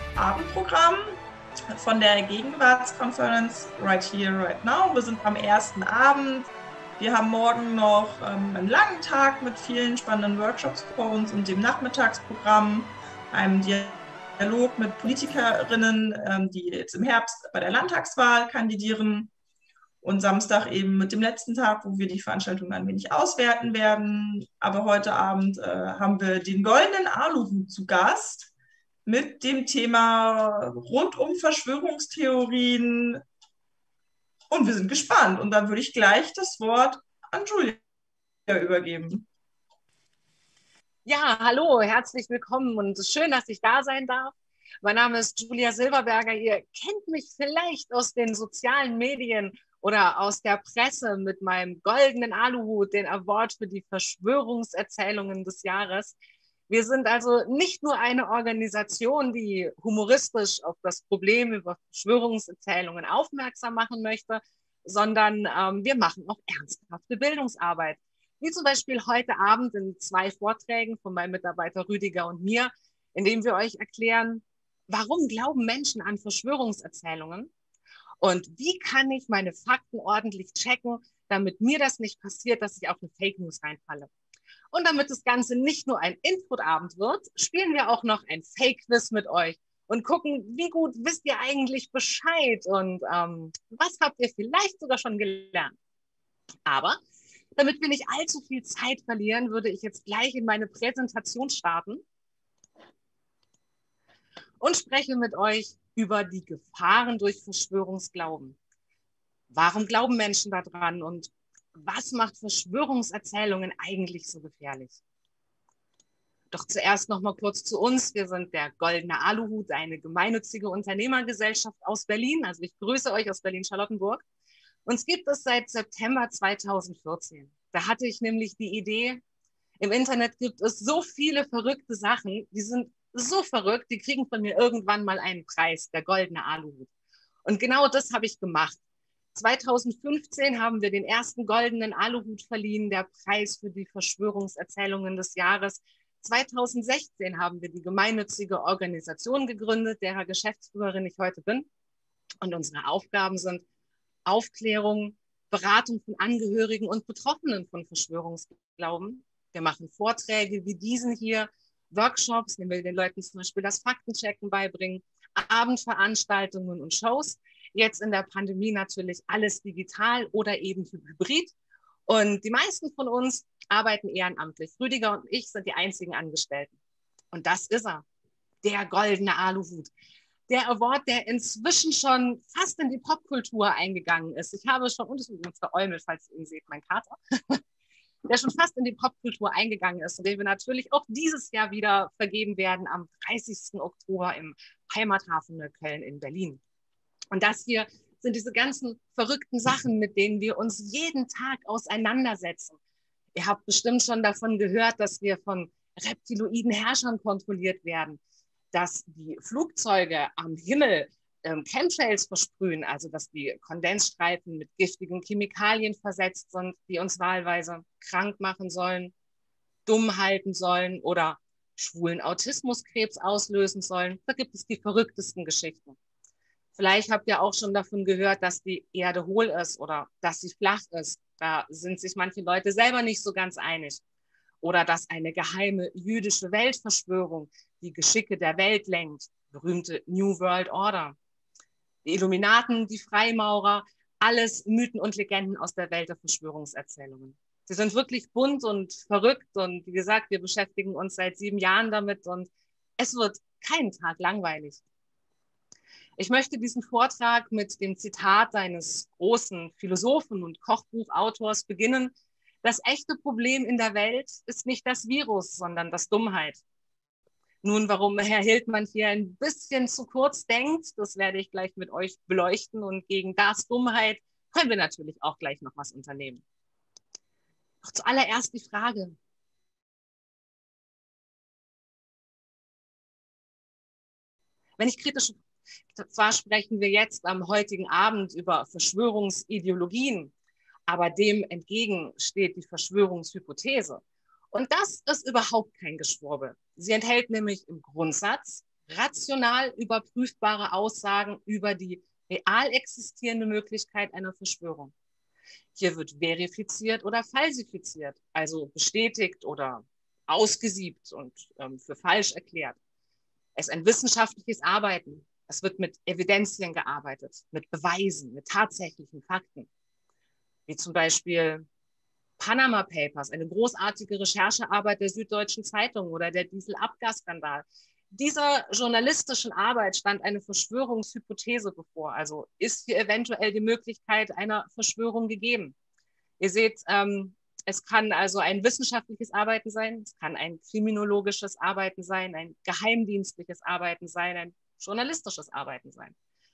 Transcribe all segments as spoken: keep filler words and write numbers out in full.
Abendprogramm von der Gegenwartskonferenz Right Here, Right Now. Wir sind am ersten Abend. Wir haben morgen noch ähm, einen langen Tag mit vielen spannenden Workshops vor uns und dem Nachmittagsprogramm, einem Dialog mit Politikerinnen, ähm, die jetzt im Herbst bei der Landtagswahl kandidieren. Und Samstag eben mit dem letzten Tag, wo wir die Veranstaltung ein wenig auswerten werden. Aber heute Abend äh, haben wir den goldenen Aluhut zu Gast mit dem Thema rund um Verschwörungstheorien. Und wir sind gespannt. Und dann würde ich gleich das Wort an Julia übergeben. Ja, hallo, herzlich willkommen und schön, dass ich da sein darf. Mein Name ist Julia Silberberger. Ihr kennt mich vielleicht aus den sozialen Medien oder aus der Presse mit meinem goldenen Aluhut, den Award für die Verschwörungserzählungen des Jahres. Wir sind also nicht nur eine Organisation, die humoristisch auf das Problem über Verschwörungserzählungen aufmerksam machen möchte, sondern ähm, wir machen auch ernsthafte Bildungsarbeit. Wie zum Beispiel heute Abend in zwei Vorträgen von meinem Mitarbeiter Rüdiger und mir, in dem wir euch erklären, warum glauben Menschen an Verschwörungserzählungen und wie kann ich meine Fakten ordentlich checken, damit mir das nicht passiert, dass ich auf eine Fake News reinfalle. Und damit das Ganze nicht nur ein Infoabend wird, spielen wir auch noch ein Fake-Quiz mit euch und gucken, wie gut wisst ihr eigentlich Bescheid und ähm, was habt ihr vielleicht sogar schon gelernt. Aber damit wir nicht allzu viel Zeit verlieren, würde ich jetzt gleich in meine Präsentation starten und spreche mit euch über die Gefahren durch Verschwörungsglauben. Warum glauben Menschen daran und was macht Verschwörungserzählungen eigentlich so gefährlich? Doch zuerst noch mal kurz zu uns. Wir sind der Goldene Aluhut, eine gemeinnützige Unternehmergesellschaft aus Berlin. Also ich grüße euch aus Berlin-Charlottenburg. Uns gibt es seit September zweitausendvierzehn. Da hatte ich nämlich die Idee, im Internet gibt es so viele verrückte Sachen, die sind so verrückt, die kriegen von mir irgendwann mal einen Preis, der Goldene Aluhut. Und genau das habe ich gemacht. zweitausendfünfzehn haben wir den ersten Goldenen Aluhut verliehen, der Preis für die Verschwörungserzählungen des Jahres. zweitausendsechzehn haben wir die gemeinnützige Organisation gegründet, deren Geschäftsführerin ich heute bin. Und unsere Aufgaben sind Aufklärung, Beratung von Angehörigen und Betroffenen von Verschwörungsglauben. Wir machen Vorträge wie diesen hier, Workshops, in denen wir den Leuten zum Beispiel das Faktenchecken beibringen, Abendveranstaltungen und Shows. Jetzt in der Pandemie natürlich alles digital oder eben hybrid. Und die meisten von uns arbeiten ehrenamtlich. Rüdiger und ich sind die einzigen Angestellten. Und das ist er, der Goldene Aluhut. Der Award, der inzwischen schon fast in die Popkultur eingegangen ist. Ich habe schon, und das ist übrigens der Eumel, falls ihr ihn seht, mein Kater, der schon fast in die Popkultur eingegangen ist und den wir natürlich auch dieses Jahr wieder vergeben werden am dreißigsten Oktober im Heimathafen Neukölln in Berlin. Und das hier sind diese ganzen verrückten Sachen, mit denen wir uns jeden Tag auseinandersetzen. Ihr habt bestimmt schon davon gehört, dass wir von reptiloiden Herrschern kontrolliert werden, dass die Flugzeuge am Himmel ähm, Chemtrails versprühen, also dass die Kondensstreifen mit giftigen Chemikalien versetzt sind, die uns wahlweise krank machen sollen, dumm halten sollen oder schwulen Autismuskrebs auslösen sollen. Da gibt es die verrücktesten Geschichten. Vielleicht habt ihr auch schon davon gehört, dass die Erde hohl ist oder dass sie flach ist. Da sind sich manche Leute selber nicht so ganz einig. Oder dass eine geheime jüdische Weltverschwörung die Geschicke der Welt lenkt, berühmte New World Order. Die Illuminaten, die Freimaurer, alles Mythen und Legenden aus der Welt der Verschwörungserzählungen. Sie sind wirklich bunt und verrückt und wie gesagt, wir beschäftigen uns seit sieben Jahren damit und es wird keinen Tag langweilig. Ich möchte diesen Vortrag mit dem Zitat eines großen Philosophen und Kochbuchautors beginnen. Das echte Problem in der Welt ist nicht das Virus, sondern das Dummheit. Nun, warum Herr Hildmann hier ein bisschen zu kurz denkt, das werde ich gleich mit euch beleuchten. Und gegen das Dummheit können wir natürlich auch gleich noch was unternehmen. Doch zuallererst die Frage. Wenn ich kritisch, zwar sprechen wir jetzt am heutigen Abend über Verschwörungsideologien, aber dem entgegen steht die Verschwörungshypothese. Und das ist überhaupt kein Geschwurbel. Sie enthält nämlich im Grundsatz rational überprüfbare Aussagen über die real existierende Möglichkeit einer Verschwörung. Hier wird verifiziert oder falsifiziert, also bestätigt oder ausgesiebt und ähm, für falsch erklärt. Es ist ein wissenschaftliches Arbeiten. Es wird mit Evidenzien gearbeitet, mit Beweisen, mit tatsächlichen Fakten. Wie zum Beispiel Panama Papers, eine großartige Recherchearbeit der Süddeutschen Zeitung oder der Dieselabgasskandal. Dieser journalistischen Arbeit stand eine Verschwörungshypothese bevor. Also ist hier eventuell die Möglichkeit einer Verschwörung gegeben. Ihr seht, ähm, es kann also ein wissenschaftliches Arbeiten sein, es kann ein kriminologisches Arbeiten sein, ein geheimdienstliches Arbeiten sein, ein journalistisches Arbeiten sein.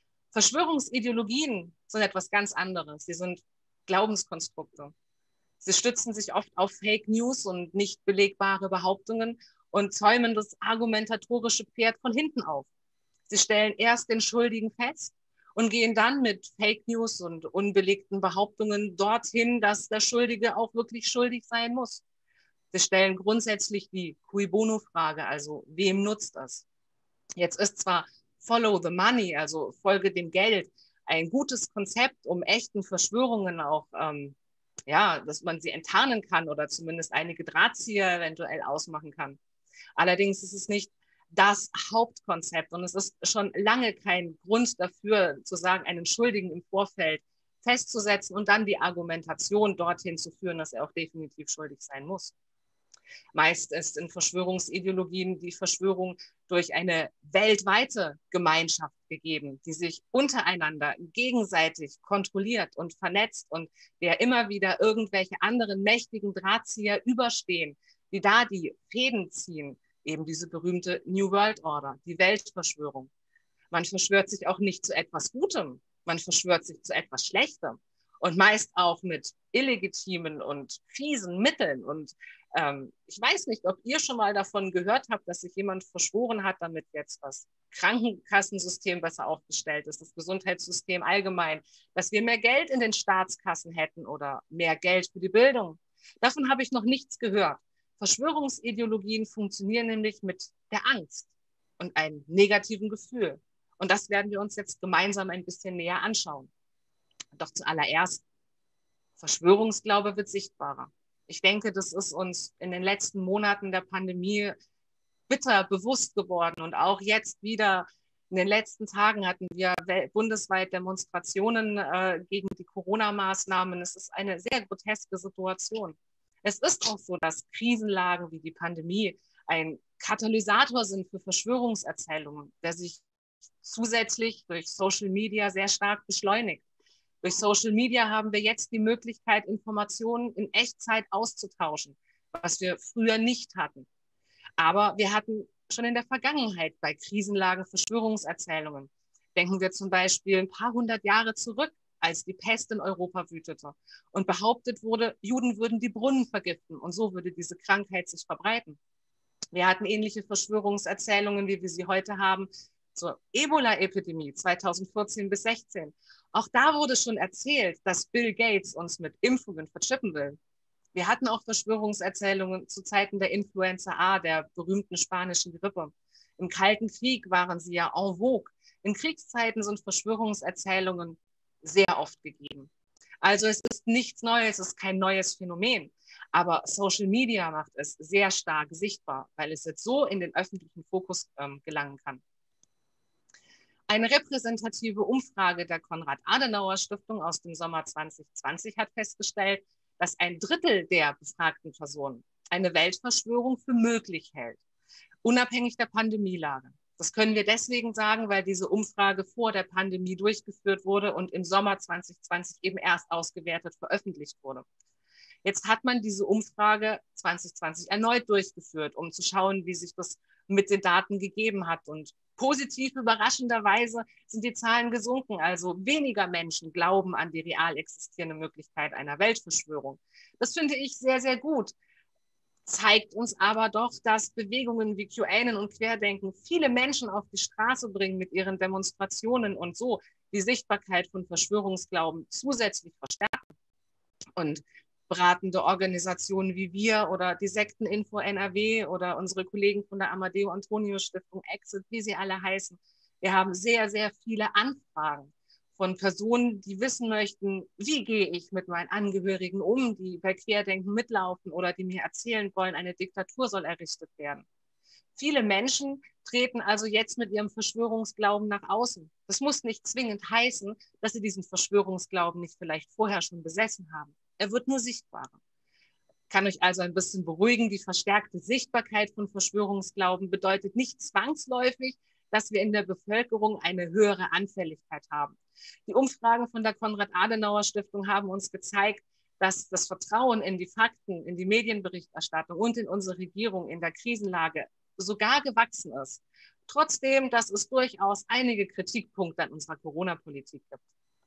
Verschwörungsideologien sind etwas ganz anderes. Sie sind Glaubenskonstrukte. Sie stützen sich oft auf Fake News und nicht belegbare Behauptungen und zäumen das argumentatorische Pferd von hinten auf. Sie stellen erst den Schuldigen fest und gehen dann mit Fake News und unbelegten Behauptungen dorthin, dass der Schuldige auch wirklich schuldig sein muss. Sie stellen grundsätzlich die Cui Bono-Frage, also wem nutzt das? Jetzt ist zwar Follow the Money, also folge dem Geld, ein gutes Konzept, um echten Verschwörungen auch, ähm, ja, dass man sie enttarnen kann oder zumindest einige Drahtzieher eventuell ausmachen kann. Allerdings ist es nicht das Hauptkonzept und es ist schon lange kein Grund dafür, zu sagen, einen Schuldigen im Vorfeld festzusetzen und dann die Argumentation dorthin zu führen, dass er auch definitiv schuldig sein muss. Meist ist in Verschwörungsideologien die Verschwörung durch eine weltweite Gemeinschaft gegeben, die sich untereinander gegenseitig kontrolliert und vernetzt und der immer wieder irgendwelche anderen mächtigen Drahtzieher überstehen, die da die Fäden ziehen, eben diese berühmte New World Order, die Weltverschwörung. Man verschwört sich auch nicht zu etwas Gutem, man verschwört sich zu etwas Schlechtem und meist auch mit illegitimen und fiesen Mitteln. Und ähm, ich weiß nicht, ob ihr schon mal davon gehört habt, dass sich jemand verschworen hat, damit jetzt das Krankenkassensystem besser aufgestellt ist, das Gesundheitssystem allgemein, dass wir mehr Geld in den Staatskassen hätten oder mehr Geld für die Bildung. Davon habe ich noch nichts gehört. Verschwörungsideologien funktionieren nämlich mit der Angst und einem negativen Gefühl. Und das werden wir uns jetzt gemeinsam ein bisschen näher anschauen. Doch zuallererst, Verschwörungsglaube wird sichtbarer. Ich denke, das ist uns in den letzten Monaten der Pandemie bitter bewusst geworden. Und auch jetzt wieder in den letzten Tagen hatten wir bundesweit Demonstrationen äh, gegen die Corona-Maßnahmen. Es ist eine sehr groteske Situation. Es ist auch so, dass Krisenlagen wie die Pandemie ein Katalysator sind für Verschwörungserzählungen, der sich zusätzlich durch Social Media sehr stark beschleunigt. Durch Social Media haben wir jetzt die Möglichkeit, Informationen in Echtzeit auszutauschen, was wir früher nicht hatten. Aber wir hatten schon in der Vergangenheit bei Krisenlagen Verschwörungserzählungen. Denken wir zum Beispiel ein paar hundert Jahre zurück, als die Pest in Europa wütete und behauptet wurde, Juden würden die Brunnen vergiften und so würde diese Krankheit sich verbreiten. Wir hatten ähnliche Verschwörungserzählungen, wie wir sie heute haben, zur Ebola-Epidemie zweitausendvierzehn bis sechzehn. Auch da wurde schon erzählt, dass Bill Gates uns mit Impfungen verchippen will. Wir hatten auch Verschwörungserzählungen zu Zeiten der Influenza A, der berühmten spanischen Grippe. Im Kalten Krieg waren sie ja en vogue. In Kriegszeiten sind Verschwörungserzählungen sehr oft gegeben. Also es ist nichts Neues, es ist kein neues Phänomen. Aber Social Media macht es sehr stark sichtbar, weil es jetzt so in den öffentlichen Fokus ähm, gelangen kann. Eine repräsentative Umfrage der Konrad-Adenauer-Stiftung aus dem Sommer zwanzig zwanzig hat festgestellt, dass ein Drittel der befragten Personen eine Weltverschwörung für möglich hält, unabhängig der Pandemielage. Das können wir deswegen sagen, weil diese Umfrage vor der Pandemie durchgeführt wurde und im Sommer zwanzig zwanzig eben erst ausgewertet veröffentlicht wurde. Jetzt hat man diese Umfrage zwanzig zwanzig erneut durchgeführt, um zu schauen, wie sich das mit den Daten gegeben hat. Und positiv überraschenderweise sind die Zahlen gesunken. Also weniger Menschen glauben an die real existierende Möglichkeit einer Weltverschwörung. Das finde ich sehr, sehr gut. Zeigt uns aber doch, dass Bewegungen wie QAnon und Querdenken viele Menschen auf die Straße bringen mit ihren Demonstrationen und so die Sichtbarkeit von Verschwörungsglauben zusätzlich verstärken. Und beratende Organisationen wie wir oder die Sekteninfo N R W oder unsere Kollegen von der Amadeo Antonio Stiftung, Exit, wie sie alle heißen. Wir haben sehr, sehr viele Anfragen von Personen, die wissen möchten, wie gehe ich mit meinen Angehörigen um, die bei Querdenken mitlaufen oder die mir erzählen wollen, eine Diktatur soll errichtet werden. Viele Menschen treten also jetzt mit ihrem Verschwörungsglauben nach außen. Das muss nicht zwingend heißen, dass sie diesen Verschwörungsglauben nicht vielleicht vorher schon besessen haben. Er wird nur sichtbarer. Ich kann euch also ein bisschen beruhigen, die verstärkte Sichtbarkeit von Verschwörungsglauben bedeutet nicht zwangsläufig, dass wir in der Bevölkerung eine höhere Anfälligkeit haben. Die Umfragen von der Konrad-Adenauer-Stiftung haben uns gezeigt, dass das Vertrauen in die Fakten, in die Medienberichterstattung und in unsere Regierung in der Krisenlage sogar gewachsen ist. Trotzdem, dass es durchaus einige Kritikpunkte an unserer Corona-Politik gibt.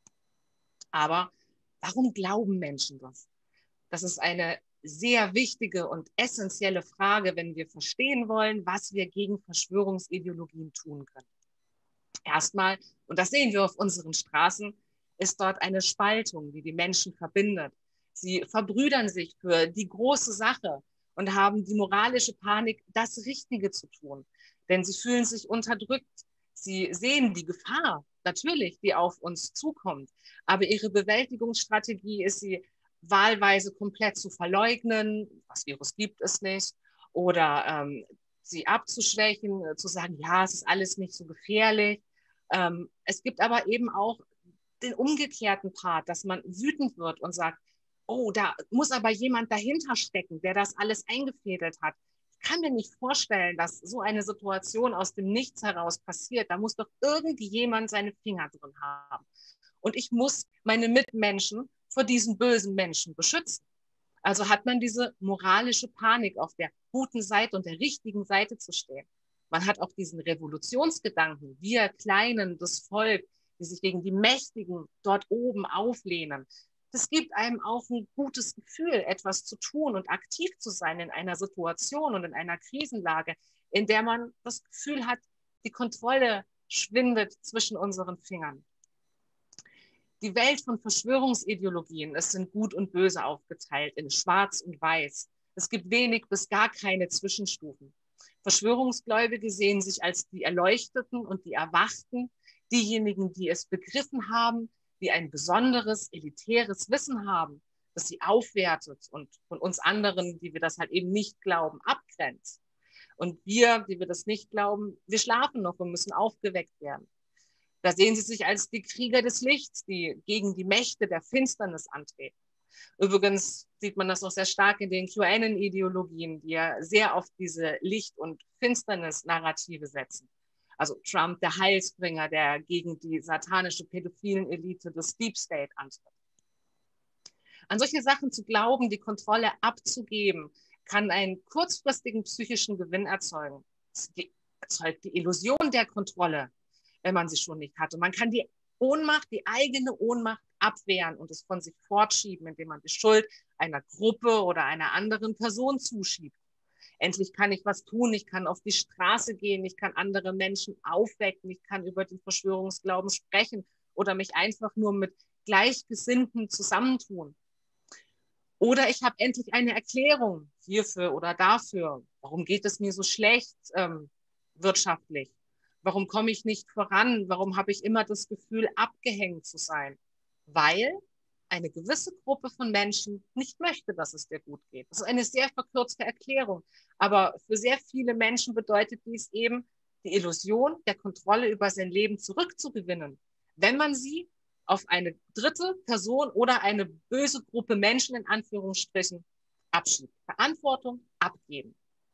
Aber warum glauben Menschen das? Das ist eine sehr wichtige und essentielle Frage, wenn wir verstehen wollen, was wir gegen Verschwörungsideologien tun können. Erstmal, und das sehen wir auf unseren Straßen, ist dort eine Spaltung, die die Menschen verbindet. Sie verbrüdern sich für die große Sache und haben die moralische Panik, das Richtige zu tun. Denn sie fühlen sich unterdrückt. Sie sehen die Gefahr, natürlich, die auf uns zukommt. Aber ihre Bewältigungsstrategie ist, sie wahlweise komplett zu verleugnen, das Virus gibt es nicht, oder ähm, sie abzuschwächen, zu sagen, ja, es ist alles nicht so gefährlich. Ähm, es gibt aber eben auch den umgekehrten Part, dass man wütend wird und sagt, oh, da muss aber jemand dahinter stecken, der das alles eingefädelt hat. Ich kann mir nicht vorstellen, dass so eine Situation aus dem Nichts heraus passiert. Da muss doch irgendjemand seine Finger drin haben. Und ich muss meine Mitmenschen vor diesen bösen Menschen beschützen. Also hat man diese moralische Panik, auf der guten Seite und der richtigen Seite zu stehen. Man hat auch diesen Revolutionsgedanken, wir Kleinen, das Volk, die sich gegen die Mächtigen dort oben auflehnen. Das gibt einem auch ein gutes Gefühl, etwas zu tun und aktiv zu sein in einer Situation und in einer Krisenlage, in der man das Gefühl hat, die Kontrolle schwindet zwischen unseren Fingern. Die Welt von Verschwörungsideologien ist in Gut und Böse aufgeteilt, in Schwarz und Weiß. Es gibt wenig bis gar keine Zwischenstufen. Verschwörungsgläubige sehen sich als die Erleuchteten und die Erwachten, diejenigen, die es begriffen haben, die ein besonderes, elitäres Wissen haben, das sie aufwertet und von uns anderen, die wir das halt eben nicht glauben, abgrenzt. Und wir, die wir das nicht glauben, wir schlafen noch und müssen aufgeweckt werden. Da sehen sie sich als die Krieger des Lichts, die gegen die Mächte der Finsternis antreten. Übrigens sieht man das auch sehr stark in den QAnon-Ideologien, die ja sehr auf diese Licht- und Finsternis-Narrative setzen. Also Trump, der Heilsbringer, der gegen die satanische pädophilen Elite des Deep State antritt. An solche Sachen zu glauben, die Kontrolle abzugeben, kann einen kurzfristigen psychischen Gewinn erzeugen. Es erzeugt die Illusion der Kontrolle, wenn man sie schon nicht hat. Und man kann die Ohnmacht, die eigene Ohnmacht abwehren und es von sich fortschieben, indem man die Schuld einer Gruppe oder einer anderen Person zuschiebt. Endlich kann ich was tun, ich kann auf die Straße gehen, ich kann andere Menschen aufwecken, ich kann über den Verschwörungsglauben sprechen oder mich einfach nur mit Gleichgesinnten zusammentun. Oder ich habe endlich eine Erklärung hierfür oder dafür. Warum geht es mir so schlecht ähm, wirtschaftlich? Warum komme ich nicht voran? Warum habe ich immer das Gefühl, abgehängt zu sein? Weil eine gewisse Gruppe von Menschen nicht möchte, dass es dir gut geht. Das ist eine sehr verkürzte Erklärung. Aber für sehr viele Menschen bedeutet dies eben, die Illusion der Kontrolle über sein Leben zurückzugewinnen, wenn man sie auf eine dritte Person oder eine böse Gruppe Menschen in Anführungsstrichen abschiebt. Verantwortung abgeben.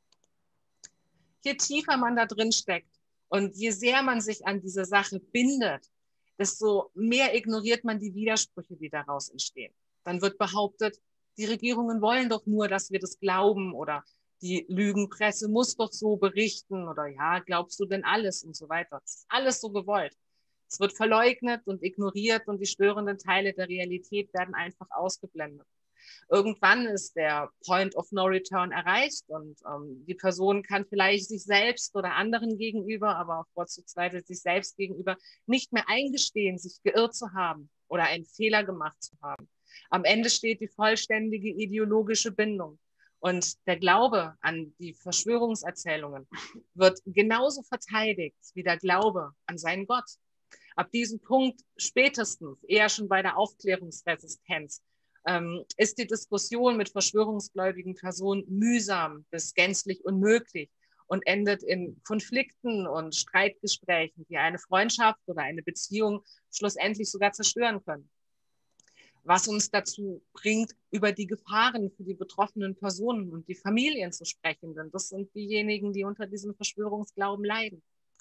Je tiefer man da drin steckt und je sehr man sich an diese Sache bindet, desto mehr ignoriert man die Widersprüche, die daraus entstehen. Dann wird behauptet, die Regierungen wollen doch nur, dass wir das glauben oder die Lügenpresse muss doch so berichten oder ja, glaubst du denn alles und so weiter. Das ist alles so gewollt. Es wird verleugnet und ignoriert und die störenden Teile der Realität werden einfach ausgeblendet. Irgendwann ist der Point of No Return erreicht und ähm, die Person kann vielleicht sich selbst oder anderen gegenüber, aber vorzugsweise sich selbst gegenüber, nicht mehr eingestehen, sich geirrt zu haben oder einen Fehler gemacht zu haben. Am Ende steht die vollständige ideologische Bindung. Und der Glaube an die Verschwörungserzählungen wird genauso verteidigt wie der Glaube an seinen Gott. Ab diesem Punkt spätestens, eher schon bei der Aufklärungsresistenz, ähm, ist die Diskussion mit verschwörungsgläubigen Personen mühsam bis gänzlich unmöglich und endet in Konflikten und Streitgesprächen, die eine Freundschaft oder eine Beziehung schlussendlich sogar zerstören können. Was uns dazu bringt, über die Gefahren für die betroffenen Personen und die Familien zu sprechen, denn das sind diejenigen, die unter diesem Verschwörungsglauben leiden.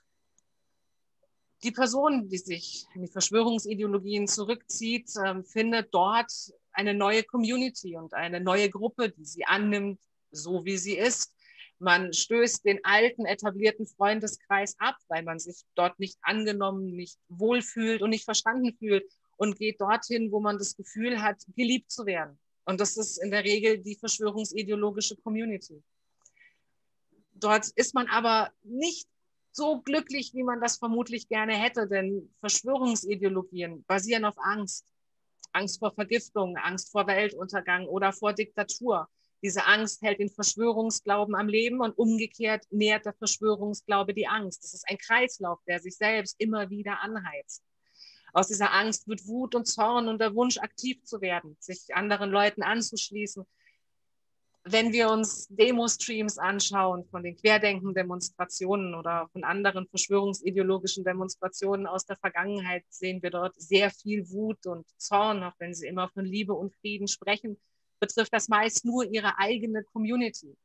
Die Person, die sich in die Verschwörungsideologien zurückzieht, äh, findet dort eine neue Community und eine neue Gruppe, die sie annimmt, so wie sie ist. Man stößt den alten, etablierten Freundeskreis ab, weil man sich dort nicht angenommen, nicht wohlfühlt und nicht verstanden fühlt und geht dorthin, wo man das Gefühl hat, geliebt zu werden. Und das ist in der Regel die verschwörungsideologische Community. Dort ist man aber nicht so glücklich, wie man das vermutlich gerne hätte, denn Verschwörungsideologien basieren auf Angst. Angst vor Vergiftung, Angst vor Weltuntergang oder vor Diktatur. Diese Angst hält den Verschwörungsglauben am Leben und umgekehrt nährt der Verschwörungsglaube die Angst. Das ist ein Kreislauf, der sich selbst immer wieder anheizt. Aus dieser Angst wird Wut und Zorn und der Wunsch, aktiv zu werden, sich anderen Leuten anzuschließen. Wenn wir uns Demo-Streams anschauen von den Querdenken-Demonstrationen oder von anderen verschwörungsideologischen Demonstrationen aus der Vergangenheit, sehen wir dort sehr viel Wut und Zorn, auch wenn sie immer von Liebe und Frieden sprechen, betrifft das meist nur ihre eigene Community.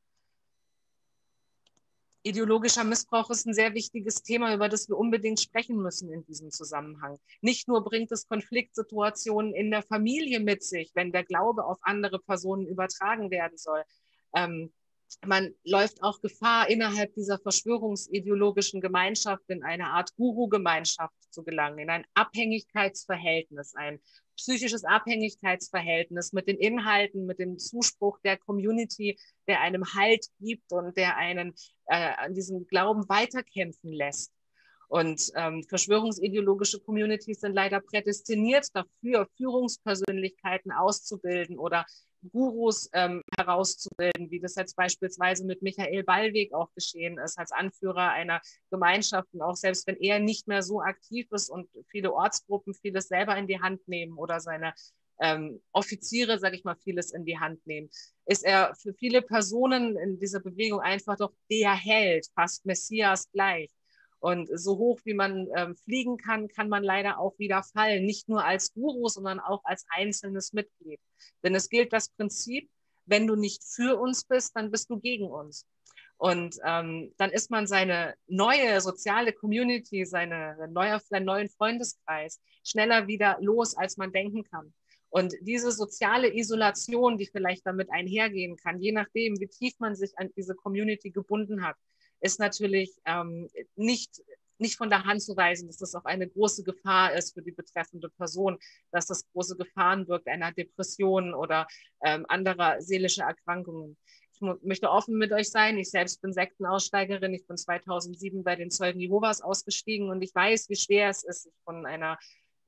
Ideologischer Missbrauch ist ein sehr wichtiges Thema, über das wir unbedingt sprechen müssen in diesem Zusammenhang. Nicht nur bringt es Konfliktsituationen in der Familie mit sich, wenn der Glaube auf andere Personen übertragen werden soll. Ähm, man läuft auch Gefahr, innerhalb dieser verschwörungsideologischen Gemeinschaft in eine Art Guru-Gemeinschaft zu gelangen, in ein Abhängigkeitsverhältnis, ein psychisches Abhängigkeitsverhältnis mit den Inhalten, mit dem Zuspruch der Community, der einem Halt gibt und der einen äh, an diesem Glauben weiterkämpfen lässt. Und ähm, verschwörungsideologische Communities sind leider prädestiniert dafür, Führungspersönlichkeiten auszubilden oder Gurus ähm, herauszubilden, wie das jetzt beispielsweise mit Michael Ballweg auch geschehen ist, als Anführer einer Gemeinschaft. Und auch selbst wenn er nicht mehr so aktiv ist und viele Ortsgruppen vieles selber in die Hand nehmen oder seine ähm, Offiziere, sage ich mal, vieles in die Hand nehmen, ist er für viele Personen in dieser Bewegung einfach doch der Held, fast Messias gleich. Und so hoch wie man ähm, fliegen kann, kann man leider auch wieder fallen. Nicht nur als Guru, sondern auch als einzelnes Mitglied. Denn es gilt das Prinzip, wenn du nicht für uns bist, dann bist du gegen uns. Und ähm, dann ist man seine neue soziale Community, seine neue, seinen neuen Freundeskreis schneller wieder los, als man denken kann. Und diese soziale Isolation, die vielleicht damit einhergehen kann, je nachdem, wie tief man sich an diese Community gebunden hat, ist natürlich ähm, nicht, nicht von der Hand zu weisen, dass das auch eine große Gefahr ist für die betreffende Person, dass das große Gefahren birgt einer Depression oder ähm, anderer seelischer Erkrankungen. Ich möchte offen mit euch sein. Ich selbst bin Sektenaussteigerin. Ich bin zweitausendsieben bei den Zeugen Jehovas ausgestiegen und ich weiß, wie schwer es ist, sich von einer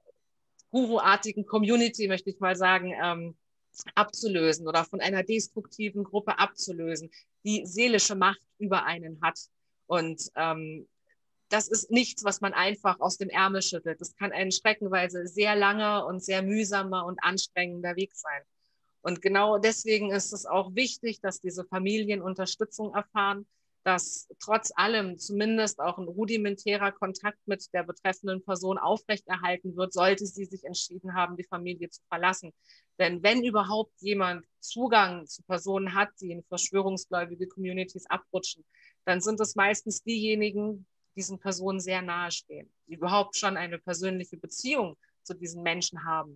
guruartigen Community, möchte ich mal sagen, ähm, abzulösen oder von einer destruktiven Gruppe abzulösen, die seelische Macht über einen hat. Und ähm, das ist nichts, was man einfach aus dem Ärmel schüttelt. Das kann ein streckenweise sehr langer und sehr mühsamer und anstrengender Weg sein. Und genau deswegen ist es auch wichtig, dass diese Familien Unterstützung erfahren, dass trotz allem zumindest auch ein rudimentärer Kontakt mit der betreffenden Person aufrechterhalten wird, sollte sie sich entschieden haben, die Familie zu verlassen. Denn wenn überhaupt jemand Zugang zu Personen hat, die in verschwörungsgläubige Communities abrutschen, dann sind es meistens diejenigen, die diesen Personen sehr nahe stehen, die überhaupt schon eine persönliche Beziehung zu diesen Menschen haben.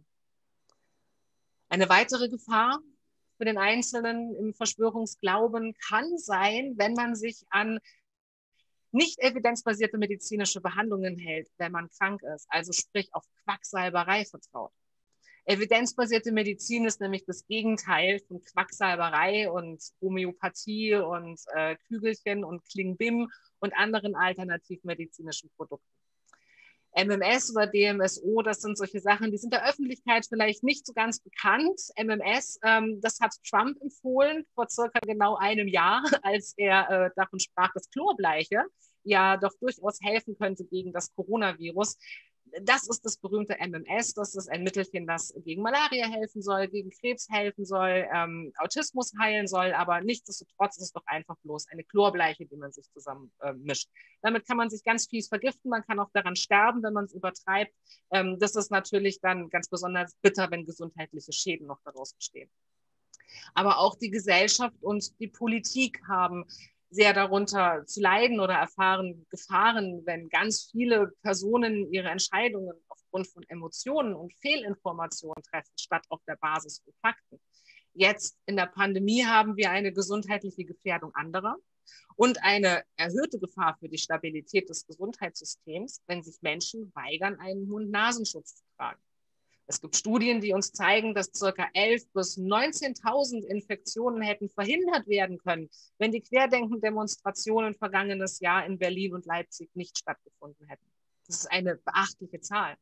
Eine weitere Gefahr für den Einzelnen im Verschwörungsglauben kann sein, wenn man sich an nicht evidenzbasierte medizinische Behandlungen hält, wenn man krank ist, also sprich auf Quacksalberei vertraut. Evidenzbasierte Medizin ist nämlich das Gegenteil von Quacksalberei und Homöopathie und äh, Kügelchen und Klingbim und anderen alternativmedizinischen Produkten. M M S oder D M S O, das sind solche Sachen, die sind der Öffentlichkeit vielleicht nicht so ganz bekannt. M M S, ähm, das hat Trump empfohlen vor circa genau einem Jahr, als er äh, davon sprach, dass Chlorbleiche ja doch durchaus helfen könnte gegen das Coronavirus. Das ist das berühmte M M S. Das ist ein Mittelchen, das gegen Malaria helfen soll, gegen Krebs helfen soll, ähm, Autismus heilen soll, aber nichtsdestotrotz ist es doch einfach bloß eine Chlorbleiche, die man sich zusammen äh, mischt. Damit kann man sich ganz fies vergiften, man kann auch daran sterben, wenn man es übertreibt. Ähm, das ist natürlich dann ganz besonders bitter, wenn gesundheitliche Schäden noch daraus bestehen. Aber auch die Gesellschaft und die Politik haben sehr darunter zu leiden oder erfahren Gefahren, wenn ganz viele Personen ihre Entscheidungen aufgrund von Emotionen und Fehlinformationen treffen, statt auf der Basis von Fakten. Jetzt in der Pandemie haben wir eine gesundheitliche Gefährdung anderer und eine erhöhte Gefahr für die Stabilität des Gesundheitssystems, wenn sich Menschen weigern, einen Mund-Nasenschutz zu tragen. Es gibt Studien, die uns zeigen, dass ca. elftausend bis neunzehntausend Infektionen hätten verhindert werden können, wenn die Querdenken-Demonstrationen vergangenes Jahr in Berlin und Leipzig nicht stattgefunden hätten. Das ist eine beachtliche Zahl.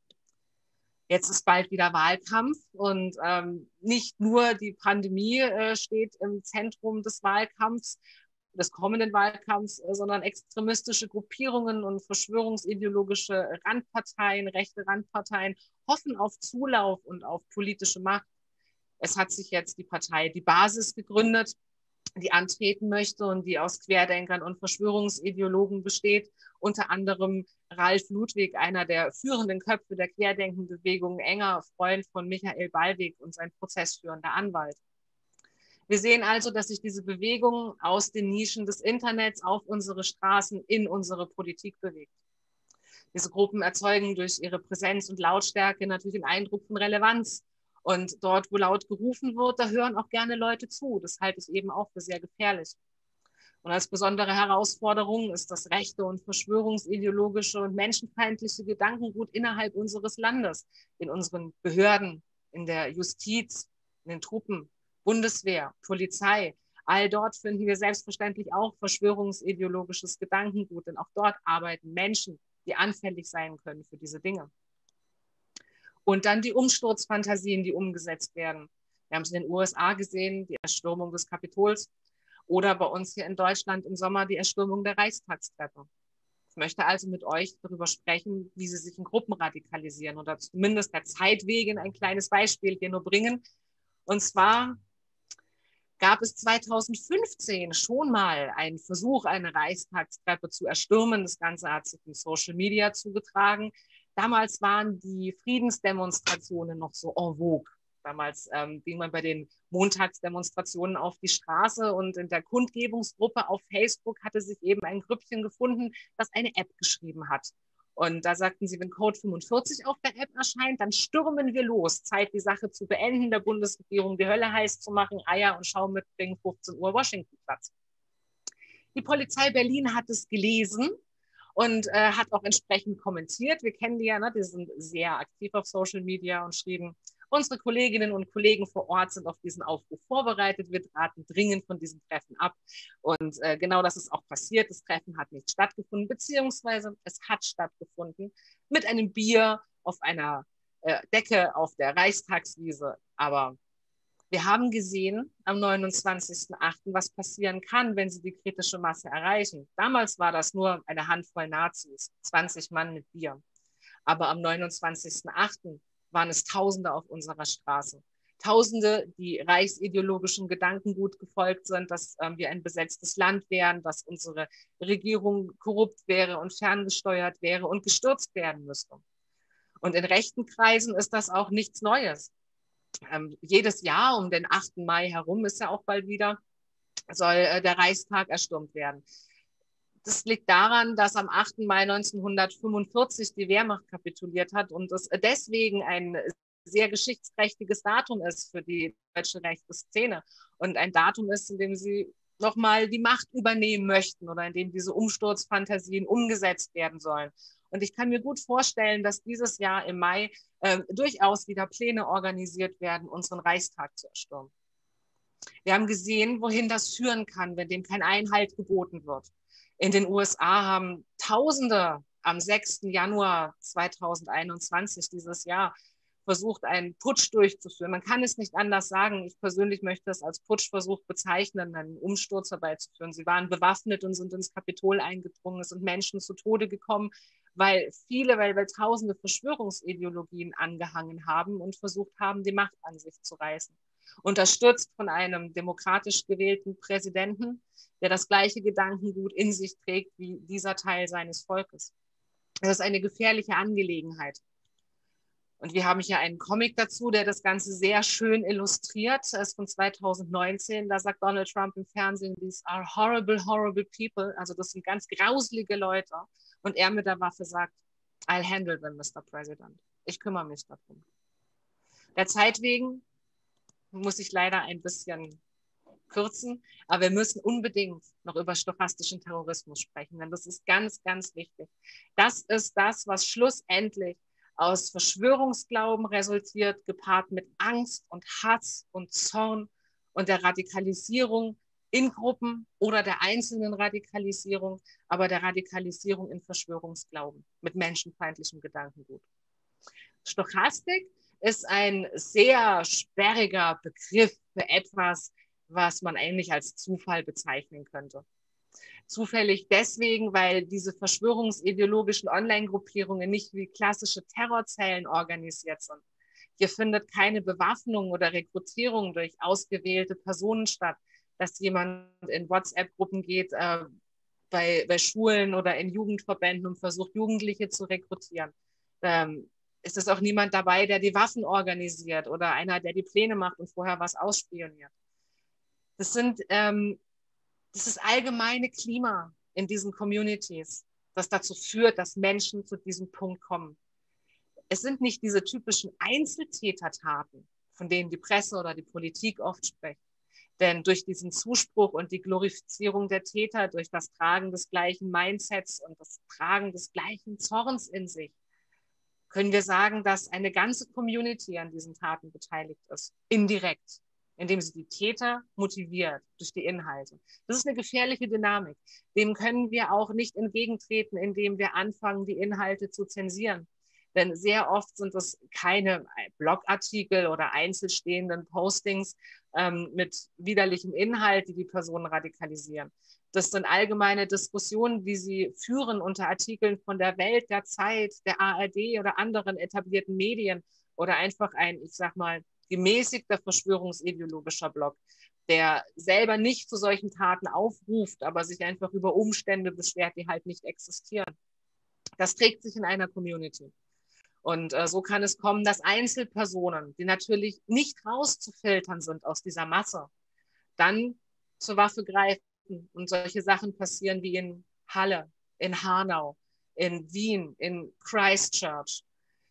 Jetzt ist bald wieder Wahlkampf und ähm, nicht nur die Pandemie äh, steht im Zentrum des Wahlkampfs, des kommenden Wahlkampfs, sondern extremistische Gruppierungen und verschwörungsideologische Randparteien, rechte Randparteien hoffen auf Zulauf und auf politische Macht. Es hat sich jetzt die Partei Die Basis gegründet, die antreten möchte und die aus Querdenkern und Verschwörungsideologen besteht. Unter anderem Ralf Ludwig, einer der führenden Köpfe der Querdenkenbewegung, enger Freund von Michael Ballweg und sein prozessführender Anwalt. Wir sehen also, dass sich diese Bewegung aus den Nischen des Internets auf unsere Straßen in unsere Politik bewegt. Diese Gruppen erzeugen durch ihre Präsenz und Lautstärke natürlich den Eindruck von Relevanz. Und dort, wo laut gerufen wird, da hören auch gerne Leute zu. Das halte ich eben auch für sehr gefährlich. Und als besondere Herausforderung ist das rechte und verschwörungsideologische und menschenfeindliche Gedankengut innerhalb unseres Landes, in unseren Behörden, in der Justiz, in den Truppen, Bundeswehr, Polizei. All dort finden wir selbstverständlich auch verschwörungsideologisches Gedankengut, denn auch dort arbeiten Menschen, die anfällig sein können für diese Dinge. Und dann die Umsturzfantasien, die umgesetzt werden. Wir haben es in den U S A gesehen, die Erstürmung des Kapitols, oder bei uns hier in Deutschland im Sommer die Erstürmung der Reichstagstreppe. Ich möchte also mit euch darüber sprechen, wie sie sich in Gruppen radikalisieren oder zumindest der Zeit wegen ein kleines Beispiel hier nur bringen. Und zwar gab es zweitausendfünfzehn schon mal einen Versuch, eine Reichstagstreppe zu erstürmen. Das Ganze hat sich in Social Media zugetragen. Damals waren die Friedensdemonstrationen noch so en vogue. Damals ähm, ging man bei den Montagsdemonstrationen auf die Straße und in der Kundgebungsgruppe auf Facebook hatte sich eben ein Grüppchen gefunden, das eine App geschrieben hat. Und da sagten sie, wenn Code fünfundvierzig auf der App erscheint, dann stürmen wir los. Zeit, die Sache zu beenden, der Bundesregierung die Hölle heiß zu machen, Eier und Schaum mitbringen, fünfzehn Uhr Washingtonplatz. Die Polizei Berlin hat es gelesen und äh, hat auch entsprechend kommentiert. Wir kennen die ja, ne? Die sind sehr aktiv auf Social Media und schrieben, unsere Kolleginnen und Kollegen vor Ort sind auf diesen Aufruf vorbereitet. Wir raten dringend von diesem Treffen ab. Und äh, genau das ist auch passiert. Das Treffen hat nicht stattgefunden, beziehungsweise es hat stattgefunden mit einem Bier auf einer äh, Decke auf der Reichstagswiese. Aber wir haben gesehen am neunundzwanzigsten achten, was passieren kann, wenn sie die kritische Masse erreichen. Damals war das nur eine Handvoll Nazis, zwanzig Mann mit Bier. Aber am neunundzwanzigsten achten waren es Tausende auf unserer Straße. Tausende, die reichsideologischen Gedankengut gefolgt sind, dass ähm, wir ein besetztes Land wären, dass unsere Regierung korrupt wäre und ferngesteuert wäre und gestürzt werden müsste. Und in rechten Kreisen ist das auch nichts Neues. Ähm, jedes Jahr um den achten Mai herum, ist ja auch bald wieder, soll äh, der Reichstag erstürmt werden. Das liegt daran, dass am achten Mai neunzehnhundertfünfundvierzig die Wehrmacht kapituliert hat und es deswegen ein sehr geschichtsträchtiges Datum ist für die deutsche rechte Szene und ein Datum ist, in dem sie nochmal die Macht übernehmen möchten oder in dem diese Umsturzfantasien umgesetzt werden sollen. Und ich kann mir gut vorstellen, dass dieses Jahr im Mai äh, durchaus wieder Pläne organisiert werden, unseren Reichstag zu erstürmen. Wir haben gesehen, wohin das führen kann, wenn dem kein Einhalt geboten wird. In den U S A haben Tausende am sechsten Januar zweitausendeinundzwanzig, dieses Jahr, versucht, einen Putsch durchzuführen. Man kann es nicht anders sagen. Ich persönlich möchte es als Putschversuch bezeichnen, einen Umsturz herbeizuführen. Sie waren bewaffnet und sind ins Kapitol eingedrungen. Es sind Menschen zu Tode gekommen, weil viele, weil, weil Tausende Verschwörungsideologien angehangen haben und versucht haben, die Macht an sich zu reißen. Unterstützt von einem demokratisch gewählten Präsidenten, der das gleiche Gedankengut in sich trägt wie dieser Teil seines Volkes. Das ist eine gefährliche Angelegenheit. Und wir haben hier einen Comic dazu, der das Ganze sehr schön illustriert. Es ist von zweitausendneunzehn. Da sagt Donald Trump im Fernsehen, these are horrible, horrible people. Also das sind ganz grauselige Leute. Und er mit der Waffe sagt, I'll handle them, Mister President. Ich kümmere mich darum. Der Zeit wegen muss ich leider ein bisschen kürzen, aber wir müssen unbedingt noch über stochastischen Terrorismus sprechen, denn das ist ganz, ganz wichtig. Das ist das, was schlussendlich aus Verschwörungsglauben resultiert, gepaart mit Angst und Hass und Zorn und der Radikalisierung in Gruppen oder der einzelnen Radikalisierung, aber der Radikalisierung in Verschwörungsglauben mit menschenfeindlichem Gedankengut. Stochastik ist ein sehr sperriger Begriff für etwas, was man eigentlich als Zufall bezeichnen könnte. Zufällig deswegen, weil diese verschwörungsideologischen Online-Gruppierungen nicht wie klassische Terrorzellen organisiert sind. Hier findet keine Bewaffnung oder Rekrutierung durch ausgewählte Personen statt, dass jemand in WhatsApp-Gruppen geht, äh, bei, bei Schulen oder in Jugendverbänden und versucht, Jugendliche zu rekrutieren. Ähm, ist es auch niemand dabei, der die Waffen organisiert oder einer, der die Pläne macht und vorher was ausspioniert. Das sind ähm, Das ist allgemeine Klima in diesen Communities, das dazu führt, dass Menschen zu diesem Punkt kommen. Es sind nicht diese typischen Einzeltätertaten, von denen die Presse oder die Politik oft spricht. Denn durch diesen Zuspruch und die Glorifizierung der Täter, durch das Tragen des gleichen Mindsets und das Tragen des gleichen Zorns in sich, können wir sagen, dass eine ganze Community an diesen Taten beteiligt ist, indirekt, indem sie die Täter motiviert durch die Inhalte. Das ist eine gefährliche Dynamik. Dem können wir auch nicht entgegentreten, indem wir anfangen, die Inhalte zu zensieren. Denn sehr oft sind das keine Blogartikel oder einzelstehenden Postings ähm, mit widerlichem Inhalt, die die Personen radikalisieren. Das sind allgemeine Diskussionen, die sie führen unter Artikeln von der Welt, der Zeit, der A R D oder anderen etablierten Medien oder einfach ein, ich sag mal, gemäßigter verschwörungsideologischer Blog, der selber nicht zu solchen Taten aufruft, aber sich einfach über Umstände beschwert, die halt nicht existieren. Das trägt sich in einer Community. Und äh, so kann es kommen, dass Einzelpersonen, die natürlich nicht rauszufiltern sind aus dieser Masse, dann zur Waffe greifen und solche Sachen passieren wie in Halle, in Hanau, in Wien, in Christchurch.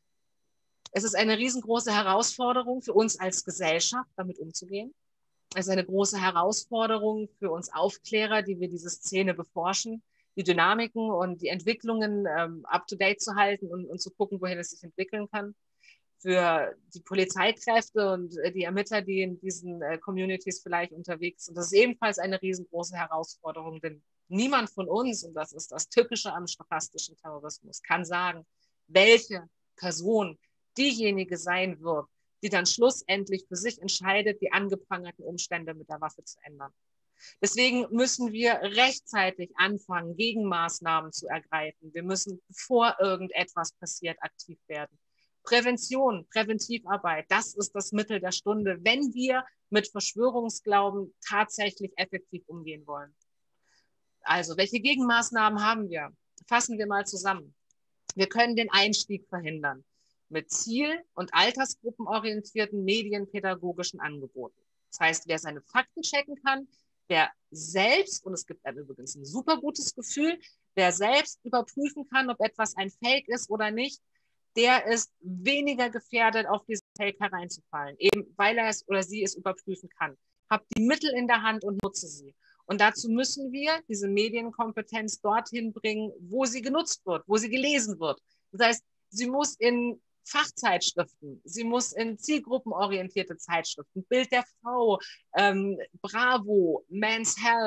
Es ist eine riesengroße Herausforderung für uns als Gesellschaft, damit umzugehen. Es ist eine große Herausforderung für uns Aufklärer, die wir diese Szene beforschen, die Dynamiken und die Entwicklungen ähm, up-to-date zu halten und, und zu gucken, wohin es sich entwickeln kann. Für die Polizeikräfte und äh, die Ermittler, die in diesen äh, Communities vielleicht unterwegs sind. Das ist ebenfalls eine riesengroße Herausforderung, denn niemand von uns, und das ist das Typische am stochastischen Terrorismus, kann sagen, welche Person diejenige sein wird, die dann schlussendlich für sich entscheidet, die angeprangerten Umstände mit der Waffe zu ändern. Deswegen müssen wir rechtzeitig anfangen, Gegenmaßnahmen zu ergreifen. Wir müssen, bevor irgendetwas passiert, aktiv werden. Prävention, Präventivarbeit, das ist das Mittel der Stunde, wenn wir mit Verschwörungsglauben tatsächlich effektiv umgehen wollen. Also, welche Gegenmaßnahmen haben wir? Fassen wir mal zusammen. Wir können den Einstieg verhindern mit ziel- und altersgruppenorientierten medienpädagogischen Angeboten. Das heißt, wer seine Fakten checken kann, wer selbst, und es gibt einem übrigens ein super gutes Gefühl, wer selbst überprüfen kann, ob etwas ein Fake ist oder nicht, der ist weniger gefährdet, auf diese Fake hereinzufallen, eben weil er es oder sie es überprüfen kann. Habt die Mittel in der Hand und nutze sie. Und dazu müssen wir diese Medienkompetenz dorthin bringen, wo sie genutzt wird, wo sie gelesen wird. Das heißt, sie muss in Fachzeitschriften, sie muss in zielgruppenorientierte Zeitschriften, Bild der Frau, ähm, Bravo, Men's Health,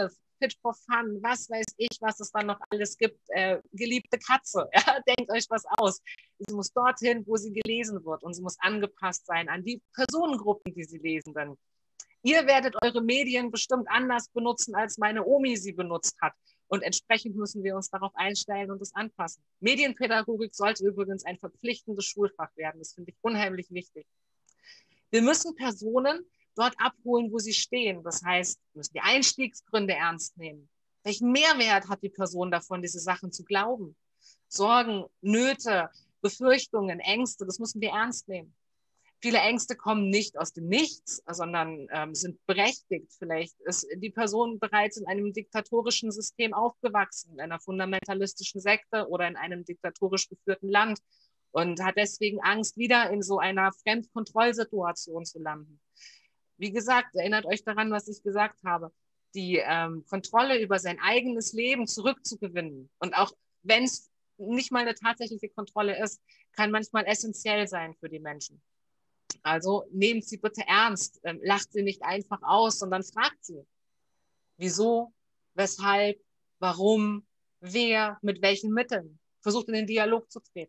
Fit for Fun, was weiß ich, was es dann noch alles gibt, äh, geliebte Katze, ja, denkt euch was aus. Sie muss dorthin, wo sie gelesen wird und sie muss angepasst sein an die Personengruppen, die sie lesen dann. Ihr werdet eure Medien bestimmt anders benutzen, als meine Omi sie benutzt hat. Und entsprechend müssen wir uns darauf einstellen und es anpassen. Medienpädagogik sollte übrigens ein verpflichtendes Schulfach werden. Das finde ich unheimlich wichtig. Wir müssen Personen dort abholen, wo sie stehen. Das heißt, wir müssen die Einstiegsgründe ernst nehmen. Welchen Mehrwert hat die Person davon, diese Sachen zu glauben? Sorgen, Nöte, Befürchtungen, Ängste, das müssen wir ernst nehmen. Viele Ängste kommen nicht aus dem Nichts, sondern ähm, sind berechtigt. Vielleicht ist die Person bereits in einem diktatorischen System aufgewachsen, in einer fundamentalistischen Sekte oder in einem diktatorisch geführten Land und hat deswegen Angst, wieder in so einer Fremdkontrollsituation zu landen. Wie gesagt, erinnert euch daran, was ich gesagt habe, die ähm, Kontrolle über sein eigenes Leben zurückzugewinnen. Und auch wenn es nicht mal eine tatsächliche Kontrolle ist, kann manchmal essentiell sein für die Menschen. Also nehmt sie bitte ernst, ähm, lacht sie nicht einfach aus, sondern fragt sie. Wieso, weshalb, warum, wer, mit welchen Mitteln. Versucht in den Dialog zu treten.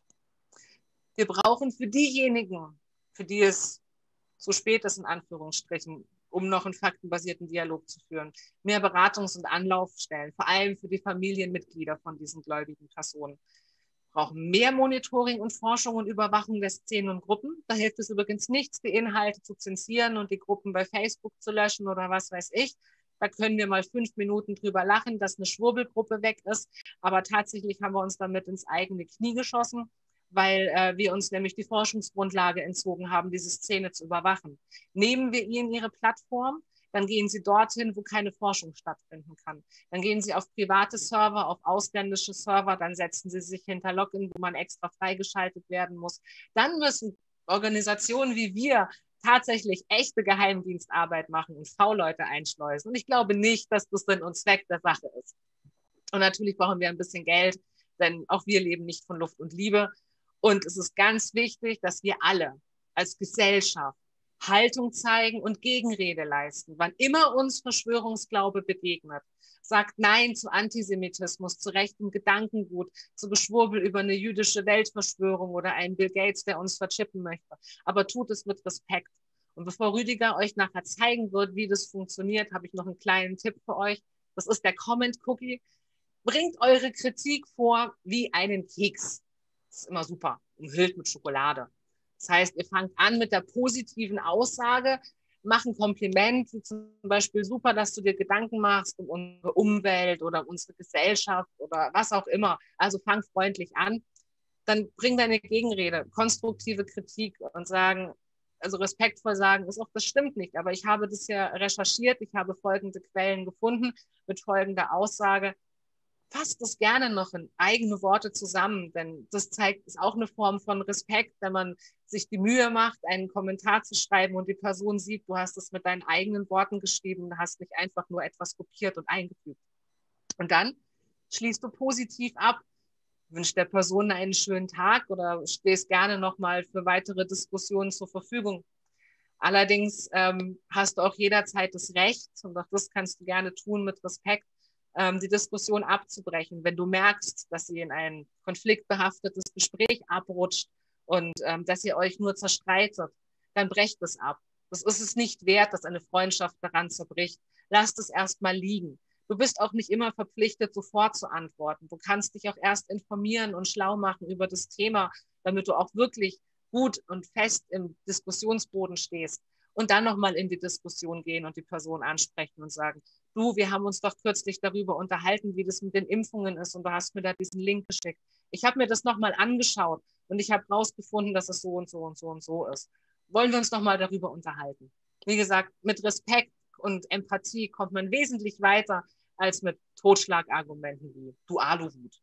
Wir brauchen für diejenigen, für die es zu spät ist, in Anführungsstrichen, um noch einen faktenbasierten Dialog zu führen, mehr Beratungs- und Anlaufstellen, vor allem für die Familienmitglieder von diesen gläubigen Personen. Wir brauchen mehr Monitoring und Forschung und Überwachung der Szenen und Gruppen. Da hilft es übrigens nichts, die Inhalte zu zensieren und die Gruppen bei Facebook zu löschen oder was weiß ich. Da können wir mal fünf Minuten drüber lachen, dass eine Schwurbelgruppe weg ist. Aber tatsächlich haben wir uns damit ins eigene Knie geschossen, weil äh, wir uns nämlich die Forschungsgrundlage entzogen haben, diese Szene zu überwachen. Nehmen wir ihnen ihre Plattform, dann gehen sie dorthin, wo keine Forschung stattfinden kann. Dann gehen sie auf private Server, auf ausländische Server, dann setzen sie sich hinter Login, wo man extra freigeschaltet werden muss. Dann müssen Organisationen wie wir tatsächlich echte Geheimdienstarbeit machen und V-Leute einschleusen. Und ich glaube nicht, dass das Sinn und Zweck der Sache ist. Und natürlich brauchen wir ein bisschen Geld, denn auch wir leben nicht von Luft und Liebe. Und es ist ganz wichtig, dass wir alle als Gesellschaft Haltung zeigen und Gegenrede leisten. Wann immer uns Verschwörungsglaube begegnet, sagt Nein zu Antisemitismus, zu rechtem Gedankengut, zu Geschwurbel über eine jüdische Weltverschwörung oder einen Bill Gates, der uns verchippen möchte. Aber tut es mit Respekt. Und bevor Rüdiger euch nachher zeigen wird, wie das funktioniert, habe ich noch einen kleinen Tipp für euch. Das ist der Comment Cookie. Bringt eure Kritik vor wie einen Keks. Das ist immer super. Umhüllt mit Schokolade. Das heißt, ihr fangt an mit der positiven Aussage, macht ein Kompliment, wie zum Beispiel super, dass du dir Gedanken machst um unsere Umwelt oder unsere Gesellschaft oder was auch immer. Also fang freundlich an. Dann bring deine Gegenrede, konstruktive Kritik und sagen, also respektvoll sagen, ist auch, das stimmt nicht, aber ich habe das ja recherchiert, ich habe folgende Quellen gefunden mit folgender Aussage. Fasst es gerne noch in eigene Worte zusammen, denn das zeigt, ist auch eine Form von Respekt, wenn man sich die Mühe macht, einen Kommentar zu schreiben und die Person sieht, du hast es mit deinen eigenen Worten geschrieben, du hast nicht einfach nur etwas kopiert und eingefügt. Und dann schließt du positiv ab, wünschst der Person einen schönen Tag oder stehst gerne nochmal für weitere Diskussionen zur Verfügung. Allerdings ähm, hast du auch jederzeit das Recht, und auch das kannst du gerne tun mit Respekt, die Diskussion abzubrechen, wenn du merkst, dass ihr in ein konfliktbehaftetes Gespräch abrutscht und ähm, dass ihr euch nur zerstreitet, dann brecht es ab. Das ist es nicht wert, dass eine Freundschaft daran zerbricht. Lasst es erstmal liegen. Du bist auch nicht immer verpflichtet, sofort zu antworten. Du kannst dich auch erst informieren und schlau machen über das Thema, damit du auch wirklich gut und fest im Diskussionsboden stehst. Und dann nochmal in die Diskussion gehen und die Person ansprechen und sagen, du, wir haben uns doch kürzlich darüber unterhalten, wie das mit den Impfungen ist und du hast mir da diesen Link geschickt. Ich habe mir das nochmal angeschaut und ich habe rausgefunden, dass es so und so und so und so ist. Wollen wir uns nochmal darüber unterhalten? Wie gesagt, mit Respekt und Empathie kommt man wesentlich weiter als mit Totschlagargumenten wie du Aluhut.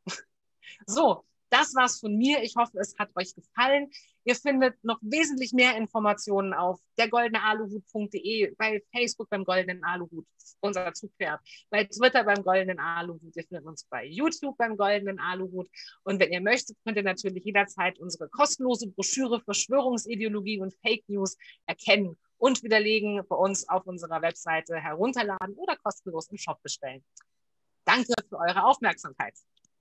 So, das war's von mir. Ich hoffe, es hat euch gefallen. Ihr findet noch wesentlich mehr Informationen auf der goldene aluhut punkt de, bei Facebook beim Goldenen Aluhut, unser Zugpferd, bei Twitter beim Goldenen Aluhut. Ihr findet uns bei YouTube beim Goldenen Aluhut. Und wenn ihr möchtet, könnt ihr natürlich jederzeit unsere kostenlose Broschüre Verschwörungsideologien und Fake News erkennen und widerlegen, bei uns auf unserer Webseite herunterladen oder kostenlos im Shop bestellen. Danke für eure Aufmerksamkeit.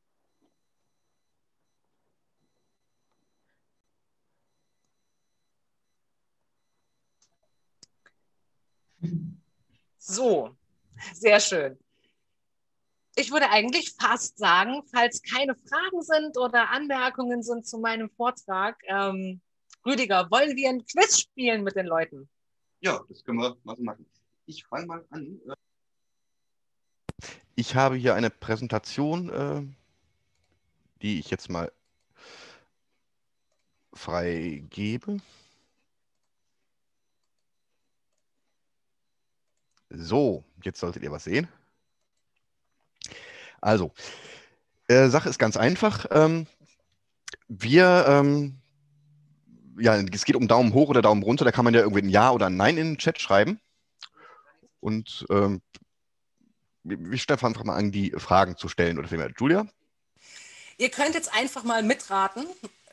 So, sehr schön. Ich würde eigentlich fast sagen, falls keine Fragen sind oder Anmerkungen sind zu meinem Vortrag, ähm, Rüdiger, wollen wir ein Quiz spielen mit den Leuten? Ja, das können wir mal so machen. Ich fange mal an. Ich habe hier eine Präsentation, äh, die ich jetzt mal freigebe. So, jetzt solltet ihr was sehen. Also, äh, Sache ist ganz einfach. Ähm, wir, ähm, ja, es geht um Daumen hoch oder Daumen runter. Da kann man ja irgendwie ein Ja oder ein Nein in den Chat schreiben. Und ähm, ich stelle einfach mal an, die Fragen zu stellen. Oder vielmehr, Julia? Ihr könnt jetzt einfach mal mitraten.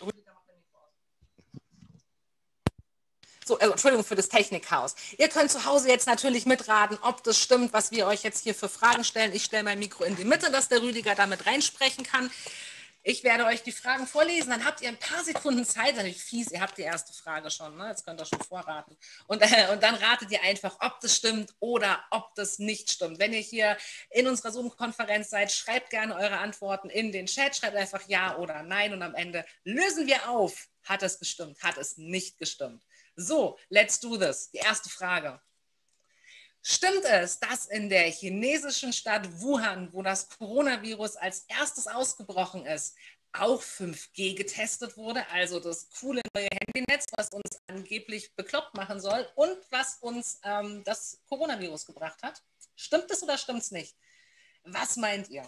So, äh, Entschuldigung für das Technikchaos. Ihr könnt zu Hause jetzt natürlich mitraten, ob das stimmt, was wir euch jetzt hier für Fragen stellen. Ich stelle mein Mikro in die Mitte, dass der Rüdiger damit reinsprechen kann. Ich werde euch die Fragen vorlesen, dann habt ihr ein paar Sekunden Zeit. Natürlich fies, ihr habt die erste Frage schon, ne? Jetzt könnt ihr schon vorraten. Und, äh, und dann ratet ihr einfach, ob das stimmt oder ob das nicht stimmt. Wenn ihr hier in unserer Zoom-Konferenz seid, schreibt gerne eure Antworten in den Chat, schreibt einfach Ja oder Nein und am Ende lösen wir auf. Hat es gestimmt? Hat es nicht gestimmt? So, let's do this. Die erste Frage. Stimmt es, dass in der chinesischen Stadt Wuhan, wo das Coronavirus als erstes ausgebrochen ist, auch fünf G getestet wurde, also das coole neue Handynetz, was uns angeblich bekloppt machen soll und was uns ähm, das Coronavirus gebracht hat? Stimmt es oder stimmt es nicht? Was meint ihr?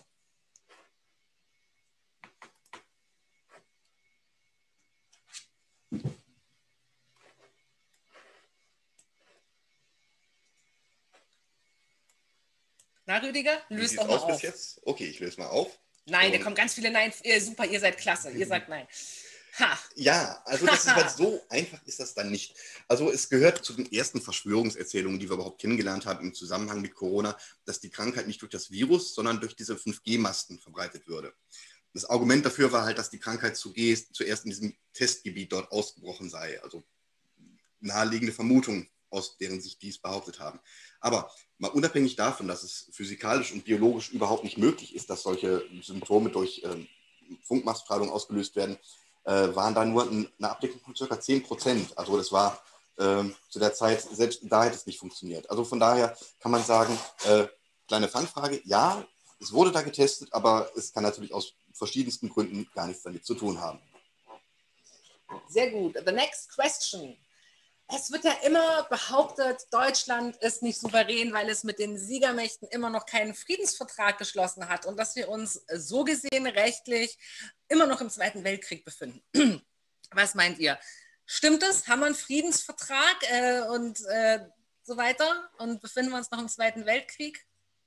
Na, Rüdiger, löst doch mal auf. Bis jetzt? Okay, ich löse mal auf. Nein, da kommen ganz viele Nein. Äh, super, ihr seid klasse. Ihr sagt Nein. Ha. Ja, also das ist halt so einfach ist das dann nicht. Also es gehört zu den ersten Verschwörungserzählungen, die wir überhaupt kennengelernt haben im Zusammenhang mit Corona, dass die Krankheit nicht durch das Virus, sondern durch diese fünf G Masten verbreitet würde. Das Argument dafür war halt, dass die Krankheit zuerst in diesem Testgebiet dort ausgebrochen sei. Also naheliegende Vermutungen, aus deren sich dies behauptet haben. Aber mal unabhängig davon, dass es physikalisch und biologisch überhaupt nicht möglich ist, dass solche Symptome durch ähm, Funkmaststrahlung ausgelöst werden, äh, waren da nur eine Abdeckung von ca. zehn Prozent. Also das war äh, zu der Zeit, selbst da hätte es nicht funktioniert. Also von daher kann man sagen, äh, kleine Fangfrage, ja, es wurde da getestet, aber es kann natürlich aus verschiedensten Gründen gar nichts damit zu tun haben. Sehr gut. The next question. Es wird ja immer behauptet, Deutschland ist nicht souverän, weil es mit den Siegermächten immer noch keinen Friedensvertrag geschlossen hat und dass wir uns so gesehen rechtlich immer noch im Zweiten Weltkrieg befinden. Was meint ihr? Stimmt es? Haben wir einen Friedensvertrag äh, und äh, so weiter und befinden wir uns noch im Zweiten Weltkrieg?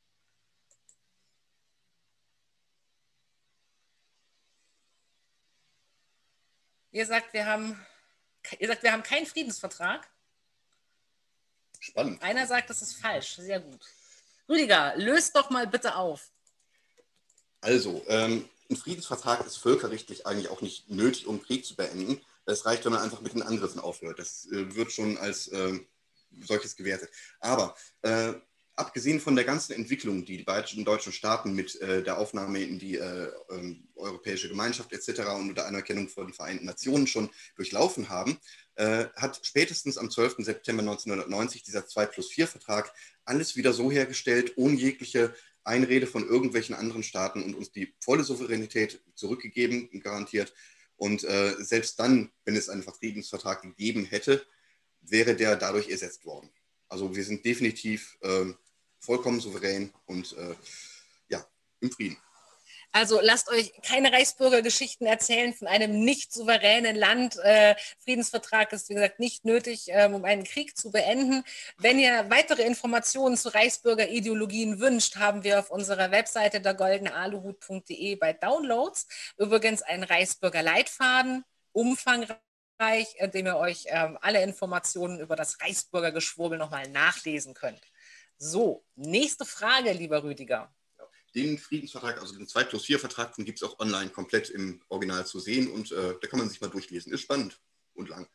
Ihr sagt, wir haben... Ihr sagt, wir haben keinen Friedensvertrag. Spannend. Einer sagt, das ist falsch. Sehr gut. Rüdiger, löst doch mal bitte auf. Also, ähm, ein Friedensvertrag ist völkerrechtlich eigentlich auch nicht nötig, um Krieg zu beenden. Es reicht, wenn man einfach mit den Angriffen aufhört. Das äh, wird schon als äh, solches gewertet. Aber äh, abgesehen von der ganzen Entwicklung, die die beiden deutschen Staaten mit äh, der Aufnahme in die äh, äh, Europäische Gemeinschaft et cetera und unter Anerkennung von den Vereinten Nationen schon durchlaufen haben, äh, hat spätestens am zwölften September neunzehnhundertneunzig dieser zwei plus vier Vertrag alles wieder so hergestellt, ohne jegliche Einrede von irgendwelchen anderen Staaten und uns die volle Souveränität zurückgegeben und garantiert. Und äh, selbst dann, wenn es einen Friedensvertrag gegeben hätte, wäre der dadurch ersetzt worden. Also wir sind definitiv äh, vollkommen souverän und äh, ja, im Frieden. Also lasst euch keine Reichsbürgergeschichten erzählen von einem nicht souveränen Land. Äh, Friedensvertrag ist, wie gesagt, nicht nötig, ähm, um einen Krieg zu beenden. Wenn ihr weitere Informationen zu Reichsbürgerideologien wünscht, haben wir auf unserer Webseite der goldene aluhut punkt de bei Downloads übrigens einen Reichsbürger Leitfaden, umfangreich in dem ihr euch ähm, alle Informationen über das Reichsbürger Geschwurbel nochmal nachlesen könnt. So, nächste Frage, lieber Rüdiger. Den Friedensvertrag, also den zwei plus vier Vertrag, den gibt es auch online komplett im Original zu sehen und äh, da kann man sich mal durchlesen. Ist spannend und lang.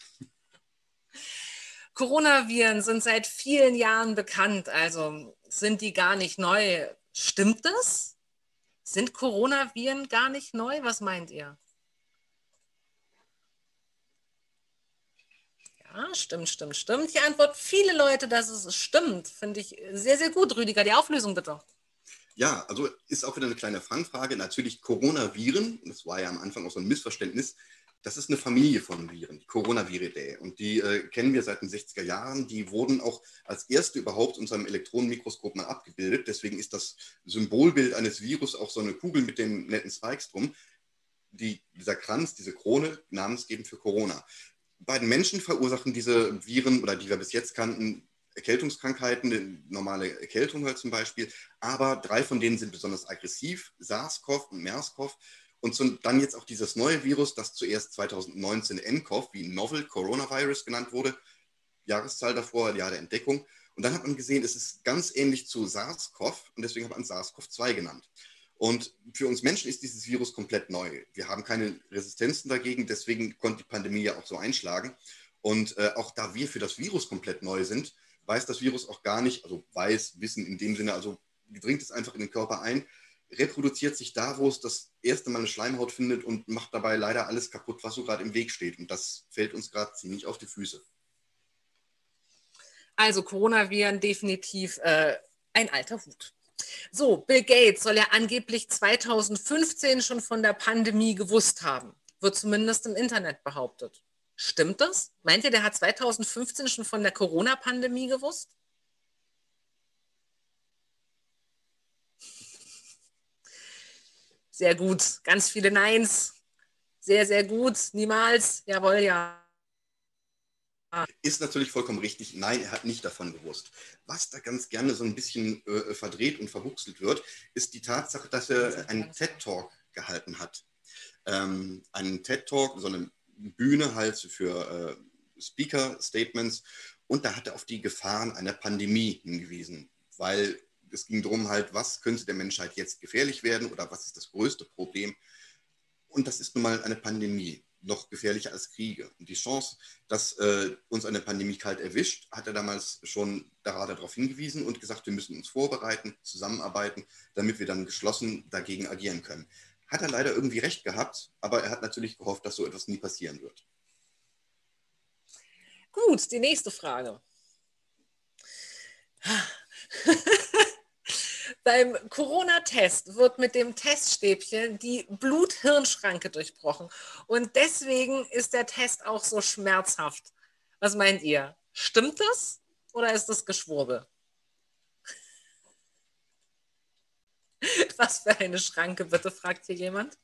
Coronaviren sind seit vielen Jahren bekannt, also sind die gar nicht neu. Stimmt das? Sind Coronaviren gar nicht neu? Was meint ihr? Ja, stimmt, stimmt, stimmt. Die Antwort, viele Leute, dass es stimmt, finde ich sehr, sehr gut. Rüdiger, die Auflösung bitte. Ja, also ist auch wieder eine kleine Fangfrage. Natürlich Coronaviren, das war ja am Anfang auch so ein Missverständnis, das ist eine Familie von Viren, die Coronaviridae. Und die äh, kennen wir seit den sechziger Jahren. Die wurden auch als erste überhaupt unter einem Elektronenmikroskop mal abgebildet. Deswegen ist das Symbolbild eines Virus auch so eine Kugel mit den netten Spikes drum. Die, dieser Kranz, diese Krone, namensgebend für Corona. Bei den Menschen verursachen diese Viren, oder die wir bis jetzt kannten, Erkältungskrankheiten, eine normale Erkältung halt zum Beispiel. Aber drei von denen sind besonders aggressiv, SARS-CoV und MERS-CoV. Und so, dann jetzt auch dieses neue Virus, das zuerst zweitausendneunzehn N C O V, wie Novel Coronavirus genannt wurde, Jahreszahl davor, Jahr der Entdeckung. Und dann hat man gesehen, es ist ganz ähnlich zu SARS-CoV und deswegen hat man SARS-CoV zwei genannt. Und für uns Menschen ist dieses Virus komplett neu. Wir haben keine Resistenzen dagegen, deswegen konnte die Pandemie ja auch so einschlagen. Und äh, auch da wir für das Virus komplett neu sind, weiß das Virus auch gar nicht, also weiß, wissen in dem Sinne, also dringt es einfach in den Körper ein, reproduziert sich da, wo es das erste Mal eine Schleimhaut findet und macht dabei leider alles kaputt, was so gerade im Weg steht. Und das fällt uns gerade ziemlich auf die Füße. Also Coronaviren definitiv äh, ein alter Hut. So, Bill Gates soll ja angeblich zweitausendfünfzehn schon von der Pandemie gewusst haben. Wird zumindest im Internet behauptet. Stimmt das? Meint ihr, der hat zweitausendfünfzehn schon von der Corona-Pandemie gewusst? Sehr gut. Ganz viele Neins. Sehr, sehr gut. Niemals. Jawohl, ja. Ist natürlich vollkommen richtig. Nein, er hat nicht davon gewusst. Was da ganz gerne so ein bisschen äh, verdreht und verwuchselt wird, ist die Tatsache, dass er einen TED-Talk gehalten hat. Ähm, einen TED-Talk, so eine Bühne halt für äh, Speaker-Statements. Und da hat er auf die Gefahren einer Pandemie hingewiesen, weil es ging darum halt, was könnte der Menschheit jetzt gefährlich werden oder was ist das größte Problem. Und das ist nun mal eine Pandemie, noch gefährlicher als Kriege. Und die Chance, dass äh, uns eine Pandemie kalt erwischt, hat er damals schon darauf hingewiesen und gesagt, wir müssen uns vorbereiten, zusammenarbeiten, damit wir dann geschlossen dagegen agieren können. Hat er leider irgendwie recht gehabt, aber er hat natürlich gehofft, dass so etwas nie passieren wird. Gut, die nächste Frage. Beim Corona-Test wird mit dem Teststäbchen die Blut-Hirn-Schranke durchbrochen. Und deswegen ist der Test auch so schmerzhaft. Was meint ihr? Stimmt das oder ist das Geschwurbel? Was für eine Schranke, bitte, fragt hier jemand.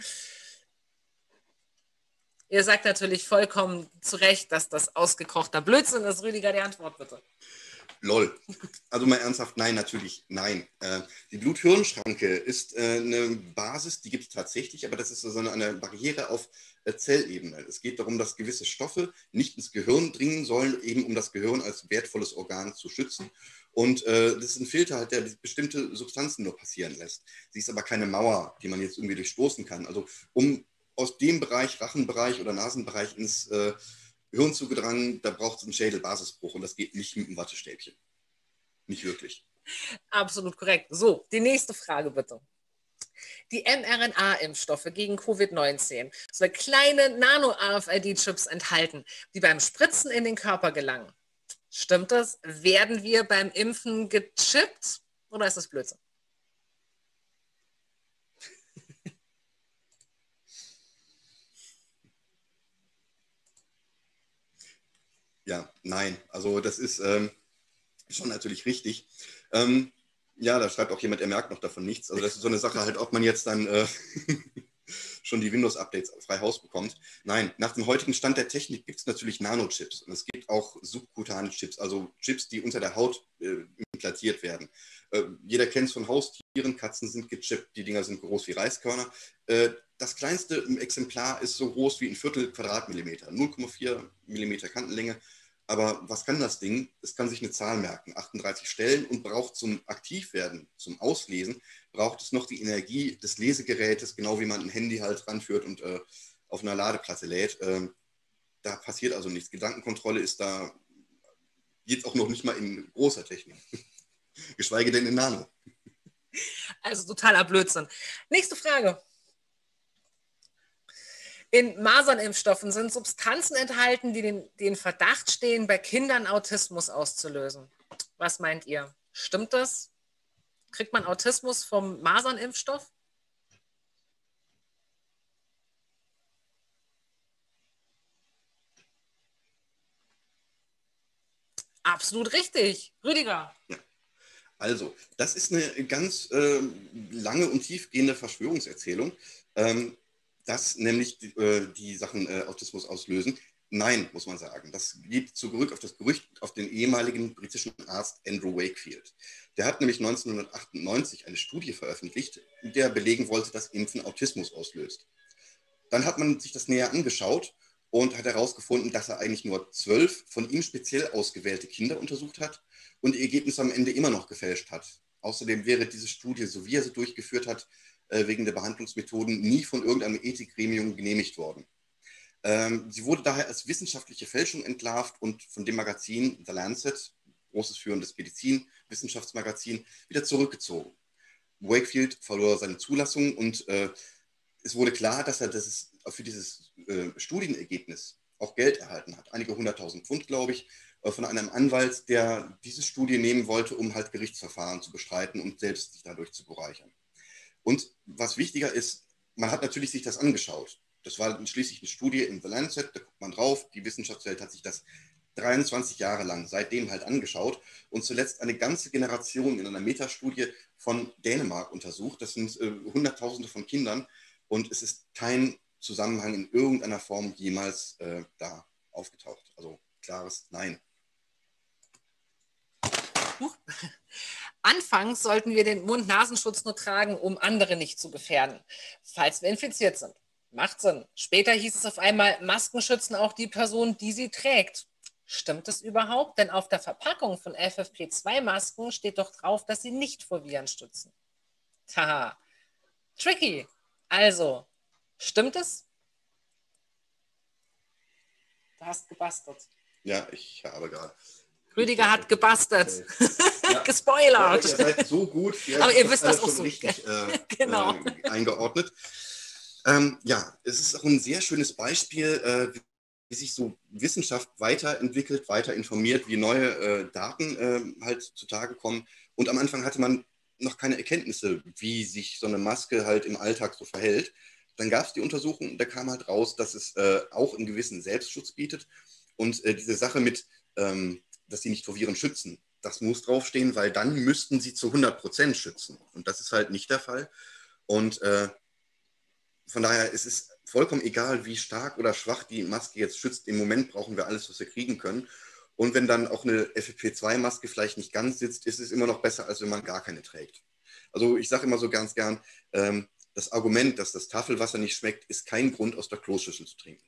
Ihr sagt natürlich vollkommen zu Recht, dass das ausgekochter Blödsinn ist. Rüdiger, die Antwort bitte. Lol. Also mal ernsthaft, nein, natürlich, nein. Äh, die Blut-Hirn-Schranke ist äh, eine Basis, die gibt es tatsächlich, aber das ist so eine, eine Barriere auf äh, Zellebene. Es geht darum, dass gewisse Stoffe nicht ins Gehirn dringen sollen, eben um das Gehirn als wertvolles Organ zu schützen. Und äh, das ist ein Filter, halt, der bestimmte Substanzen nur passieren lässt. Sie ist aber keine Mauer, die man jetzt irgendwie durchstoßen kann. Also um aus dem Bereich, Rachenbereich oder Nasenbereich ins äh, Hirn zugedrang, da braucht es einen Schädelbasisbruch und das geht nicht mit einem Wattestäbchen. Nicht wirklich. Absolut korrekt. So, die nächste Frage bitte. Die mRNA-Impfstoffe gegen Covid neunzehn soll kleine Nano-R F I D-Chips enthalten, die beim Spritzen in den Körper gelangen. Stimmt das? Werden wir beim Impfen gechippt oder ist das Blödsinn? Ja, nein. Also das ist ähm, schon natürlich richtig. Ähm, ja, da schreibt auch jemand, er merkt noch davon nichts. Also das ist so eine Sache halt, ob man jetzt dann äh, schon die Windows-Updates frei Haus bekommt. Nein, nach dem heutigen Stand der Technik gibt es natürlich Nanochips und es gibt auch subkutane Chips, also Chips, die unter der Haut äh, implantiert werden. Äh, jeder kennt es von Haustieren. Katzen sind gechippt, die Dinger sind groß wie Reiskörner. Äh, das kleinste Exemplar ist so groß wie ein Viertel Quadratmillimeter, null Komma vier Millimeter Kantenlänge. Aber was kann das Ding? Es kann sich eine Zahl merken, achtunddreißig Stellen, und braucht zum Aktivwerden, zum Auslesen, braucht es noch die Energie des Lesegerätes, genau wie man ein Handy halt ranführt und äh, auf einer Ladeplatte lädt. Ähm, da passiert also nichts. Gedankenkontrolle ist da jetzt auch noch nicht mal in großer Technik, geschweige denn in Nano. Also totaler Blödsinn. Nächste Frage. In Masernimpfstoffen sind Substanzen enthalten, die den, den Verdacht stehen, bei Kindern Autismus auszulösen. Was meint ihr? Stimmt das? Kriegt man Autismus vom Masernimpfstoff? Absolut richtig. Rüdiger. Ja. Also, das ist eine ganz äh, lange und tiefgehende Verschwörungserzählung. Ähm, dass nämlich die, äh, die Sachen äh, Autismus auslösen. Nein, muss man sagen. Das geht zurück auf das Gerücht auf den ehemaligen britischen Arzt Andrew Wakefield. Der hat nämlich neunzehnhundertachtundneunzig eine Studie veröffentlicht, in der er belegen wollte, dass Impfen Autismus auslöst. Dann hat man sich das näher angeschaut und hat herausgefunden, dass er eigentlich nur zwölf von ihm speziell ausgewählte Kinder untersucht hat und die Ergebnisse am Ende immer noch gefälscht hat. Außerdem wäre diese Studie, so wie er sie durchgeführt hat, wegen der Behandlungsmethoden nie von irgendeinem Ethikgremium genehmigt worden. Ähm, sie wurde daher als wissenschaftliche Fälschung entlarvt und von dem Magazin The Lancet, großes führendes Medizin-Wissenschaftsmagazin, wieder zurückgezogen. Wakefield verlor seine Zulassung und äh, es wurde klar, dass er das für dieses äh, Studienergebnis auch Geld erhalten hat. Einige hunderttausend Pfund, glaube ich, äh, von einem Anwalt, der diese Studie nehmen wollte, um halt Gerichtsverfahren zu bestreiten und selbst sich dadurch zu bereichern. Und was wichtiger ist, man hat natürlich sich das angeschaut. Das war schließlich eine Studie in The Lancet, da guckt man drauf. Die Wissenschaftswelt hat sich das dreiundzwanzig Jahre lang seitdem halt angeschaut und zuletzt eine ganze Generation in einer Metastudie von Dänemark untersucht. Das sind äh, Hunderttausende von Kindern und es ist kein Zusammenhang in irgendeiner Form jemals äh, da aufgetaucht. Also klares Nein. Anfangs sollten wir den Mund-Nasenschutz nur tragen, um andere nicht zu gefährden, falls wir infiziert sind. Macht Sinn. Später hieß es auf einmal, Masken schützen auch die Person, die sie trägt. Stimmt es überhaupt? Denn auf der Verpackung von F F P zwei Masken steht doch drauf, dass sie nicht vor Viren schützen. Haha. Tricky. Also, stimmt es? Du hast gebastelt. Ja, ich habe gerade. Rüdiger hat gebastelt. Ja. Gespoilert. Ja, ihr seid so gut. Aber ihr wisst das auch so. Richtig äh, genau. äh, eingeordnet. Ähm, ja, es ist auch ein sehr schönes Beispiel, äh, wie sich so Wissenschaft weiterentwickelt, weiter informiert, wie neue äh, Daten äh, halt zutage kommen. Und am Anfang hatte man noch keine Erkenntnisse, wie sich so eine Maske halt im Alltag so verhält. Dann gab es die Untersuchung, da kam halt raus, dass es äh, auch einen gewissen Selbstschutz bietet. Und äh, diese Sache mit, ähm, dass sie nicht vor Viren schützen, das muss draufstehen, weil dann müssten sie zu hundert Prozent schützen. Und das ist halt nicht der Fall. Und äh, von daher ist es vollkommen egal, wie stark oder schwach die Maske jetzt schützt. Im Moment brauchen wir alles, was wir kriegen können. Und wenn dann auch eine F F P zwei Maske vielleicht nicht ganz sitzt, ist es immer noch besser, als wenn man gar keine trägt. Also ich sage immer so ganz gern, ähm, das Argument, dass das Tafelwasser nicht schmeckt, ist kein Grund, aus der Kloschüssel zu trinken.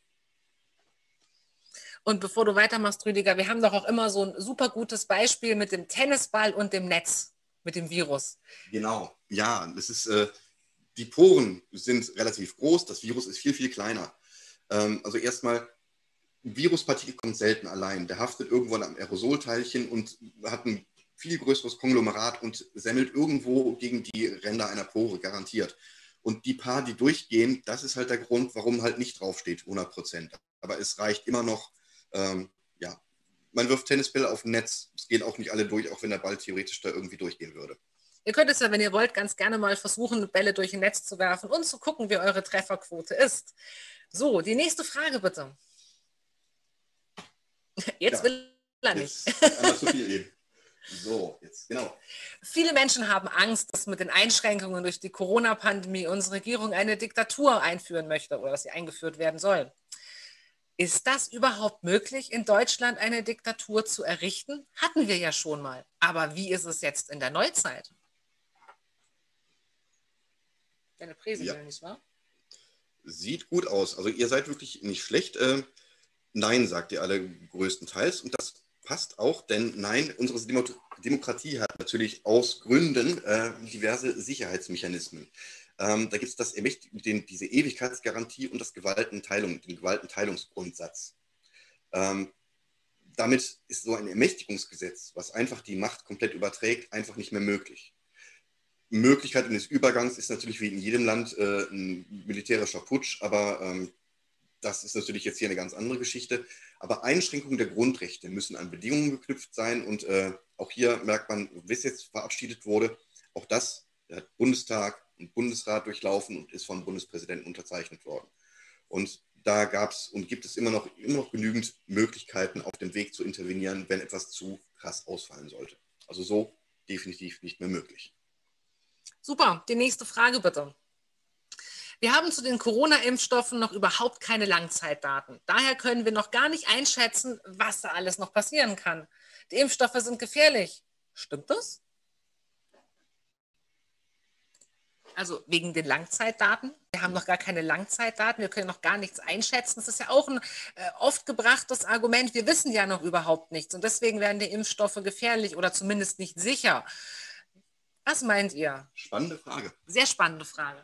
Und bevor du weitermachst, Rüdiger, wir haben doch auch immer so ein super gutes Beispiel mit dem Tennisball und dem Netz, mit dem Virus. Genau, ja, das ist, äh, die Poren sind relativ groß, das Virus ist viel, viel kleiner. Ähm, also erstmal, ein Viruspartikel kommt selten allein. Der haftet irgendwo am Aerosolteilchen und hat ein viel größeres Konglomerat und semmelt irgendwo gegen die Ränder einer Pore, garantiert. Und die paar, die durchgehen, das ist halt der Grund, warum halt nicht draufsteht, hundert Prozent. Aber es reicht immer noch, ähm, ja, man wirft Tennisbälle auf ein Netz, es gehen auch nicht alle durch, auch wenn der Ball theoretisch da irgendwie durchgehen würde. Ihr könnt es ja, wenn ihr wollt, ganz gerne mal versuchen, Bälle durch ein Netz zu werfen und zu gucken, wie eure Trefferquote ist. So, die nächste Frage bitte. Jetzt ja, will er nicht. Einmal zu viel eben. So, jetzt, genau. Viele Menschen haben Angst, dass mit den Einschränkungen durch die Corona-Pandemie unsere Regierung eine Diktatur einführen möchte oder dass sie eingeführt werden soll. Ist das überhaupt möglich, in Deutschland eine Diktatur zu errichten? Hatten wir ja schon mal. Aber wie ist es jetzt in der Neuzeit? Deine Präse, Ja. nicht wahr? Sieht gut aus. Also ihr seid wirklich nicht schlecht. Äh, nein, sagt ihr alle größtenteils. Und das passt auch, denn nein, unsere Demo Demokratie hat natürlich aus Gründen äh, diverse Sicherheitsmechanismen. Ähm, da gibt es das den, diese Ewigkeitsgarantie und das Gewaltenteilung, den Gewaltenteilungsgrundsatz. Ähm, damit ist so ein Ermächtigungsgesetz, was einfach die Macht komplett überträgt, einfach nicht mehr möglich. Möglichkeit eines Übergangs ist natürlich wie in jedem Land äh, ein militärischer Putsch, aber ähm, das ist natürlich jetzt hier eine ganz andere Geschichte. Aber Einschränkungen der Grundrechte müssen an Bedingungen geknüpft sein und äh, auch hier merkt man, wie es jetzt verabschiedet wurde, auch das hat Bundestag und Bundesrat durchlaufen und ist vom Bundespräsidenten unterzeichnet worden. Und da gab es und gibt es immer noch, immer noch genügend Möglichkeiten, auf dem Weg zu intervenieren, wenn etwas zu krass ausfallen sollte. Also so definitiv nicht mehr möglich. Super, die nächste Frage bitte. Wir haben zu den Corona-Impfstoffen noch überhaupt keine Langzeitdaten. Daher können wir noch gar nicht einschätzen, was da alles noch passieren kann. Die Impfstoffe sind gefährlich. Stimmt das? Also wegen den Langzeitdaten. Wir haben noch gar keine Langzeitdaten. Wir können noch gar nichts einschätzen. Das ist ja auch ein äh, oft gebrachtes Argument. Wir wissen ja noch überhaupt nichts. Und deswegen werden die Impfstoffe gefährlich oder zumindest nicht sicher. Was meint ihr? Spannende Frage. Sehr spannende Frage.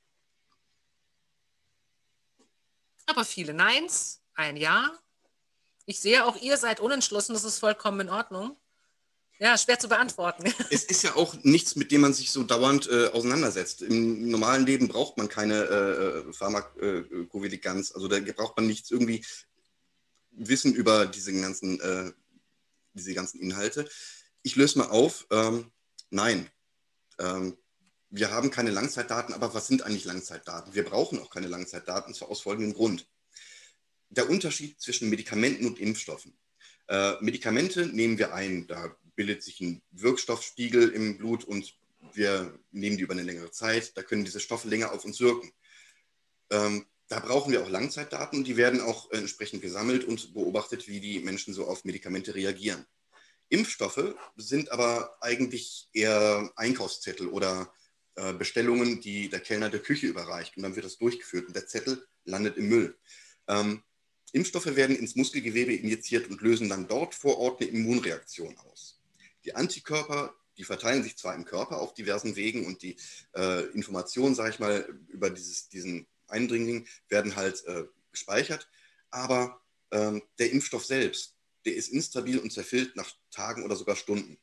Aber viele Neins, ein Ja. Ich sehe, auch ihr seid unentschlossen, das ist vollkommen in Ordnung. Ja, schwer zu beantworten. Es ist ja auch nichts, mit dem man sich so dauernd äh, auseinandersetzt. Im normalen Leben braucht man keine äh, Pharmakovigilanz, also da braucht man nichts irgendwie Wissen über diese ganzen, äh, diese ganzen Inhalte. Ich löse mal auf, ähm, nein. Ähm, wir haben keine Langzeitdaten, aber was sind eigentlich Langzeitdaten? Wir brauchen auch keine Langzeitdaten, zwar aus folgendem Grund. Der Unterschied zwischen Medikamenten und Impfstoffen. Äh, Medikamente nehmen wir ein, da bildet sich ein Wirkstoffspiegel im Blut und wir nehmen die über eine längere Zeit, da können diese Stoffe länger auf uns wirken. Ähm, da brauchen wir auch Langzeitdaten und die werden auch äh, entsprechend gesammelt und beobachtet, wie die Menschen so auf Medikamente reagieren. Impfstoffe sind aber eigentlich eher Einkaufszettel oder äh, Bestellungen, die der Kellner der Küche überreicht und dann wird das durchgeführt und der Zettel landet im Müll. Ähm, Impfstoffe werden ins Muskelgewebe injiziert und lösen dann dort vor Ort eine Immunreaktion aus. Die Antikörper, die verteilen sich zwar im Körper auf diversen Wegen und die äh, Informationen, sage ich mal, über dieses, diesen Eindringling werden halt äh, gespeichert, aber ähm, der Impfstoff selbst, der ist instabil und zerfällt nach Tagen oder sogar Stunden.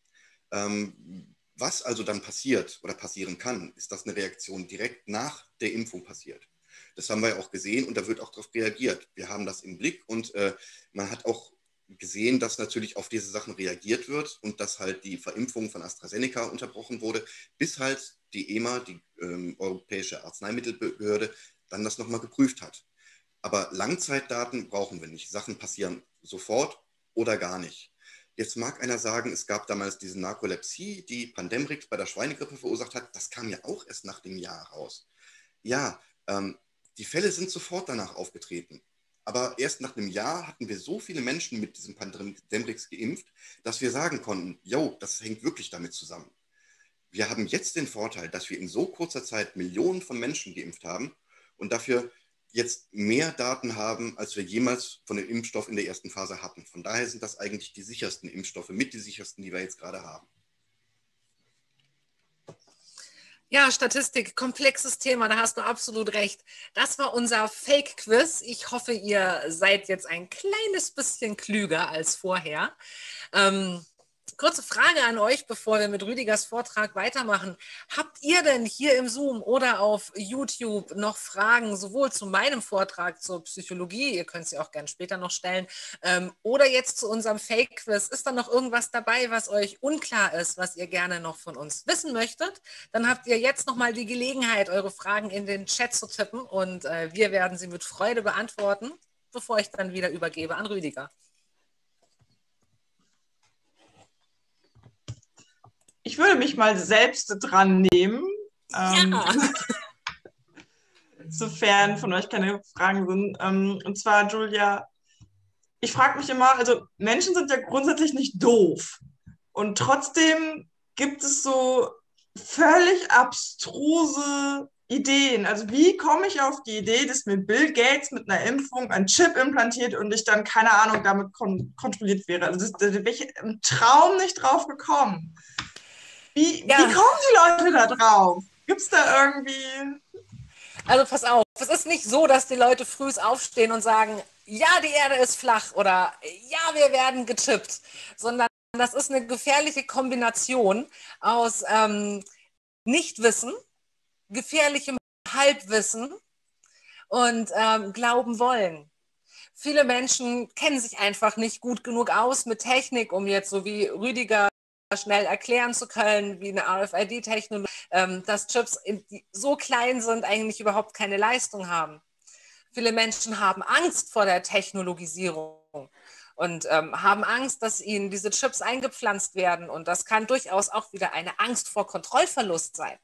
Ähm, was also dann passiert oder passieren kann, ist, dass eine Reaktion direkt nach der Impfung passiert. Das haben wir ja auch gesehen und da wird auch darauf reagiert. Wir haben das im Blick und äh, man hat auch gesehen, dass natürlich auf diese Sachen reagiert wird und dass halt die Verimpfung von AstraZeneca unterbrochen wurde, bis halt die E M A, die ähm, Europäische Arzneimittelbehörde, dann das nochmal geprüft hat. Aber Langzeitdaten brauchen wir nicht. Sachen passieren sofort oder gar nicht. Jetzt mag einer sagen, es gab damals diese Narkolepsie, die Pandemrix bei der Schweinegrippe verursacht hat. Das kam ja auch erst nach dem Jahr raus. Ja, ähm, die Fälle sind sofort danach aufgetreten. Aber erst nach einem Jahr hatten wir so viele Menschen mit diesem Pandemrix geimpft, dass wir sagen konnten, jo, das hängt wirklich damit zusammen. Wir haben jetzt den Vorteil, dass wir in so kurzer Zeit Millionen von Menschen geimpft haben und dafür jetzt mehr Daten haben, als wir jemals von dem Impfstoff in der ersten Phase hatten. Von daher sind das eigentlich die sichersten Impfstoffe, mit die sichersten, die wir jetzt gerade haben. Ja, Statistik, komplexes Thema, da hast du absolut recht. Das war unser Fake-Quiz. Ich hoffe, ihr seid jetzt ein kleines bisschen klüger als vorher. Ähm, kurze Frage an euch, bevor wir mit Rüdigers Vortrag weitermachen. Habt ihr denn hier im Zoom oder auf YouTube noch Fragen, sowohl zu meinem Vortrag zur Psychologie, ihr könnt sie auch gerne später noch stellen, ähm, oder jetzt zu unserem Fake-Quiz? Ist da noch irgendwas dabei, was euch unklar ist, was ihr gerne noch von uns wissen möchtet? Dann habt ihr jetzt nochmal die Gelegenheit, eure Fragen in den Chat zu tippen und äh, wir werden sie mit Freude beantworten, bevor ich dann wieder übergebe an Rüdiger. Ich würde mich mal selbst dran nehmen, Ja. ähm, sofern von euch keine Fragen sind. Ähm, und zwar, Julia, ich frage mich immer, also Menschen sind ja grundsätzlich nicht doof. Und trotzdem gibt es so völlig abstruse Ideen. Also wie komme ich auf die Idee, dass mir Bill Gates mit einer Impfung einen Chip implantiert und ich dann, keine Ahnung, damit kon kontrolliert wäre. Also das, da bin ich im Traum nicht drauf gekommen. Wie, wie Ja, kommen die Leute da drauf? Gibt es da irgendwie... also pass auf, es ist nicht so, dass die Leute früh aufstehen und sagen, ja, die Erde ist flach oder ja, wir werden gechippt, sondern das ist eine gefährliche Kombination aus ähm, Nichtwissen, gefährlichem Halbwissen und ähm, glauben wollen. Viele Menschen kennen sich einfach nicht gut genug aus mit Technik, um jetzt so wie Rüdiger schnell erklären zu können, wie eine R F I D-Technologie, ähm, dass Chips in, die so klein sind, eigentlich überhaupt keine Leistung haben. Viele Menschen haben Angst vor der Technologisierung und ähm, haben Angst, dass ihnen diese Chips eingepflanzt werden. Und das kann durchaus auch wieder eine Angst vor Kontrollverlust sein.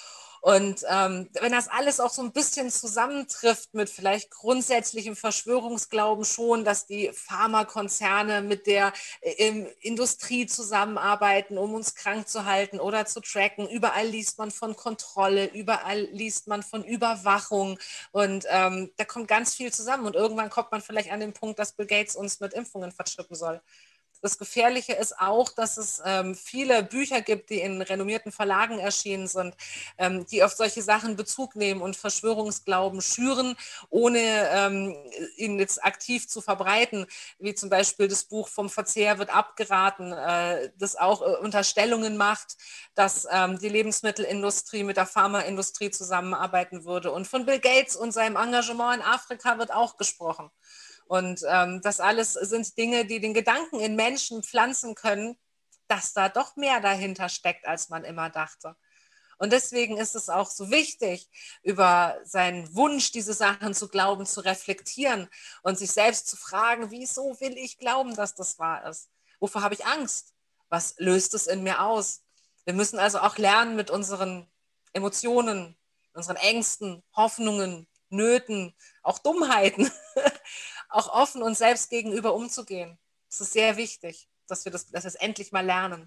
Und ähm, wenn das alles auch so ein bisschen zusammentrifft mit vielleicht grundsätzlichem Verschwörungsglauben schon, dass die Pharmakonzerne mit der äh, Industrie zusammenarbeiten, um uns krank zu halten oder zu tracken. Überall liest man von Kontrolle, überall liest man von Überwachung und ähm, da kommt ganz viel zusammen. Und irgendwann kommt man vielleicht an den Punkt, dass Bill Gates uns mit Impfungen verchippen soll. Das Gefährliche ist auch, dass es ähm, viele Bücher gibt, die in renommierten Verlagen erschienen sind, ähm, die auf solche Sachen Bezug nehmen und Verschwörungsglauben schüren, ohne ähm, ihn jetzt aktiv zu verbreiten, wie zum Beispiel das Buch Vom Verzehr wird abgeraten, äh, das auch äh, Unterstellungen macht, dass ähm, die Lebensmittelindustrie mit der Pharmaindustrie zusammenarbeiten würde. Und von Bill Gates und seinem Engagement in Afrika wird auch gesprochen. Und ähm, das alles sind Dinge, die den Gedanken in Menschen pflanzen können, dass da doch mehr dahinter steckt, als man immer dachte. Und deswegen ist es auch so wichtig, über seinen Wunsch, diese Sachen zu glauben, zu reflektieren und sich selbst zu fragen, wieso will ich glauben, dass das wahr ist? Wovor habe ich Angst? Was löst es in mir aus? Wir müssen also auch lernen, mit unseren Emotionen, unseren Ängsten, Hoffnungen, Nöten, auch Dummheiten, auch offen uns selbst gegenüber umzugehen. Es ist sehr wichtig, dass wir das, dass wir es endlich mal lernen.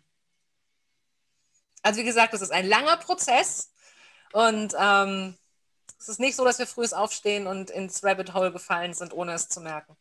Also wie gesagt, es ist ein langer Prozess und ähm, es ist nicht so, dass wir früh aufstehen und ins Rabbit Hole gefallen sind, ohne es zu merken.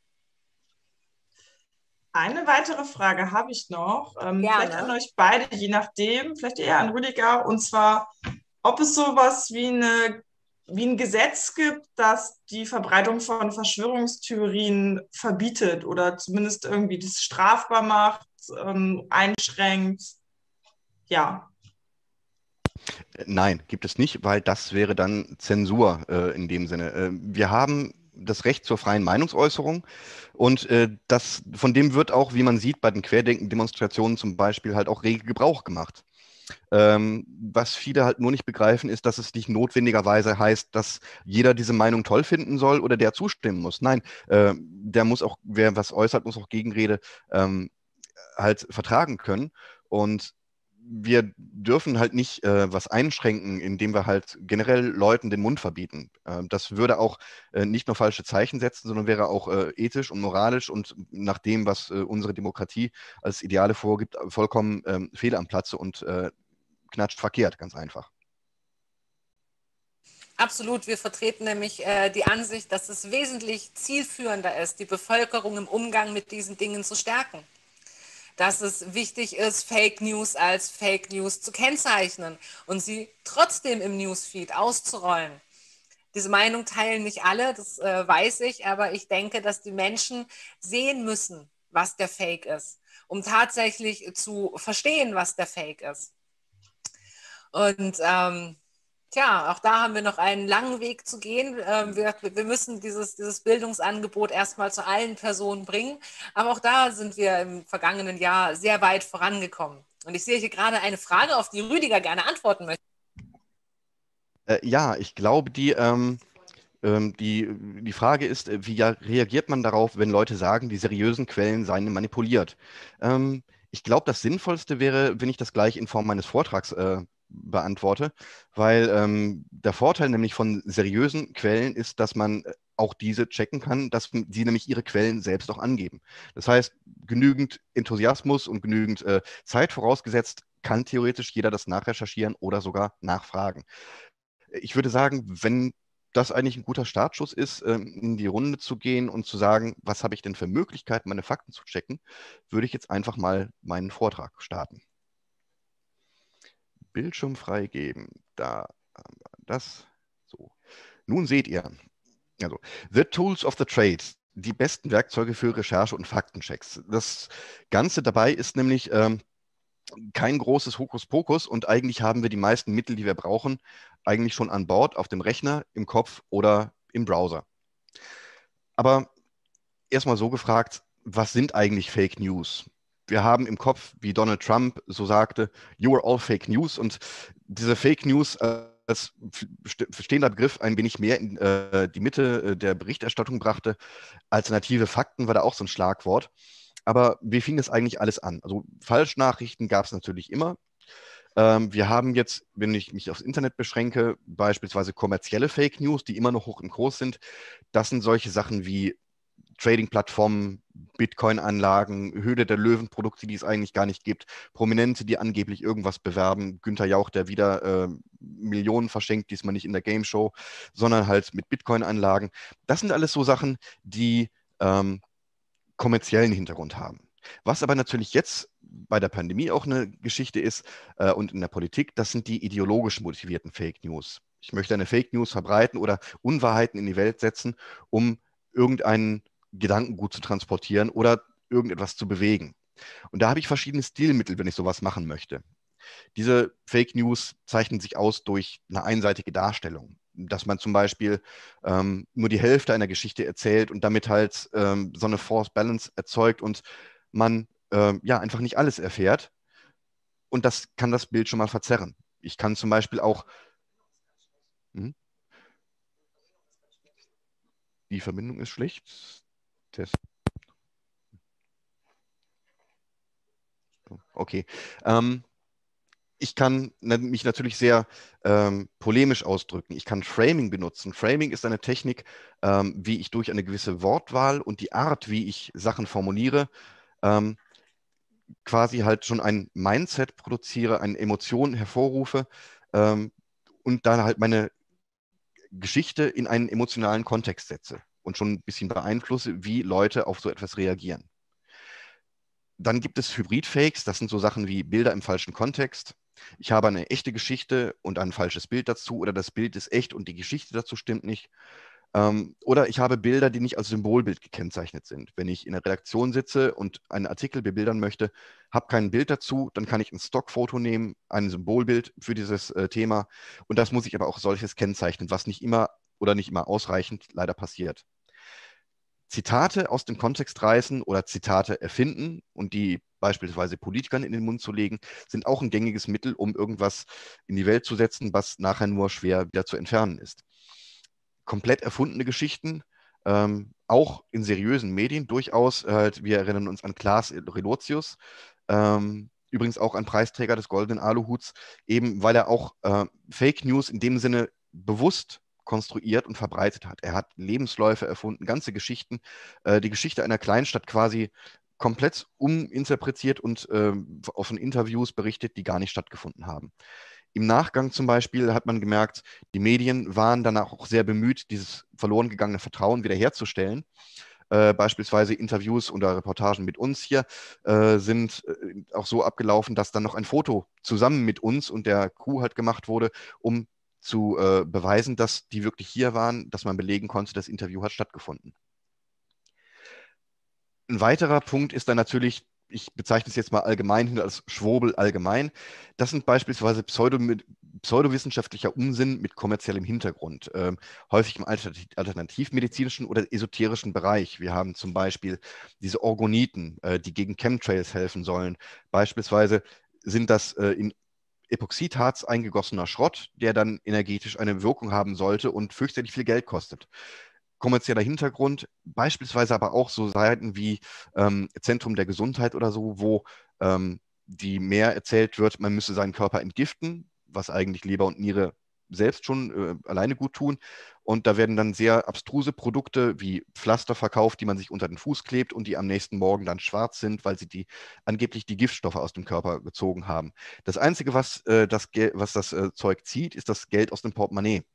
Eine weitere Frage habe ich noch, ähm, vielleicht an Gerne. euch beide, je nachdem, vielleicht eher an Rüdiger, und zwar, ob es sowas wie eine wie ein Gesetz gibt, das die Verbreitung von Verschwörungstheorien verbietet oder zumindest irgendwie das strafbar macht, ähm, einschränkt. Ja. Nein, gibt es nicht, weil das wäre dann Zensur äh, in dem Sinne. Äh, wir haben das Recht zur freien Meinungsäußerung und äh, das, von dem wird auch, wie man sieht, bei den Querdenken-Demonstrationen zum Beispiel halt auch rege Gebrauch gemacht. Ähm, was viele halt nur nicht begreifen, ist, dass es nicht notwendigerweise heißt, dass jeder diese Meinung toll finden soll oder der zustimmen muss. Nein, äh, der muss auch, wer was äußert, muss auch Gegenrede ähm, halt vertragen können. Und wir dürfen halt nicht äh, was einschränken, indem wir halt generell Leuten den Mund verbieten. Äh, das würde auch äh, nicht nur falsche Zeichen setzen, sondern wäre auch äh, ethisch und moralisch und nach dem, was äh, unsere Demokratie als Ideale vorgibt, vollkommen ähm, fehl am Platze und äh, knatscht verkehrt, ganz einfach. Absolut, wir vertreten nämlich äh, die Ansicht, dass es wesentlich zielführender ist, die Bevölkerung im Umgang mit diesen Dingen zu stärken. Dass es wichtig ist, Fake News als Fake News zu kennzeichnen und sie trotzdem im Newsfeed auszurollen. Diese Meinung teilen nicht alle, das äh, weiß ich, aber ich denke, dass die Menschen sehen müssen, was der Fake ist, um tatsächlich zu verstehen, was der Fake ist. Und ähm, tja, auch da haben wir noch einen langen Weg zu gehen. Ähm, wir, wir müssen dieses, dieses Bildungsangebot erstmal zu allen Personen bringen. Aber auch da sind wir im vergangenen Jahr sehr weit vorangekommen. Und ich sehe hier gerade eine Frage, auf die Rüdiger gerne antworten möchte. Äh, ja, ich glaube, die, ähm, ähm, die, die Frage ist, äh, wie ja, reagiert man darauf, wenn Leute sagen, die seriösen Quellen seien manipuliert? Ähm, ich glaube, das Sinnvollste wäre, wenn ich das gleich in Form meines Vortrags äh, beantworte, weil ähm, der Vorteil nämlich von seriösen Quellen ist, dass man äh, auch diese checken kann, dass sie nämlich ihre Quellen selbst auch angeben. Das heißt, genügend Enthusiasmus und genügend äh, Zeit vorausgesetzt, kann theoretisch jeder das nachrecherchieren oder sogar nachfragen. ich würde sagen, wenn das eigentlich ein guter Startschuss ist, in die Runde zu gehen und zu sagen, was habe ich denn für Möglichkeiten, meine Fakten zu checken, würde ich jetzt einfach mal meinen Vortrag starten. Bildschirm freigeben. Da haben wir das. So. Nun seht ihr, also The Tools of the Trade, die besten Werkzeuge für Recherche und Faktenchecks. Das Ganze dabei ist nämlich ähm, kein großes Hokuspokus und eigentlich haben wir die meisten Mittel, die wir brauchen, eigentlich schon an Bord, auf dem Rechner, im Kopf oder im Browser. Aber erstmal so gefragt, was sind eigentlich Fake News? Wir haben im Kopf, wie Donald Trump so sagte, you are all fake news, und diese Fake News als stehender Begriff ein wenig mehr in äh, die Mitte der Berichterstattung brachte. Alternative Fakten war da auch so ein Schlagwort. Aber wie fing das eigentlich alles an? Also Falschnachrichten gab es natürlich immer. Ähm, wir haben jetzt, wenn ich mich aufs Internet beschränke, beispielsweise kommerzielle Fake News, die immer noch hoch im Kurs sind. Das sind solche Sachen wie Trading-Plattformen, Bitcoin-Anlagen, Höhle der Löwen-Produkte, die es eigentlich gar nicht gibt, Prominente, die angeblich irgendwas bewerben, Günther Jauch, der wieder äh, Millionen verschenkt, diesmal nicht in der Game Show, sondern halt mit Bitcoin-Anlagen. Das sind alles so Sachen, die ähm, kommerziellen Hintergrund haben. Was aber natürlich jetzt bei der Pandemie auch eine Geschichte ist äh, und in der Politik, das sind die ideologisch motivierten Fake News. Ich möchte eine Fake News verbreiten oder Unwahrheiten in die Welt setzen, um irgendeinen Gedankengut zu transportieren oder irgendetwas zu bewegen. Und da habe ich verschiedene Stilmittel, wenn ich sowas machen möchte. Diese Fake News zeichnen sich aus durch eine einseitige Darstellung, dass man zum Beispiel ähm, nur die Hälfte einer Geschichte erzählt und damit halt ähm, so eine False Balance erzeugt und man ähm, ja einfach nicht alles erfährt. Und das kann das Bild schon mal verzerren. Ich kann zum Beispiel auch... Hm? Die Verbindung ist schlecht. Test. Okay. Ähm, ich kann mich natürlich sehr ähm, polemisch ausdrücken. Ich kann Framing benutzen. Framing ist eine Technik, ähm, wie ich durch eine gewisse Wortwahl und die Art, wie ich Sachen formuliere, ähm, quasi halt schon ein Mindset produziere, eine Emotion hervorrufe ähm, und dann halt meine Geschichte in einen emotionalen Kontext setze und schon ein bisschen beeinflusse, wie Leute auf so etwas reagieren. Dann gibt es Hybrid-Fakes, das sind so Sachen wie Bilder im falschen Kontext. Ich habe eine echte Geschichte und ein falsches Bild dazu, oder das Bild ist echt und die Geschichte dazu stimmt nicht. Ähm, oder ich habe Bilder, die nicht als Symbolbild gekennzeichnet sind. Wenn ich in der Redaktion sitze und einen Artikel bebildern möchte, habe kein Bild dazu, dann kann ich ein Stockfoto nehmen, ein Symbolbild für dieses äh, Thema, und das muss ich aber auch solches kennzeichnen, was nicht immer oder nicht immer ausreichend leider passiert. Zitate aus dem Kontext reißen oder Zitate erfinden und die beispielsweise Politikern in den Mund zu legen, sind auch ein gängiges Mittel, um irgendwas in die Welt zu setzen, was nachher nur schwer wieder zu entfernen ist. Komplett erfundene Geschichten, ähm, auch in seriösen Medien durchaus. Äh, wir erinnern uns an Klaas Relotius, ähm, übrigens auch ein Preisträger des Goldenen Aluhuts, eben weil er auch äh, Fake News in dem Sinne bewusst konstruiert und verbreitet hat. Er hat Lebensläufe erfunden, ganze Geschichten, äh, die Geschichte einer Kleinstadt quasi komplett uminterpretiert und äh, von Interviews berichtet, die gar nicht stattgefunden haben. Im Nachgang zum Beispiel hat man gemerkt, die Medien waren danach auch sehr bemüht, dieses verloren gegangene Vertrauen wiederherzustellen. Äh, beispielsweise Interviews oder Reportagen mit uns hier äh, sind äh, auch so abgelaufen, dass dann noch ein Foto zusammen mit uns und der Crew halt gemacht wurde, um zu äh, beweisen, dass die wirklich hier waren, dass man belegen konnte, das Interview hat stattgefunden. Ein weiterer Punkt ist dann natürlich, ich bezeichne es jetzt mal allgemein als Schwurbel allgemein, das sind beispielsweise Pseudo pseudowissenschaftlicher Unsinn mit kommerziellem Hintergrund, ähm, häufig im alternativmedizinischen oder esoterischen Bereich. Wir haben zum Beispiel diese Orgoniten, äh, die gegen Chemtrails helfen sollen. Beispielsweise sind das äh, in Epoxidharz eingegossener Schrott, der dann energetisch eine Wirkung haben sollte und fürchterlich viel Geld kostet. Kommerzieller Hintergrund, beispielsweise aber auch so Seiten wie ähm, Zentrum der Gesundheit oder so, wo ähm, die mehr erzählt wird, man müsse seinen Körper entgiften, was eigentlich Leber und Niere selbst schon äh, alleine gut tun. Und da werden dann sehr abstruse Produkte wie Pflaster verkauft, die man sich unter den Fuß klebt und die am nächsten Morgen dann schwarz sind, weil sie die angeblich die Giftstoffe aus dem Körper gezogen haben. Das Einzige, was, äh, das, was das äh, Zeug zieht, ist das Geld aus dem Portemonnaie.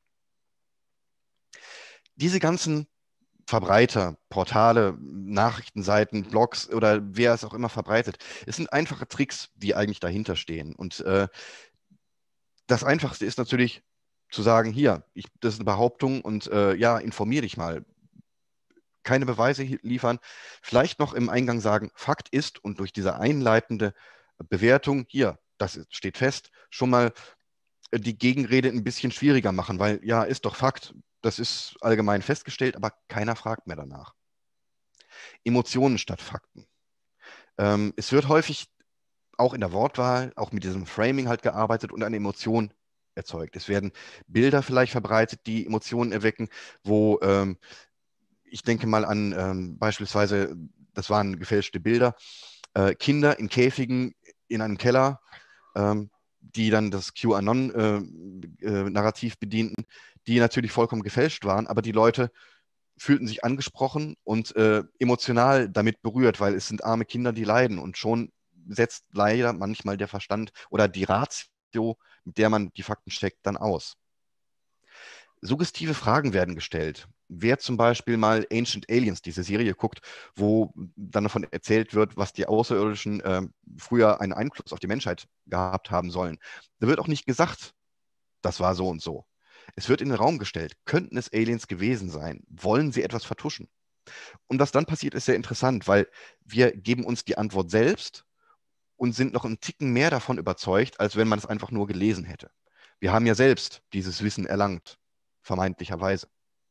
Diese ganzen Verbreiter, Portale, Nachrichtenseiten, Blogs oder wer es auch immer verbreitet, es sind einfache Tricks, die eigentlich dahinter stehen. Und äh, das Einfachste ist natürlich zu sagen, hier, ich, das ist eine Behauptung und äh, ja, informier dich mal. Keine Beweise liefern, vielleicht noch im Eingang sagen, Fakt ist und durch diese einleitende Bewertung, hier, das steht fest, schon mal die Gegenrede ein bisschen schwieriger machen, weil ja, ist doch Fakt, das ist allgemein festgestellt, aber keiner fragt mehr danach. Emotionen statt Fakten. Ähm, es wird häufig auch in der Wortwahl, auch mit diesem Framing halt gearbeitet und eine Emotion erzeugt. Es werden Bilder vielleicht verbreitet, die Emotionen erwecken, wo ähm, ich denke mal an ähm, beispielsweise, das waren gefälschte Bilder, äh, Kinder in Käfigen in einem Keller, ähm, die dann das QAnon-Narrativ äh, äh, bedienten, die natürlich vollkommen gefälscht waren, aber die Leute fühlten sich angesprochen und äh, emotional damit berührt, weil es sind arme Kinder, die leiden und schon setzt leider manchmal der Verstand oder die Ratio, mit der man die Fakten checkt, dann aus. Suggestive Fragen werden gestellt. Wer zum Beispiel mal Ancient Aliens, diese Serie guckt, wo dann davon erzählt wird, was die Außerirdischen äh, früher einen Einfluss auf die Menschheit gehabt haben sollen, da wird auch nicht gesagt, das war so und so. Es wird in den Raum gestellt, könnten es Aliens gewesen sein? Wollen sie etwas vertuschen? Und was dann passiert, ist sehr interessant, weil wir geben uns die Antwort selbst und sind noch einen Ticken mehr davon überzeugt, als wenn man es einfach nur gelesen hätte. Wir haben ja selbst dieses Wissen erlangt, vermeintlicherweise.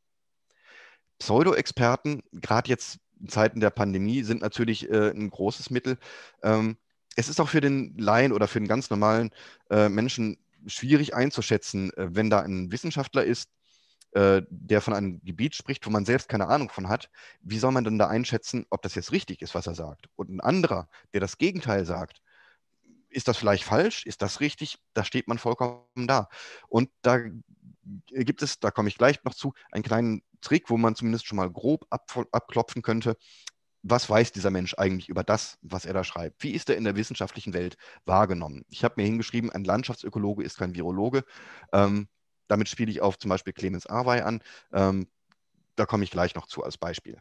Pseudo-Experten, gerade jetzt in Zeiten der Pandemie, sind natürlich äh, ein großes Mittel. Ähm, es ist auch für den Laien oder für den ganz normalen äh, Menschen schwierig einzuschätzen, äh, wenn da ein Wissenschaftler ist, äh, der von einem Gebiet spricht, wo man selbst keine Ahnung von hat. Wie soll man denn da einschätzen, ob das jetzt richtig ist, was er sagt? Und ein anderer, der das Gegenteil sagt, ist das vielleicht falsch? Ist das richtig? Da steht man vollkommen da. Und da gibt es, da komme ich gleich noch zu, einen kleinen Trick, wo man zumindest schon mal grob ab, abklopfen könnte. Was weiß dieser Mensch eigentlich über das, was er da schreibt? Wie ist er in der wissenschaftlichen Welt wahrgenommen? Ich habe mir hingeschrieben, ein Landschaftsökologe ist kein Virologe. Ähm, damit spiele ich auf zum Beispiel Clemens Arwey an. Ähm, da komme ich gleich noch zu als Beispiel.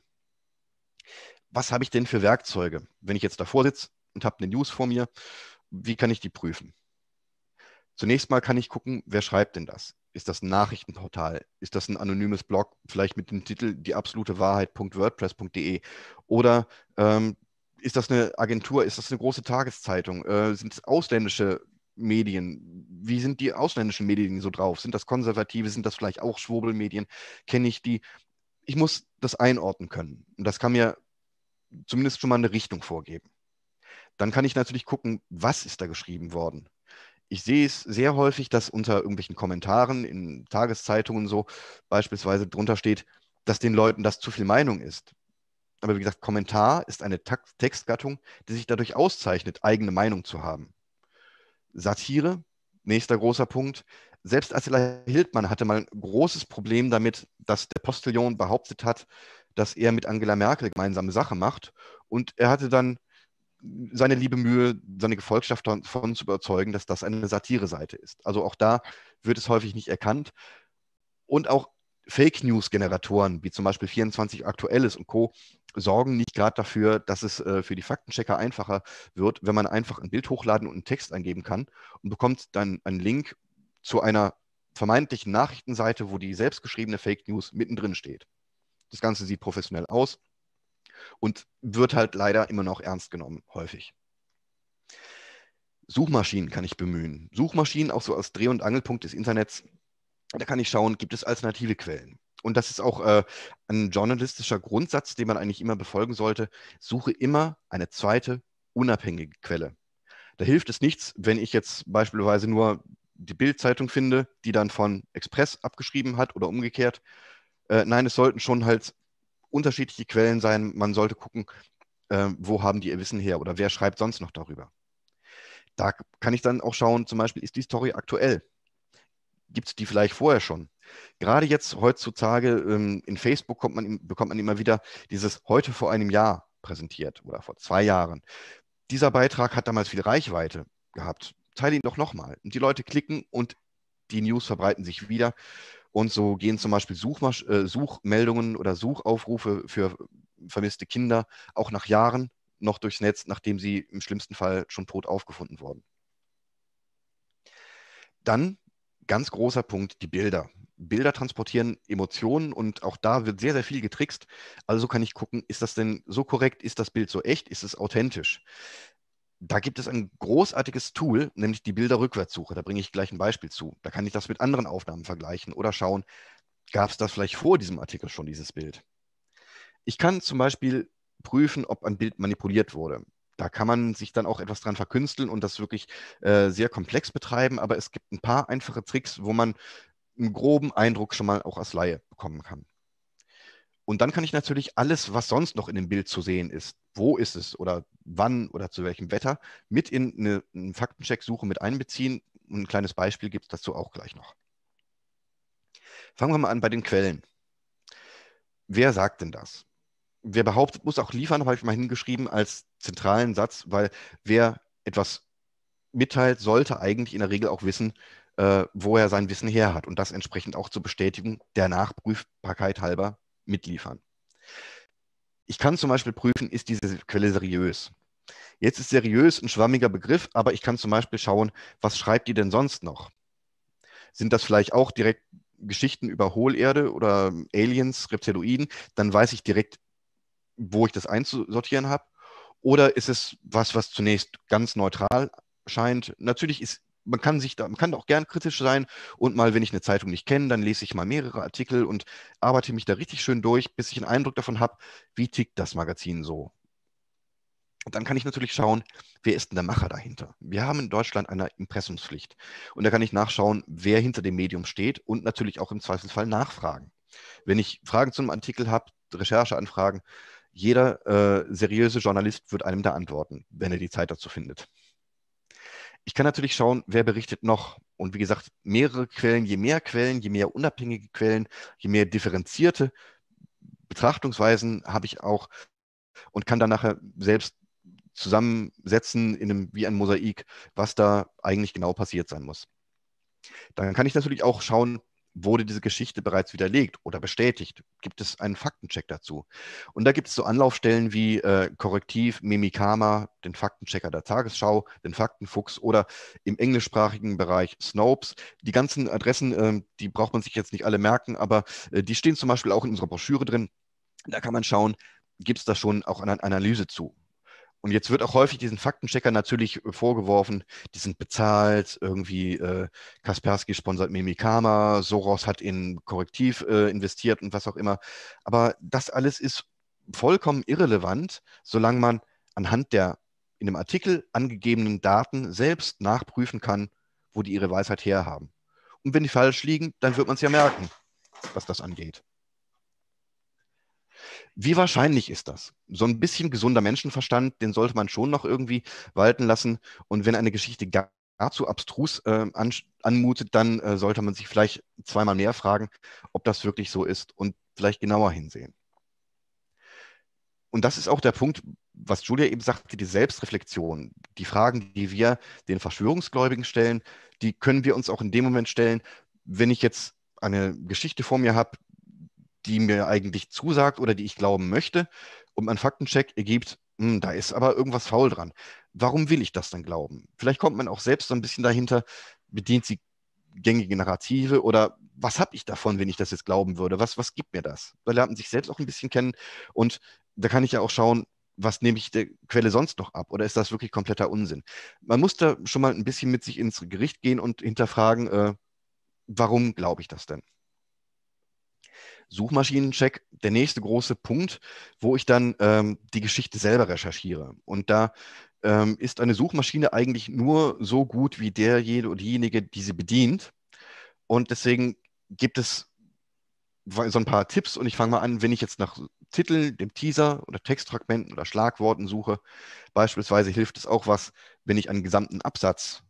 Was habe ich denn für Werkzeuge? Wenn ich jetzt davor sitze und habe eine News vor mir, wie kann ich die prüfen? Zunächst mal kann ich gucken, wer schreibt denn das? Ist das ein Nachrichtenportal? Ist das ein anonymes Blog, vielleicht mit dem Titel die absolute Wahrheit Punkt wordpress Punkt de? Oder ähm, ist das eine Agentur? Ist das eine große Tageszeitung? Äh, sind es ausländische Medien? Wie sind die ausländischen Medien so drauf? Sind das konservative? Sind das vielleicht auch Schwurbelmedien? Kenne ich die? Ich muss das einordnen können. Und das kann mir zumindest schon mal eine Richtung vorgeben. Dann kann ich natürlich gucken, was ist da geschrieben worden. Ich sehe es sehr häufig, dass unter irgendwelchen Kommentaren in Tageszeitungen so beispielsweise drunter steht, dass den Leuten das zu viel Meinung ist. Aber wie gesagt, Kommentar ist eine Textgattung, die sich dadurch auszeichnet, eigene Meinung zu haben. Satire, nächster großer Punkt. Selbst Attila Hildmann hatte mal ein großes Problem damit, dass der Postillon behauptet hat, dass er mit Angela Merkel gemeinsame Sache macht. Und er hatte dann seine liebe Mühe, seine Gefolgschaft davon zu überzeugen, dass das eine Satire-Seite ist. Also auch da wird es häufig nicht erkannt. Und auch Fake-News-Generatoren, wie zum Beispiel vierundzwanzig Aktuelles und Co., sorgen nicht gerade dafür, dass es äh, für die Faktenchecker einfacher wird, wenn man einfach ein Bild hochladen und einen Text eingeben kann und bekommt dann einen Link zu einer vermeintlichen Nachrichtenseite, wo die selbstgeschriebene Fake News mittendrin steht. Das Ganze sieht professionell aus und wird halt leider immer noch ernst genommen, häufig. Suchmaschinen kann ich bemühen. Suchmaschinen auch so als Dreh- und Angelpunkt des Internets. Da kann ich schauen, gibt es alternative Quellen? Und das ist auch äh, ein journalistischer Grundsatz, den man eigentlich immer befolgen sollte. Suche immer eine zweite, unabhängige Quelle. Da hilft es nichts, wenn ich jetzt beispielsweise nur die Bild-Zeitung finde, die dann von Express abgeschrieben hat oder umgekehrt. Äh, nein, es sollten schon halt unterschiedliche Quellen sein. Man sollte gucken, äh, wo haben die ihr Wissen her oder wer schreibt sonst noch darüber. Da kann ich dann auch schauen, zum Beispiel, ist die Story aktuell? gibt es die vielleicht vorher schon? Gerade jetzt heutzutage ähm, in Facebook kommt man, bekommt man immer wieder dieses heute vor einem Jahr präsentiert oder vor zwei Jahren. Dieser Beitrag hat damals viel Reichweite gehabt. Teile ihn doch nochmal. Und die Leute klicken und die News verbreiten sich wieder. Und so gehen zum Beispiel Suchmasch äh, Suchmeldungen oder Suchaufrufe für vermisste Kinder auch nach Jahren noch durchs Netz, nachdem sie im schlimmsten Fall schon tot aufgefunden wurden. Dann ganz großer Punkt, die Bilder. Bilder transportieren Emotionen und auch da wird sehr, sehr viel getrickst. Also kann ich gucken, ist das denn so korrekt, ist das Bild so echt, ist es authentisch? Da gibt es ein großartiges Tool, nämlich die Bilderrückwärtssuche. Da bringe ich gleich ein Beispiel zu. Da kann ich das mit anderen Aufnahmen vergleichen oder schauen, gab es das vielleicht vor diesem Artikel schon, dieses Bild? Ich kann zum Beispiel prüfen, ob ein Bild manipuliert wurde. Da kann man sich dann auch etwas dran verkünsteln und das wirklich äh, sehr komplex betreiben, aber es gibt ein paar einfache Tricks, wo man einen groben Eindruck schon mal auch als Laie bekommen kann. Und dann kann ich natürlich alles, was sonst noch in dem Bild zu sehen ist, wo ist es oder wann oder zu welchem Wetter, mit in eine, eine Faktencheck-Suche mit einbeziehen. Ein kleines Beispiel gibt es dazu auch gleich noch. Fangen wir mal an bei den Quellen. Wer sagt denn das? Wer behauptet, muss auch liefern, habe ich mal hingeschrieben als zentralen Satz, weil wer etwas mitteilt, sollte eigentlich in der Regel auch wissen, äh, wo er sein Wissen her hat und das entsprechend auch zur Bestätigung der Nachprüfbarkeit halber mitliefern. Ich kann zum Beispiel prüfen, ist diese Quelle seriös? Jetzt ist seriös ein schwammiger Begriff, aber ich kann zum Beispiel schauen, was schreibt die denn sonst noch? Sind das vielleicht auch direkt Geschichten über Hohlerde oder Aliens, Reptiloiden? Dann weiß ich direkt, wo ich das einzusortieren habe. Oder ist es was, was zunächst ganz neutral scheint? Natürlich ist Man kann sich da, man kann auch gern kritisch sein und mal, wenn ich eine Zeitung nicht kenne, dann lese ich mal mehrere Artikel und arbeite mich da richtig schön durch, bis ich einen Eindruck davon habe, wie tickt das Magazin so. Und dann kann ich natürlich schauen, wer ist denn der Macher dahinter? Wir haben in Deutschland eine Impressumspflicht und da kann ich nachschauen, wer hinter dem Medium steht und natürlich auch im Zweifelsfall nachfragen. Wenn ich Fragen zum Artikel habe, Rechercheanfragen, jeder äh, seriöse Journalist wird einem da antworten, wenn er die Zeit dazu findet. Ich kann natürlich schauen, wer berichtet noch. Und wie gesagt, mehrere Quellen, je mehr Quellen, je mehr unabhängige Quellen, je mehr differenzierte Betrachtungsweisen habe ich auch und kann dann nachher selbst zusammensetzen in einem, wie ein Mosaik, was da eigentlich genau passiert sein muss. Dann kann ich natürlich auch schauen, wurde diese Geschichte bereits widerlegt oder bestätigt? Gibt es einen Faktencheck dazu? Und da gibt es so Anlaufstellen wie äh, Korrektiv, Mimikama, den Faktenchecker der Tagesschau, den Faktenfuchs oder im englischsprachigen Bereich Snopes. Die ganzen Adressen, äh, die braucht man sich jetzt nicht alle merken, aber äh, die stehen zum Beispiel auch in unserer Broschüre drin. Da kann man schauen, gibt es da schon auch eine Analyse zu? Und jetzt wird auch häufig diesen Faktenchecker natürlich vorgeworfen, die sind bezahlt, irgendwie äh, Kaspersky sponsert Mimikama, Soros hat in Korrektiv äh, investiert und was auch immer. Aber das alles ist vollkommen irrelevant, solange man anhand der in dem Artikel angegebenen Daten selbst nachprüfen kann, wo die ihre Weisheit herhaben. Und wenn die falsch liegen, dann wird man es ja merken, was das angeht. Wie wahrscheinlich ist das? So ein bisschen gesunder Menschenverstand, den sollte man schon noch irgendwie walten lassen. Und wenn eine Geschichte gar, gar zu abstrus äh, an, anmutet, dann äh, sollte man sich vielleicht zweimal mehr fragen, ob das wirklich so ist und vielleicht genauer hinsehen. Und das ist auch der Punkt, was Julia eben sagte, die Selbstreflexion. Die Fragen, die wir den Verschwörungsgläubigen stellen, die können wir uns auch in dem Moment stellen, wenn ich jetzt eine Geschichte vor mir habe, die mir eigentlich zusagt oder die ich glauben möchte und mein Faktencheck ergibt, hm, da ist aber irgendwas faul dran. Warum will ich das dann glauben? Vielleicht kommt man auch selbst so ein bisschen dahinter, bedient sie gängige Narrative oder was habe ich davon, wenn ich das jetzt glauben würde? Was, was gibt mir das? Da lernt man sich selbst auch ein bisschen kennen und da kann ich ja auch schauen, was nehme ich der Quelle sonst noch ab oder ist das wirklich kompletter Unsinn? Man muss da schon mal ein bisschen mit sich ins Gericht gehen und hinterfragen, äh, warum glaube ich das denn? Suchmaschinencheck, der nächste große Punkt, wo ich dann ähm, die Geschichte selber recherchiere. Und da ähm, ist eine Suchmaschine eigentlich nur so gut wie derjenige oder diejenige, die sie bedient. Und deswegen gibt es so ein paar Tipps und ich fange mal an, wenn ich jetzt nach Titeln, dem Teaser oder Textfragmenten oder Schlagworten suche. Beispielsweise hilft es auch was, wenn ich einen gesamten Absatz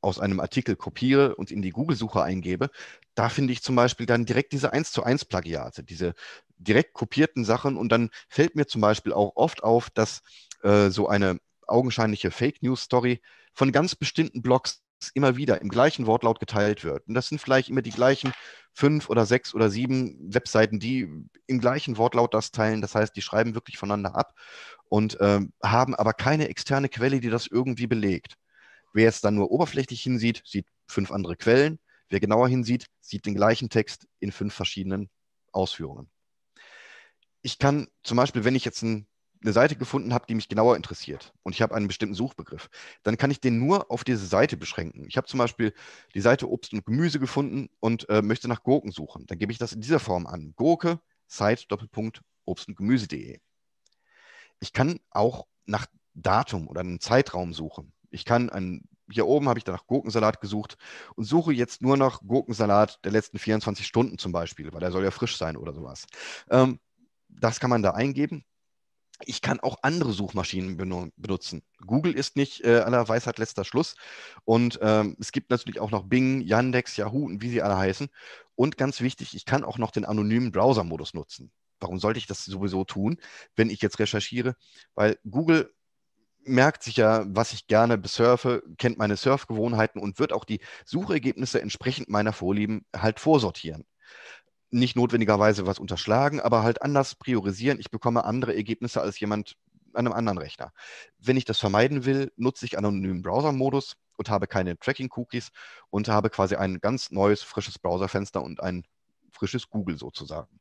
aus einem Artikel kopiere und in die Google-Suche eingebe, da finde ich zum Beispiel dann direkt diese eins zu eins Plagiate, diese direkt kopierten Sachen. Und dann fällt mir zum Beispiel auch oft auf, dass äh, so eine augenscheinliche Fake-News-Story von ganz bestimmten Blogs immer wieder im gleichen Wortlaut geteilt wird. Und das sind vielleicht immer die gleichen fünf oder sechs oder sieben Webseiten, die im gleichen Wortlaut das teilen. Das heißt, die schreiben wirklich voneinander ab und ähm, haben aber keine externe Quelle, die das irgendwie belegt. Wer jetzt dann nur oberflächlich hinsieht, sieht fünf andere Quellen. Wer genauer hinsieht, sieht den gleichen Text in fünf verschiedenen Ausführungen. Ich kann zum Beispiel, wenn ich jetzt ein, eine Seite gefunden habe, die mich genauer interessiert und ich habe einen bestimmten Suchbegriff, dann kann ich den nur auf diese Seite beschränken. Ich habe zum Beispiel die Seite Obst und Gemüse gefunden und äh, möchte nach Gurken suchen. Dann gebe ich das in dieser Form an. Gurke, Site, Doppelpunkt, Obst und Gemüse punkt de. Ich kann auch nach Datum oder einem Zeitraum suchen. Ich kann ein, hier oben habe ich dann nach Gurkensalat gesucht und suche jetzt nur nach Gurkensalat der letzten vierundzwanzig Stunden zum Beispiel, weil der soll ja frisch sein oder sowas. Ähm, das kann man da eingeben. Ich kann auch andere Suchmaschinen benutzen. Google ist nicht äh, aller Weisheit letzter Schluss. Und ähm, es gibt natürlich auch noch Bing, Yandex, Yahoo und wie sie alle heißen. Und ganz wichtig, ich kann auch noch den anonymen Browser-Modus nutzen. Warum sollte ich das sowieso tun, wenn ich jetzt recherchiere? Weil Google merkt sich ja, was ich gerne besurfe, kennt meine Surfgewohnheiten und wird auch die Suchergebnisse entsprechend meiner Vorlieben halt vorsortieren. Nicht notwendigerweise was unterschlagen, aber halt anders priorisieren. Ich bekomme andere Ergebnisse als jemand an einem anderen Rechner. Wenn ich das vermeiden will, nutze ich anonymen Browser-Modus und habe keine Tracking-Cookies und habe quasi ein ganz neues, frisches Browserfenster und ein frisches Google sozusagen.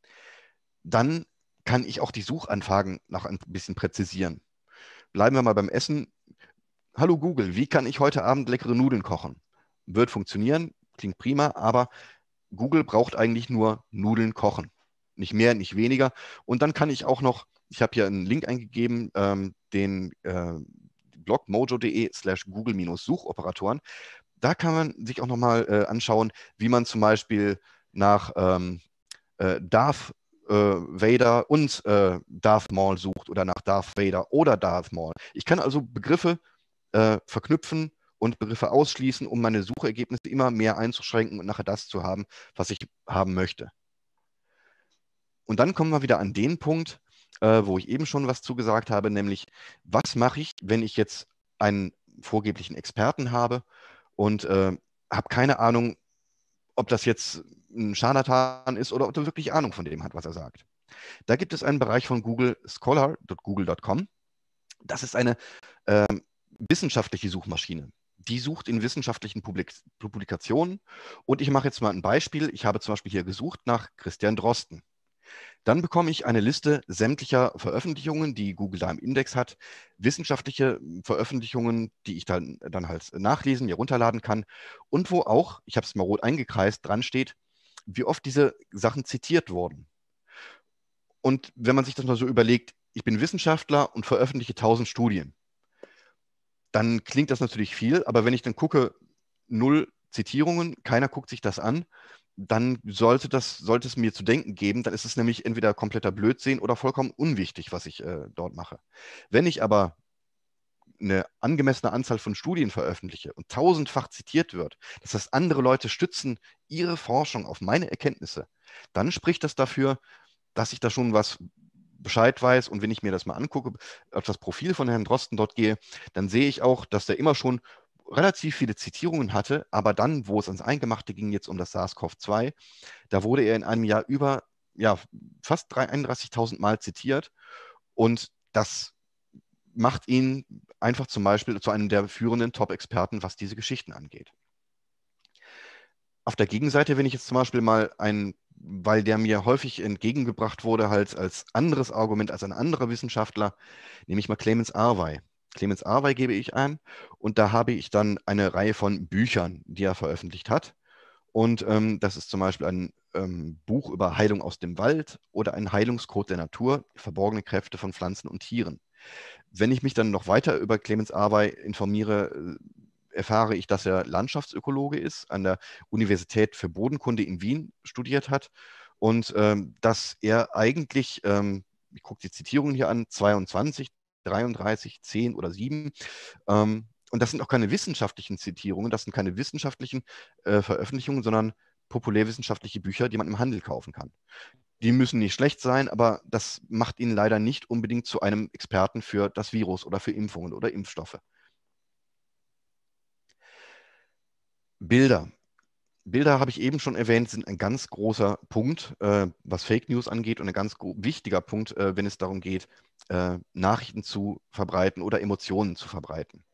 Dann kann ich auch die Suchanfragen noch ein bisschen präzisieren. Bleiben wir mal beim Essen. Hallo Google, wie kann ich heute Abend leckere Nudeln kochen? Wird funktionieren, klingt prima, aber Google braucht eigentlich nur Nudeln kochen. Nicht mehr, nicht weniger. Und dann kann ich auch noch, ich habe hier einen Link eingegeben, ähm, den äh, Blog mojo.de slash Google-Suchoperatoren. Da kann man sich auch nochmal äh, anschauen, wie man zum Beispiel nach ähm, äh, Darth äh, Vader und äh, Darth Maul sucht oder nach Darth Vader oder Darth Maul. Ich kann also Begriffe äh, verknüpfen und Begriffe ausschließen, um meine Suchergebnisse immer mehr einzuschränken und nachher das zu haben, was ich haben möchte. Und dann kommen wir wieder an den Punkt, äh, wo ich eben schon was zugesagt habe, nämlich, was mache ich, wenn ich jetzt einen vorgeblichen Experten habe und äh, habe keine Ahnung, ob das jetzt ein Scharlatan ist oder ob er wirklich Ahnung von dem hat, was er sagt. Da gibt es einen Bereich von Google, scholar punkt google punkt com. Das ist eine äh, wissenschaftliche Suchmaschine. Die sucht in wissenschaftlichen Publik Publikationen. Und ich mache jetzt mal ein Beispiel. Ich habe zum Beispiel hier gesucht nach Christian Drosten. Dann bekomme ich eine Liste sämtlicher Veröffentlichungen, die Google da im Index hat, wissenschaftliche Veröffentlichungen, die ich dann, dann halt nachlesen, mir runterladen kann und wo auch, ich habe es mal rot eingekreist, dran steht, wie oft diese Sachen zitiert wurden. Und wenn man sich das mal so überlegt, ich bin Wissenschaftler und veröffentliche tausend Studien, dann klingt das natürlich viel, aber wenn ich dann gucke, null Zitierungen, keiner guckt sich das an, dann sollte, das, sollte es mir zu denken geben, dann ist es nämlich entweder kompletter Blödsinn oder vollkommen unwichtig, was ich äh, dort mache. Wenn ich aber eine angemessene Anzahl von Studien veröffentliche und tausendfach zitiert wird, das heißt, andere Leute stützen ihre Forschung auf meine Erkenntnisse, dann spricht das dafür, dass ich da schon was Bescheid weiß. Und wenn ich mir das mal angucke, auf das Profil von Herrn Drosten dort gehe, dann sehe ich auch, dass der immer schon relativ viele Zitierungen hatte, aber dann, wo es ans Eingemachte ging, jetzt um das SARS CoV zwei, da wurde er in einem Jahr über ja, fast einunddreißigtausend Mal zitiert und das macht ihn einfach zum Beispiel zu einem der führenden Top-Experten, was diese Geschichten angeht. Auf der Gegenseite, wenn ich jetzt zum Beispiel mal einen, weil der mir häufig entgegengebracht wurde, halt als anderes Argument, als ein anderer Wissenschaftler, nehme ich mal Clemens Arvey. Clemens Arvey gebe ich ein und da habe ich dann eine Reihe von Büchern, die er veröffentlicht hat. Und ähm, das ist zum Beispiel ein ähm, Buch über Heilung aus dem Wald oder ein Heilungscode der Natur, verborgene Kräfte von Pflanzen und Tieren. Wenn ich mich dann noch weiter über Clemens Arvey informiere, erfahre ich, dass er Landschaftsökologe ist, an der Universität für Bodenkunde in Wien studiert hat und ähm, dass er eigentlich, ähm, ich gucke die Zitierungen hier an, zweiundzwanzig, dreiunddreißig, zehn oder sieben ähm, Und das sind auch keine wissenschaftlichen Zitierungen, das sind keine wissenschaftlichen äh, Veröffentlichungen, sondern populärwissenschaftliche Bücher, die man im Handel kaufen kann. Die müssen nicht schlecht sein, aber das macht ihn leider nicht unbedingt zu einem Experten für das Virus oder für Impfungen oder Impfstoffe. Bilder. Bilder, habe ich eben schon erwähnt, sind ein ganz großer Punkt, äh, was Fake News angeht und ein ganz wichtiger Punkt, äh, wenn es darum geht, äh, Nachrichten zu verbreiten oder Emotionen zu verbreiten.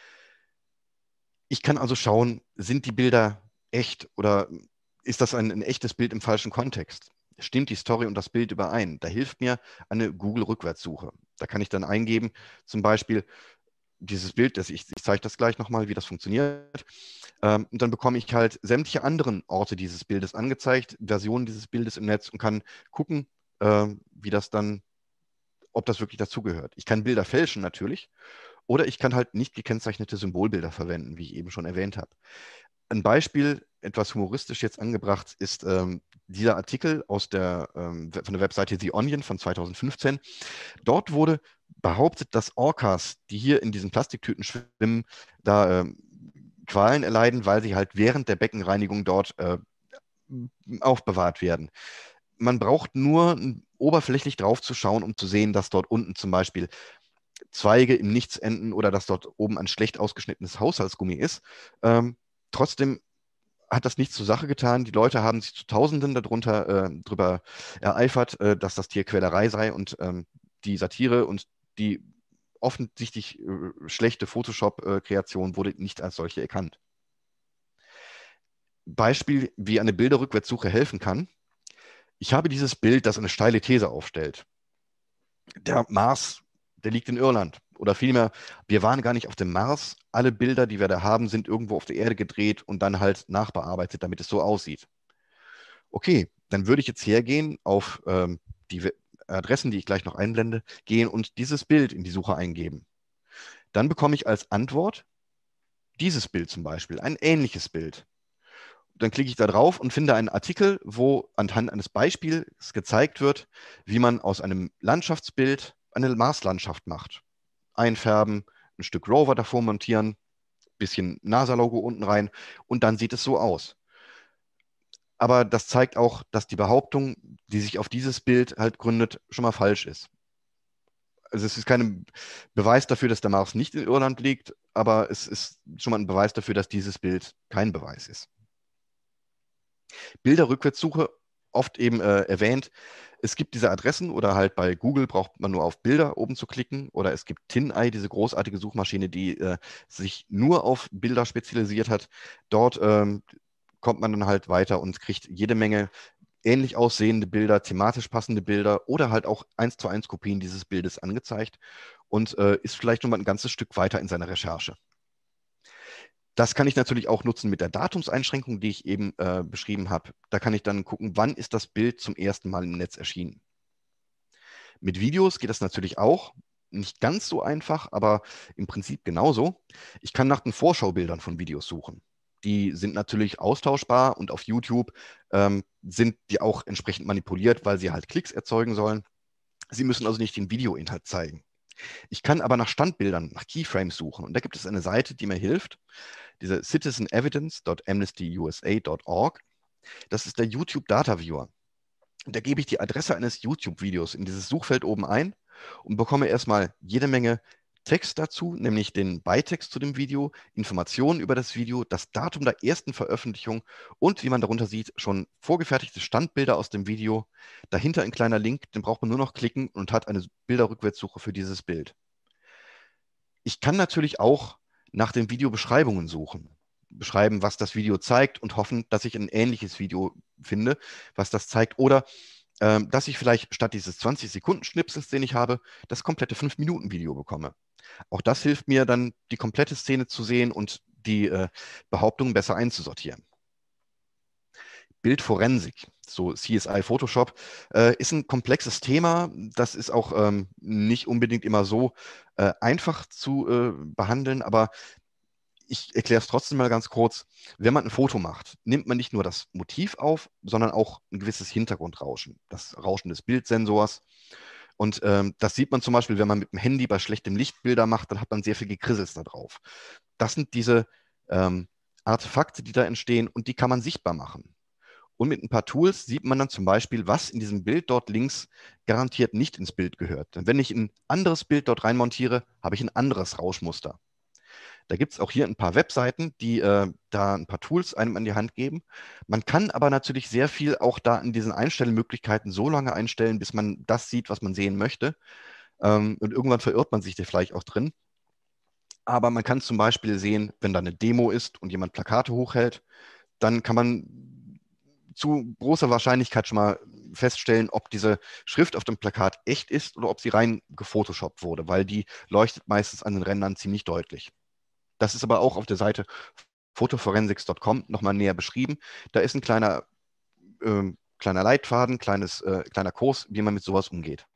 Ich kann also schauen, sind die Bilder echt oder ist das ein, ein echtes Bild im falschen Kontext? Stimmt die Story und das Bild überein? Da hilft mir eine Google-Rückwärtssuche. Da kann ich dann eingeben, zum Beispiel dieses Bild, das ich, ich zeige das gleich nochmal, wie das funktioniert. Ähm, und dann bekomme ich halt sämtliche anderen Orte dieses Bildes angezeigt, Versionen dieses Bildes im Netz und kann gucken, äh, wie das dann, ob das wirklich dazugehört. Ich kann Bilder fälschen natürlich oder ich kann halt nicht gekennzeichnete Symbolbilder verwenden, wie ich eben schon erwähnt habe. Ein Beispiel, etwas humoristisch jetzt angebracht, ist ähm, dieser Artikel aus der, ähm, von der Webseite The Onion von zweitausendfünfzehn. Dort wurde behauptet, dass Orcas, die hier in diesen Plastiktüten schwimmen, da ähm, Qualen erleiden, weil sie halt während der Beckenreinigung dort äh, aufbewahrt werden. Man braucht nur oberflächlich drauf zu schauen, um zu sehen, dass dort unten zum Beispiel Zweige im Nichts enden oder dass dort oben ein schlecht ausgeschnittenes Haushaltsgummi ist. Ähm, trotzdem hat das nichts zur Sache getan. Die Leute haben sich zu Tausenden darunter äh, drüber ereifert, äh, dass das Tierquälerei sei und ähm, die Satire und die offensichtlich äh, schlechte Photoshop-Kreation wurde nicht als solche erkannt. Beispiel, wie eine Bilderrückwärtssuche helfen kann. Ich habe dieses Bild, das eine steile These aufstellt. Der Mars, der liegt in Irland. Oder vielmehr, wir waren gar nicht auf dem Mars. Alle Bilder, die wir da haben, sind irgendwo auf der Erde gedreht und dann halt nachbearbeitet, damit es so aussieht. Okay, dann würde ich jetzt hergehen, auf ähm, die Adressen, die ich gleich noch einblende, gehen und dieses Bild in die Suche eingeben. Dann bekomme ich als Antwort dieses Bild zum Beispiel, ein ähnliches Bild. Dann klicke ich da drauf und finde einen Artikel, wo anhand eines Beispiels gezeigt wird, wie man aus einem Landschaftsbild eine Marslandschaft macht. Einfärben, ein Stück Rover davor montieren, bisschen NASA-Logo unten rein und dann sieht es so aus. Aber das zeigt auch, dass die Behauptung, die sich auf dieses Bild halt gründet, schon mal falsch ist. Also es ist kein Beweis dafür, dass der Mars nicht in Irland liegt, aber es ist schon mal ein Beweis dafür, dass dieses Bild kein Beweis ist. Bilderrückwärtssuche, oft eben äh, erwähnt. Es gibt diese Adressen oder halt bei Google braucht man nur auf Bilder oben zu klicken oder es gibt TinEye, diese großartige Suchmaschine, die äh, sich nur auf Bilder spezialisiert hat. Dort ähm, kommt man dann halt weiter und kriegt jede Menge ähnlich aussehende Bilder, thematisch passende Bilder oder halt auch eins zu eins Kopien dieses Bildes angezeigt und äh, ist vielleicht nochmal ein ganzes Stück weiter in seiner Recherche. Das kann ich natürlich auch nutzen mit der Datumseinschränkung, die ich eben äh, beschrieben habe. Da kann ich dann gucken, wann ist das Bild zum ersten Mal im Netz erschienen. Mit Videos geht das natürlich auch. Nicht ganz so einfach, aber im Prinzip genauso. Ich kann nach den Vorschaubildern von Videos suchen. Die sind natürlich austauschbar und auf YouTube ähm, sind die auch entsprechend manipuliert, weil sie halt Klicks erzeugen sollen. Sie müssen also nicht den Videoinhalt zeigen. Ich kann aber nach Standbildern, nach Keyframes suchen. Und da gibt es eine Seite, die mir hilft. Diese citizen evidence dot amnesty u s a dot org. Das ist der YouTube Data Viewer. Und da gebe ich die Adresse eines YouTube-Videos in dieses Suchfeld oben ein und bekomme erstmal jede Menge Text dazu, nämlich den Beitext zu dem Video, Informationen über das Video, das Datum der ersten Veröffentlichung und, wie man darunter sieht, schon vorgefertigte Standbilder aus dem Video. Dahinter ein kleiner Link, den braucht man nur noch klicken und hat eine Bilderrückwärtssuche für dieses Bild. Ich kann natürlich auch nach den Videobeschreibungen suchen. Beschreiben, was das Video zeigt und hoffen, dass ich ein ähnliches Video finde, was das zeigt. Oder ähm, dass ich vielleicht statt dieses zwanzig Sekunden Schnipsels, den ich habe, das komplette fünf Minuten Video bekomme. Auch das hilft mir dann, die komplette Szene zu sehen und die äh, Behauptungen besser einzusortieren. Bildforensik, so C S I Photoshop, äh, ist ein komplexes Thema. Das ist auch ähm, nicht unbedingt immer so äh, einfach zu äh, behandeln, aber ich erkläre es trotzdem mal ganz kurz. Wenn man ein Foto macht, nimmt man nicht nur das Motiv auf, sondern auch ein gewisses Hintergrundrauschen, das Rauschen des Bildsensors. Und ähm, das sieht man zum Beispiel, wenn man mit dem Handy bei schlechtem Licht Bilder macht, dann hat man sehr viel Gekrissels da drauf. Das sind diese ähm, Artefakte, die da entstehen und die kann man sichtbar machen. Und mit ein paar Tools sieht man dann zum Beispiel, was in diesem Bild dort links garantiert nicht ins Bild gehört. Denn wenn ich ein anderes Bild dort reinmontiere, habe ich ein anderes Rauschmuster. Da gibt es auch hier ein paar Webseiten, die äh, da ein paar Tools einem an die Hand geben. Man kann aber natürlich sehr viel auch da in diesen Einstellmöglichkeiten so lange einstellen, bis man das sieht, was man sehen möchte. Ähm, und irgendwann verirrt man sich da vielleicht auch drin. Aber man kann zum Beispiel sehen, wenn da eine Demo ist und jemand Plakate hochhält, dann kann man zu großer Wahrscheinlichkeit schon mal feststellen, ob diese Schrift auf dem Plakat echt ist oder ob sie rein gefotoshoppt wurde, weil die leuchtet meistens an den Rändern ziemlich deutlich. Das ist aber auch auf der Seite photoforensics punkt com nochmal näher beschrieben. Da ist ein kleiner, äh, kleiner Leitfaden, kleines, äh, kleiner Kurs, wie man mit sowas umgeht.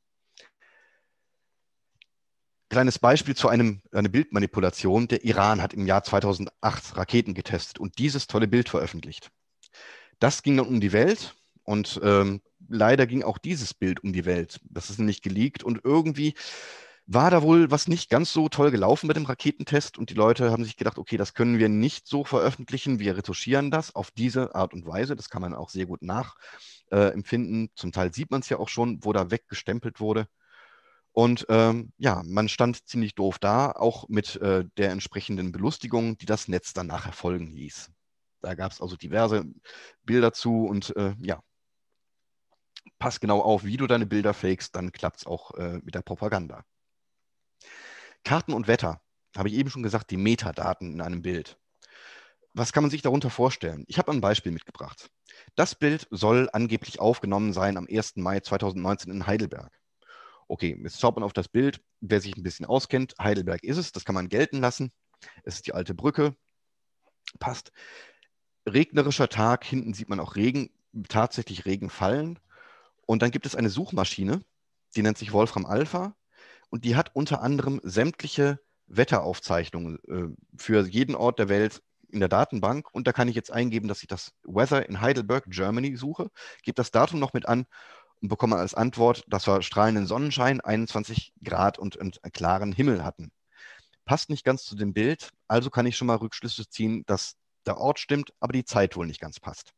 Kleines Beispiel zu einem, einer Bildmanipulation. Der Iran hat im Jahr zweitausendacht Raketen getestet und dieses tolle Bild veröffentlicht. Das ging dann um die Welt und ähm, leider ging auch dieses Bild um die Welt. Das ist nämlich geleakt und irgendwie war da wohl was nicht ganz so toll gelaufen mit dem Raketentest und die Leute haben sich gedacht, okay, das können wir nicht so veröffentlichen, wir retuschieren das auf diese Art und Weise. Das kann man auch sehr gut nachempfinden. Zum Teil sieht man es ja auch schon, wo da weggestempelt wurde. Und ähm, ja, man stand ziemlich doof da, auch mit äh, der entsprechenden Belustigung, die das Netz dann nachher folgen ließ. Da gab es also diverse Bilder zu und äh, ja, pass genau auf, wie du deine Bilder fakest, dann klappt es auch äh, mit der Propaganda. Karten und Wetter, habe ich eben schon gesagt, die Metadaten in einem Bild. Was kann man sich darunter vorstellen? Ich habe ein Beispiel mitgebracht. Das Bild soll angeblich aufgenommen sein am ersten Mai zweitausendneunzehn in Heidelberg. Okay, jetzt schaut man auf das Bild. Wer sich ein bisschen auskennt, Heidelberg ist es, das kann man gelten lassen. Es ist die alte Brücke, passt. Regnerischer Tag, hinten sieht man auch Regen, tatsächlich Regen fallen. Und dann gibt es eine Suchmaschine, die nennt sich Wolfram Alpha und die hat unter anderem sämtliche Wetteraufzeichnungen äh, für jeden Ort der Welt in der Datenbank. Und da kann ich jetzt eingeben, dass ich das Weather in Heidelberg, Germany suche, gebe das Datum noch mit an und bekomme als Antwort, dass wir strahlenden Sonnenschein, einundzwanzig Grad und einen klaren Himmel hatten. Passt nicht ganz zu dem Bild, also kann ich schon mal Rückschlüsse ziehen, dass der Ort stimmt, aber die Zeit wohl nicht ganz passt.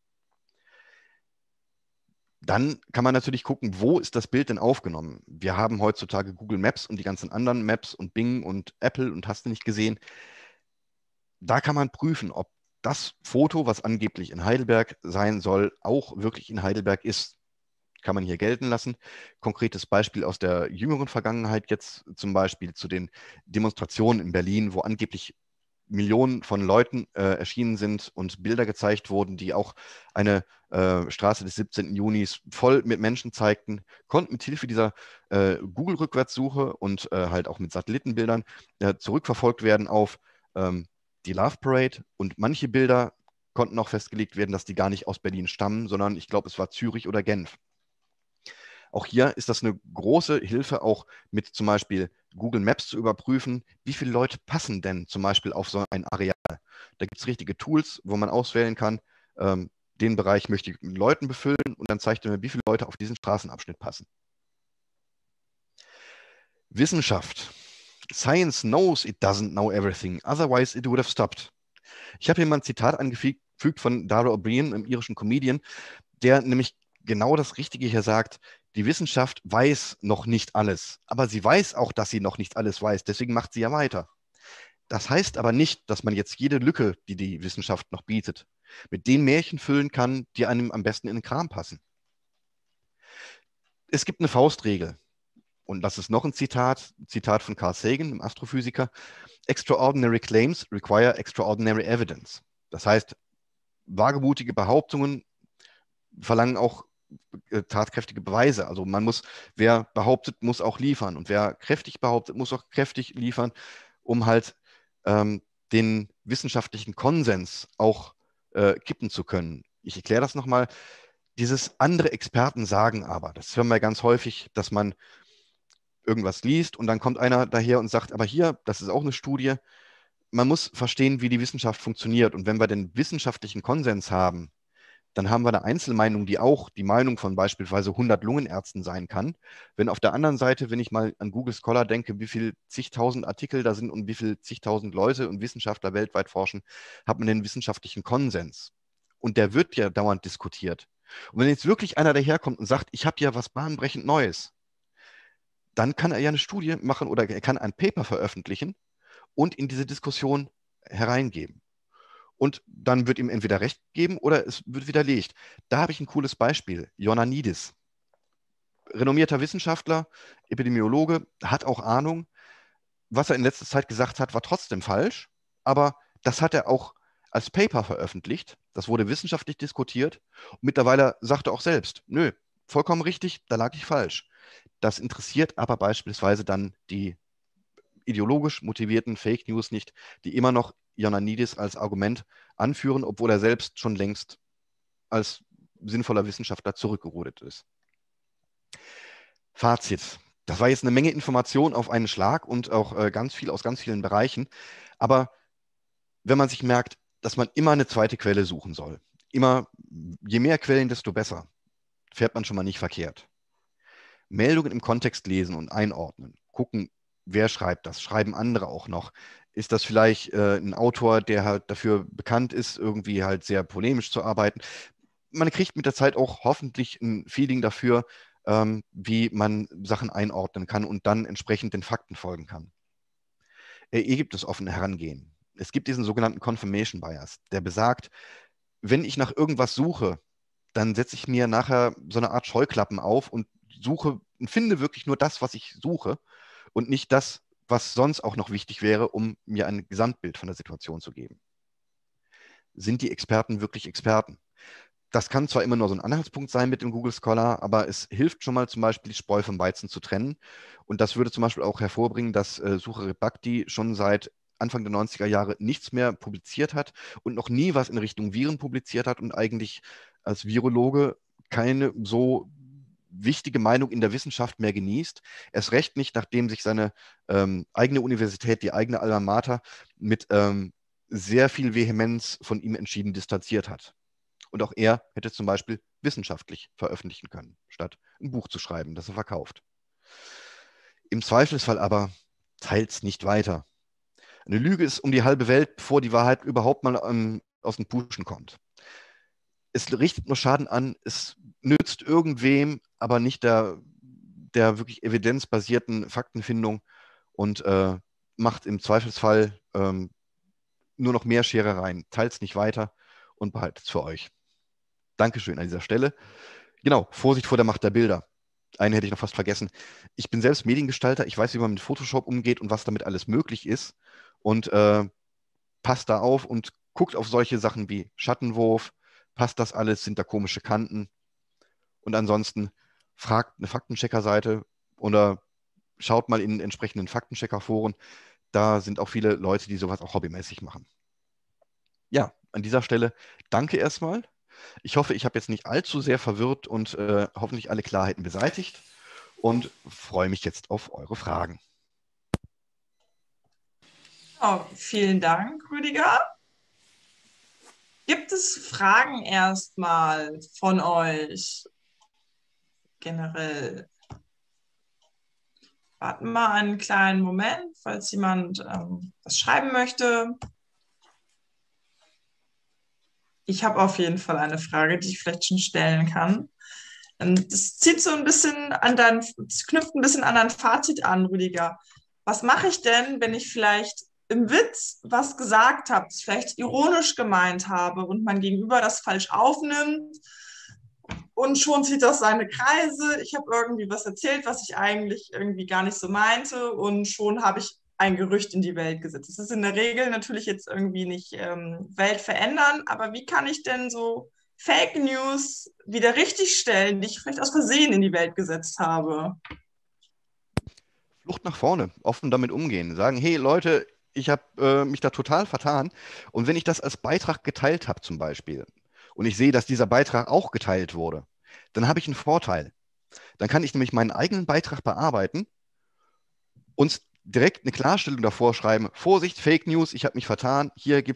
Dann kann man natürlich gucken, wo ist das Bild denn aufgenommen? Wir haben heutzutage Google Maps und die ganzen anderen Maps und Bing und Apple und hast du nicht gesehen. Da kann man prüfen, ob das Foto, was angeblich in Heidelberg sein soll, auch wirklich in Heidelberg ist. Kann man hier gelten lassen. Konkretes Beispiel aus der jüngeren Vergangenheit jetzt zum Beispiel zu den Demonstrationen in Berlin, wo angeblich Millionen von Leuten äh, erschienen sind und Bilder gezeigt wurden, die auch eine äh, Straße des siebzehnten Junis voll mit Menschen zeigten, konnten mit Hilfe dieser äh, Google-Rückwärtssuche und äh, halt auch mit Satellitenbildern äh, zurückverfolgt werden auf ähm, die Love Parade und manche Bilder konnten auch festgelegt werden, dass die gar nicht aus Berlin stammen, sondern ich glaube, es war Zürich oder Genf. Auch hier ist das eine große Hilfe, auch mit zum Beispiel Google Maps zu überprüfen, wie viele Leute passen denn zum Beispiel auf so ein Areal. Da gibt es richtige Tools, wo man auswählen kann, ähm, den Bereich möchte ich mit Leuten befüllen und dann zeigt er mir, wie viele Leute auf diesen Straßenabschnitt passen. Wissenschaft. Science knows it doesn't know everything, otherwise it would have stopped. Ich habe hier mal ein Zitat angefügt von Dara O'Brien, einem irischen Comedian, der nämlich genau das Richtige hier sagt. Die Wissenschaft weiß noch nicht alles, aber sie weiß auch, dass sie noch nicht alles weiß. Deswegen macht sie ja weiter. Das heißt aber nicht, dass man jetzt jede Lücke, die die Wissenschaft noch bietet, mit den Märchen füllen kann, die einem am besten in den Kram passen. Es gibt eine Faustregel. Und das ist noch ein Zitat, Zitat von Carl Sagan, einem Astrophysiker. Extraordinary claims require extraordinary evidence. Das heißt, wagemutige Behauptungen verlangen auch tatkräftige Beweise. Also man muss, wer behauptet, muss auch liefern. Und wer kräftig behauptet, muss auch kräftig liefern, um halt ähm, den wissenschaftlichen Konsens auch äh, kippen zu können. Ich erkläre das nochmal. Dieses andere Experten sagen aber, das hören wir ganz häufig, dass man irgendwas liest und dann kommt einer daher und sagt, aber hier, das ist auch eine Studie. Man muss verstehen, wie die Wissenschaft funktioniert. Und wenn wir den wissenschaftlichen Konsens haben, dann haben wir eine Einzelmeinung, die auch die Meinung von beispielsweise hundert Lungenärzten sein kann. Wenn auf der anderen Seite, wenn ich mal an Google Scholar denke, wie viel zigtausend Artikel da sind und wie viel zigtausend Leute und Wissenschaftler weltweit forschen, hat man den wissenschaftlichen Konsens. Und der wird ja dauernd diskutiert. Und wenn jetzt wirklich einer daherkommt und sagt, ich habe ja was bahnbrechend Neues, dann kann er ja eine Studie machen oder er kann ein Paper veröffentlichen und in diese Diskussion hereingeben. Und dann wird ihm entweder Recht gegeben oder es wird widerlegt. Da habe ich ein cooles Beispiel. Ioannidis, renommierter Wissenschaftler, Epidemiologe, hat auch Ahnung. Was er in letzter Zeit gesagt hat, war trotzdem falsch, aber das hat er auch als Paper veröffentlicht. Das wurde wissenschaftlich diskutiert. Und mittlerweile sagt er auch selbst, nö, vollkommen richtig, da lag ich falsch. Das interessiert aber beispielsweise dann die ideologisch motivierten Fake News nicht, die immer noch Ioannidis als Argument anführen, obwohl er selbst schon längst als sinnvoller Wissenschaftler zurückgerudert ist. Fazit. Das war jetzt eine Menge Information auf einen Schlag und auch äh, ganz viel aus ganz vielen Bereichen. Aber wenn man sich merkt, dass man immer eine zweite Quelle suchen soll, immer, je mehr Quellen, desto besser, fährt man schon mal nicht verkehrt. Meldungen im Kontext lesen und einordnen, gucken, wer schreibt das, schreiben andere auch noch. Ist das vielleicht äh, ein Autor, der halt dafür bekannt ist, irgendwie halt sehr polemisch zu arbeiten? Man kriegt mit der Zeit auch hoffentlich ein Feeling dafür, ähm, wie man Sachen einordnen kann und dann entsprechend den Fakten folgen kann. Hier gibt es offen Herangehen. Es gibt diesen sogenannten Confirmation Bias, der besagt, wenn ich nach irgendwas suche, dann setze ich mir nachher so eine Art Scheuklappen auf und suche und finde wirklich nur das, was ich suche und nicht das, was sonst auch noch wichtig wäre, um mir ein Gesamtbild von der Situation zu geben. Sind die Experten wirklich Experten? Das kann zwar immer nur so ein Anhaltspunkt sein mit dem Google Scholar, aber es hilft schon mal zum Beispiel, die Spreu vom Weizen zu trennen. Und das würde zum Beispiel auch hervorbringen, dass äh, Sucharit Bhakdi schon seit Anfang der neunziger Jahre nichts mehr publiziert hat und noch nie was in Richtung Viren publiziert hat und eigentlich als Virologe keine so wichtige Meinung in der Wissenschaft mehr genießt. Erst recht nicht, nachdem sich seine ähm, eigene Universität, die eigene Alma Mater, mit ähm, sehr viel Vehemenz von ihm entschieden distanziert hat. Und auch er hätte zum Beispiel wissenschaftlich veröffentlichen können, statt ein Buch zu schreiben, das er verkauft. Im Zweifelsfall aber teilt's nicht weiter. Eine Lüge ist um die halbe Welt, bevor die Wahrheit überhaupt mal ähm, aus dem Puschen kommt. Es richtet nur Schaden an, es nützt irgendwem, aber nicht der, der wirklich evidenzbasierten Faktenfindung und äh, macht im Zweifelsfall ähm, nur noch mehr Scherereien. Teilt es nicht weiter und behaltet es für euch. Dankeschön an dieser Stelle. Genau, Vorsicht vor der Macht der Bilder. Einen hätte ich noch fast vergessen. Ich bin selbst Mediengestalter, ich weiß, wie man mit Photoshop umgeht und was damit alles möglich ist. Und äh, passt da auf und guckt auf solche Sachen wie Schattenwurf, passt das alles, sind da komische Kanten? Und ansonsten fragt eine Faktenchecker-Seite oder schaut mal in entsprechenden Faktenchecker-Foren. Da sind auch viele Leute, die sowas auch hobbymäßig machen. Ja, an dieser Stelle danke erstmal. Ich hoffe, ich habe jetzt nicht allzu sehr verwirrt und äh, hoffentlich alle Klarheiten beseitigt und freue mich jetzt auf eure Fragen. Oh, vielen Dank, Rüdiger. Gibt es Fragen erstmal von euch generell? Warten wir einen kleinen Moment, falls jemand ähm, was schreiben möchte. Ich habe auf jeden Fall eine Frage, die ich vielleicht schon stellen kann. Das zieht so ein bisschen an dein, knüpft ein bisschen an dein Fazit an, Rüdiger. Was mache ich denn, wenn ich vielleicht im Witz was gesagt habe, das vielleicht ironisch gemeint habe und mein Gegenüber das falsch aufnimmt und schon zieht das seine Kreise. Ich habe irgendwie was erzählt, was ich eigentlich irgendwie gar nicht so meinte und schon habe ich ein Gerücht in die Welt gesetzt. Das ist in der Regel natürlich jetzt irgendwie nicht ähm, Welt verändern, aber wie kann ich denn so Fake News wieder richtigstellen, die ich vielleicht aus Versehen in die Welt gesetzt habe? Flucht nach vorne, offen damit umgehen, sagen, hey Leute, ich habe äh, mich da total vertan. Und wenn ich das als Beitrag geteilt habe zum Beispiel und ich sehe, dass dieser Beitrag auch geteilt wurde, dann habe ich einen Vorteil. Dann kann ich nämlich meinen eigenen Beitrag bearbeiten und direkt eine Klarstellung davor schreiben, Vorsicht, Fake News, ich habe mich vertan, hier gibt es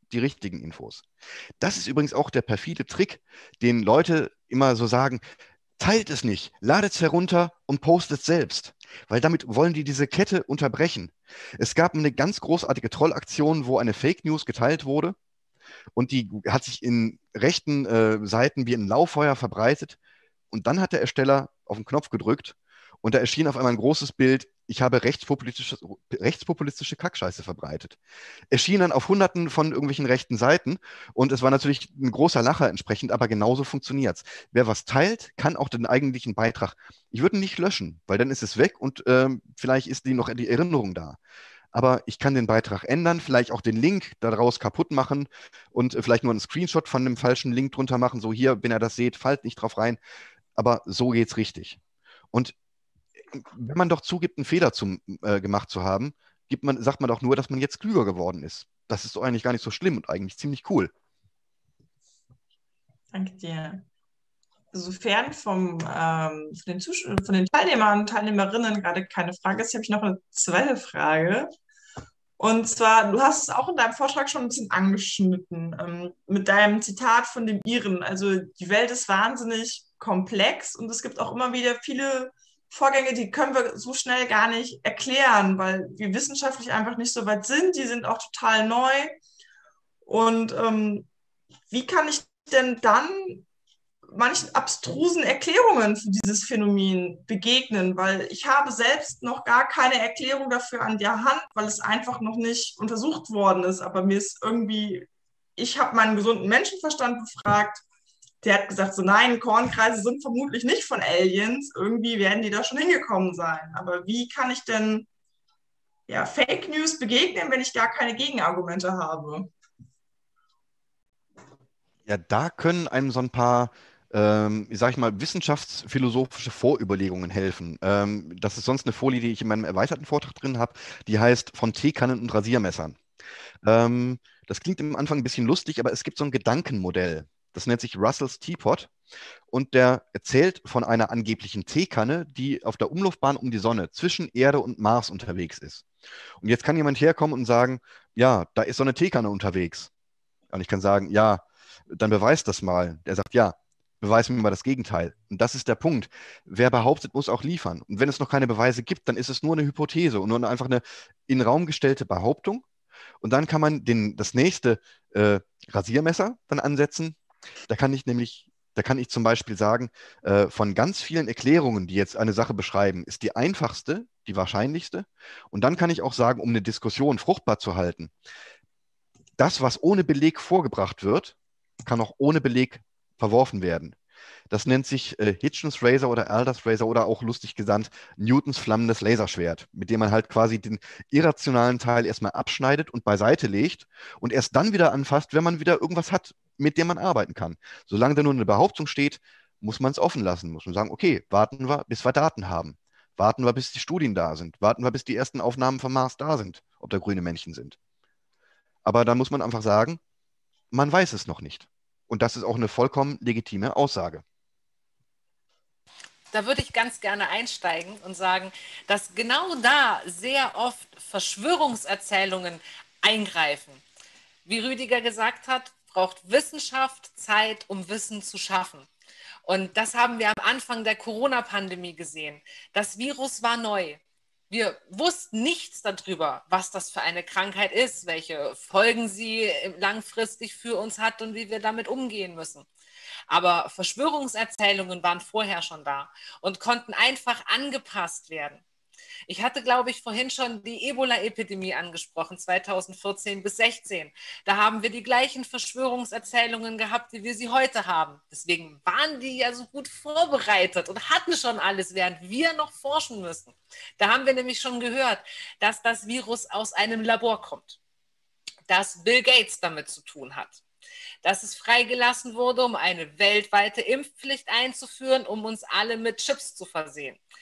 die richtigen Infos. Das ist übrigens auch der perfide Trick, den Leute immer so sagen, teilt es nicht, ladet es herunter und postet es selbst, weil damit wollen die diese Kette unterbrechen. Es gab eine ganz großartige Trollaktion, wo eine Fake News geteilt wurde und die hat sich in rechten äh, Seiten wie ein Lauffeuer verbreitet und dann hat der Ersteller auf den Knopf gedrückt und da erschien auf einmal ein großes Bild, ich habe rechtspopulistische, rechtspopulistische Kackscheiße verbreitet. Erschien dann auf hunderten von irgendwelchen rechten Seiten und es war natürlich ein großer Lacher entsprechend, aber genauso funktioniert es. Wer was teilt, kann auch den eigentlichen Beitrag, ich würde ihn nicht löschen, weil dann ist es weg und ähm, vielleicht ist die noch die Erinnerung da. Aber ich kann den Beitrag ändern, vielleicht auch den Link daraus kaputt machen und äh, vielleicht nur einen Screenshot von dem falschen Link drunter machen, so hier, wenn ihr das seht, fallt nicht drauf rein, aber so geht's richtig. Und wenn man doch zugibt, einen Fehler zum, äh, gemacht zu haben, gibt man, sagt man doch nur, dass man jetzt klüger geworden ist. Das ist doch eigentlich gar nicht so schlimm und eigentlich ziemlich cool. Danke dir. Sofern vom, ähm, von, den Zusch von den Teilnehmern und Teilnehmerinnen gerade keine Frage ist, habe ich noch eine zweite Frage. Und zwar, du hast es auch in deinem Vortrag schon ein bisschen angeschnitten, ähm, mit deinem Zitat von dem Iren. Also die Welt ist wahnsinnig komplex und es gibt auch immer wieder viele Vorgänge, die können wir so schnell gar nicht erklären, weil wir wissenschaftlich einfach nicht so weit sind. Die sind auch total neu. Und ähm, wie kann ich denn dann manchen abstrusen Erklärungen für dieses Phänomen begegnen? Weil ich habe selbst noch gar keine Erklärung dafür an der Hand, weil es einfach noch nicht untersucht worden ist. Aber mir ist irgendwie, ich habe meinen gesunden Menschenverstand befragt. Der hat gesagt, so nein, Kornkreise sind vermutlich nicht von Aliens. Irgendwie werden die da schon hingekommen sein. Aber wie kann ich denn ja, Fake News begegnen, wenn ich gar keine Gegenargumente habe? Ja, da können einem so ein paar, ähm, sag ich mal, wissenschaftsphilosophische Vorüberlegungen helfen. Ähm, das ist sonst eine Folie, die ich in meinem erweiterten Vortrag drin habe, die heißt von Teekannen und Rasiermessern. Ähm, das klingt am Anfang ein bisschen lustig, aber es gibt so ein Gedankenmodell. Das nennt sich Russells Teapot und der erzählt von einer angeblichen Teekanne, die auf der Umlaufbahn um die Sonne zwischen Erde und Mars unterwegs ist. Und jetzt kann jemand herkommen und sagen, ja, da ist so eine Teekanne unterwegs. Und ich kann sagen, ja, dann beweis das mal. Der sagt, ja, beweis mir mal das Gegenteil. Und das ist der Punkt. Wer behauptet, muss auch liefern. Und wenn es noch keine Beweise gibt, dann ist es nur eine Hypothese und nur einfach eine in den Raum gestellte Behauptung. Und dann kann man den, das nächste äh, Rasiermesser dann ansetzen. Da kann ich nämlich, da kann ich zum Beispiel sagen, äh, von ganz vielen Erklärungen, die jetzt eine Sache beschreiben, ist die einfachste, die wahrscheinlichste. Und dann kann ich auch sagen, um eine Diskussion fruchtbar zu halten, das, was ohne Beleg vorgebracht wird, kann auch ohne Beleg verworfen werden. Das nennt sich äh, Hitchens Razor oder Alders Razor oder auch lustig genannt Newtons flammendes Laserschwert, mit dem man halt quasi den irrationalen Teil erstmal abschneidet und beiseite legt und erst dann wieder anfasst, wenn man wieder irgendwas hat, mit dem man arbeiten kann. Solange da nur eine Behauptung steht, muss man es offen lassen, muss man sagen, okay, warten wir, bis wir Daten haben. Warten wir, bis die Studien da sind. Warten wir, bis die ersten Aufnahmen vom Mars da sind, ob da grüne Männchen sind. Aber da muss man einfach sagen, man weiß es noch nicht. Und das ist auch eine vollkommen legitime Aussage. Da würde ich ganz gerne einsteigen und sagen, dass genau da sehr oft Verschwörungserzählungen eingreifen. Wie Rüdiger gesagt hat, braucht Wissenschaft Zeit, um Wissen zu schaffen. Und das haben wir am Anfang der Corona-Pandemie gesehen. Das Virus war neu. Wir wussten nichts darüber, was das für eine Krankheit ist, welche Folgen sie langfristig für uns hat und wie wir damit umgehen müssen. Aber Verschwörungserzählungen waren vorher schon da und konnten einfach angepasst werden. Ich hatte, glaube ich, vorhin schon die Ebola-Epidemie angesprochen, zweitausendvierzehn bis sechzehn. Da haben wir die gleichen Verschwörungserzählungen gehabt, wie wir sie heute haben. Deswegen waren die ja so gut vorbereitet und hatten schon alles, während wir noch forschen müssen. Da haben wir nämlich schon gehört, dass das Virus aus einem Labor kommt, dass Bill Gates damit zu tun hat, dass es freigelassen wurde, um eine weltweite Impfpflicht einzuführen, um uns alle mit Chips zu versehen.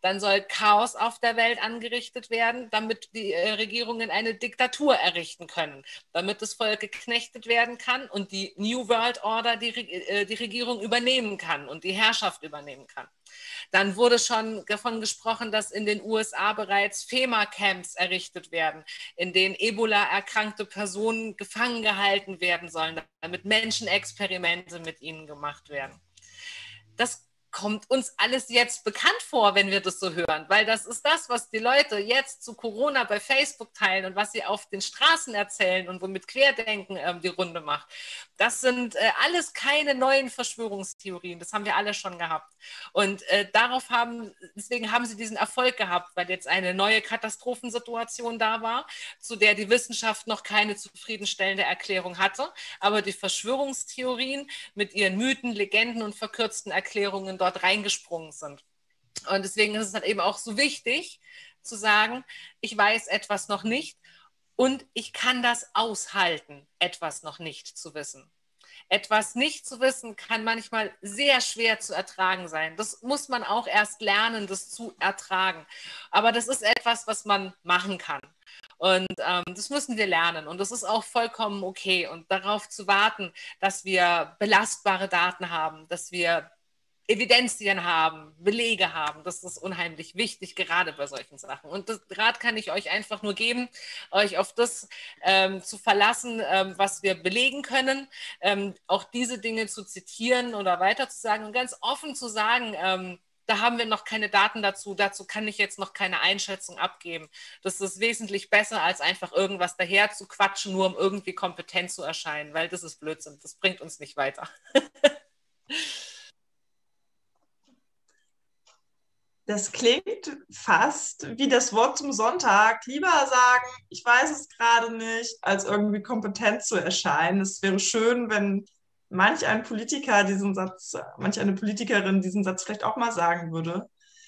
Dann soll Chaos auf der Welt angerichtet werden, damit die äh, Regierungen eine Diktatur errichten können, damit das Volk geknechtet werden kann und die New World Order die, äh, die Regierung übernehmen kann und die Herrschaft übernehmen kann. Dann wurde schon davon gesprochen, dass in den U S A bereits FEMA-Camps errichtet werden, in denen Ebola erkrankte Personen gefangen gehalten werden sollen, damit Menschenexperimente mit ihnen gemacht werden. Das kommt uns alles jetzt bekannt vor, wenn wir das so hören, weil das ist das, was die Leute jetzt zu Corona bei Facebook teilen und was sie auf den Straßen erzählen und womit Querdenken äh, die Runde macht. Das sind äh, alles keine neuen Verschwörungstheorien, das haben wir alle schon gehabt. Und äh, darauf haben, deswegen haben sie diesen Erfolg gehabt, weil jetzt eine neue Katastrophensituation da war, zu der die Wissenschaft noch keine zufriedenstellende Erklärung hatte, aber die Verschwörungstheorien mit ihren Mythen, Legenden und verkürzten Erklärungen dort reingesprungen sind. Und deswegen ist es dann eben auch so wichtig zu sagen, ich weiß etwas noch nicht und ich kann das aushalten, etwas noch nicht zu wissen. Etwas nicht zu wissen kann manchmal sehr schwer zu ertragen sein. Das muss man auch erst lernen, das zu ertragen. Aber das ist etwas, was man machen kann. Und ähm, das müssen wir lernen und das ist auch vollkommen okay. Und darauf zu warten, dass wir belastbare Daten haben, dass wir Evidenzien haben, Belege haben, das ist unheimlich wichtig, gerade bei solchen Sachen. Und das Rat kann ich euch einfach nur geben, euch auf das ähm, zu verlassen, ähm, was wir belegen können, ähm, auch diese Dinge zu zitieren oder weiter zu sagen und ganz offen zu sagen, ähm, da haben wir noch keine Daten dazu, dazu kann ich jetzt noch keine Einschätzung abgeben. Das ist wesentlich besser, als einfach irgendwas daher zu quatschen, nur um irgendwie kompetent zu erscheinen, weil das ist Blödsinn, das bringt uns nicht weiter. Das klingt fast wie das Wort zum Sonntag. Lieber sagen, ich weiß es gerade nicht, als irgendwie kompetent zu erscheinen. Es wäre schön, wenn manch ein Politiker diesen Satz, manch eine Politikerin diesen Satz vielleicht auch mal sagen würde.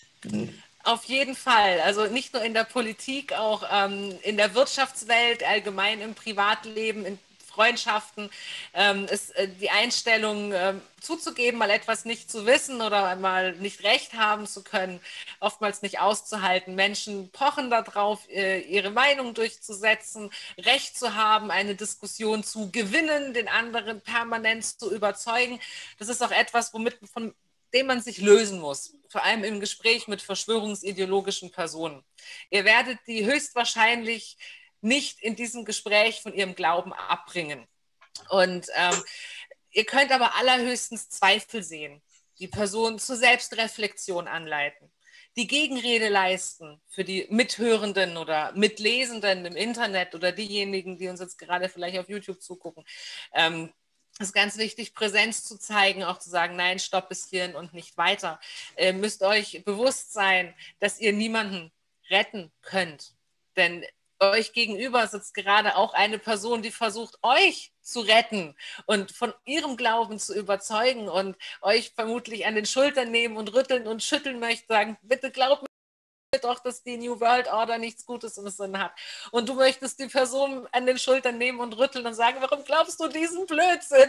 Auf jeden Fall. Also nicht nur in der Politik, auch ähm, in der Wirtschaftswelt, allgemein im Privatleben, in Freundschaften, ähm, ist äh, die Einstellung äh, zuzugeben, mal etwas nicht zu wissen oder mal nicht recht haben zu können, oftmals nicht auszuhalten. Menschen pochen darauf, äh, ihre Meinung durchzusetzen, Recht zu haben, eine Diskussion zu gewinnen, den anderen permanent zu überzeugen. Das ist auch etwas, womit von dem man sich lösen muss, vor allem im Gespräch mit verschwörungsideologischen Personen. Ihr werdet die höchstwahrscheinlich nicht in diesem Gespräch von ihrem Glauben abbringen. Und ähm, ihr könnt aber allerhöchstens Zweifel sehen, die Person zur Selbstreflexion anleiten, die Gegenrede leisten für die Mithörenden oder Mitlesenden im Internet oder diejenigen, die uns jetzt gerade vielleicht auf YouTube zugucken. Ähm, Es ist ganz wichtig, Präsenz zu zeigen, auch zu sagen, nein, stopp bis hierhin und nicht weiter. Ihr müsst euch bewusst sein, dass ihr niemanden retten könnt. Denn euch gegenüber sitzt gerade auch eine Person, die versucht, euch zu retten und von ihrem Glauben zu überzeugen und euch vermutlich an den Schultern nehmen und rütteln und schütteln möchte, sagen, bitte glaubt mir doch, dass die New World Order nichts Gutes im Sinn hat. Und du möchtest die Person an den Schultern nehmen und rütteln und sagen, warum glaubst du diesen Blödsinn?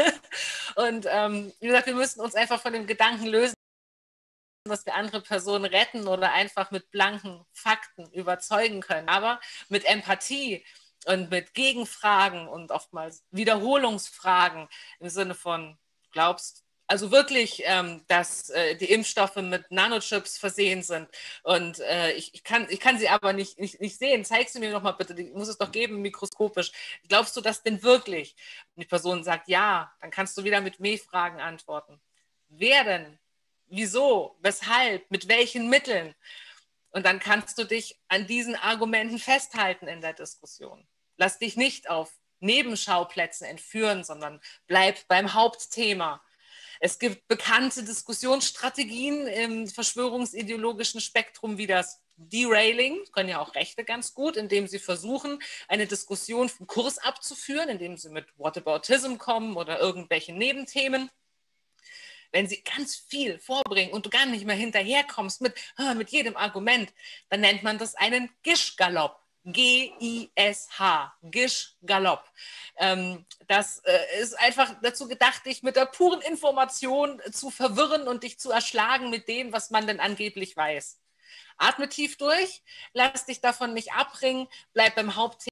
Und ähm, wie gesagt, wir müssen uns einfach von dem Gedanken lösen, dass wir andere Personen retten oder einfach mit blanken Fakten überzeugen können. Aber mit Empathie und mit Gegenfragen und oftmals Wiederholungsfragen im Sinne von, glaubst also wirklich, ähm, dass äh, die Impfstoffe mit Nanochips versehen sind. Und äh, ich, ich, kann, ich kann sie aber nicht, nicht, nicht sehen. Zeig sie mir doch mal bitte. Die muss es doch geben, mikroskopisch. Glaubst du das denn wirklich? Und die Person sagt ja. Dann kannst du wieder mit Me-Fragen antworten. Wer denn? Wieso? Weshalb? Mit welchen Mitteln? Und dann kannst du dich an diesen Argumenten festhalten in der Diskussion. Lass dich nicht auf Nebenschauplätze entführen, sondern bleib beim Hauptthema. Es gibt bekannte Diskussionsstrategien im verschwörungsideologischen Spektrum wie das Derailing, das können ja auch Rechte ganz gut, indem sie versuchen, eine Diskussion vom Kurs abzuführen, indem sie mit Whataboutism kommen oder irgendwelchen Nebenthemen. Wenn sie ganz viel vorbringen und du gar nicht mehr hinterherkommst mit, mit jedem Argument, dann nennt man das einen Gischgalopp. G I S H, Gischgalopp. Ähm, das äh, ist einfach dazu gedacht, dich mit der puren Information zu verwirren und dich zu erschlagen mit dem, was man denn angeblich weiß. Atme tief durch, lass dich davon nicht abbringen, bleib beim Hauptthema.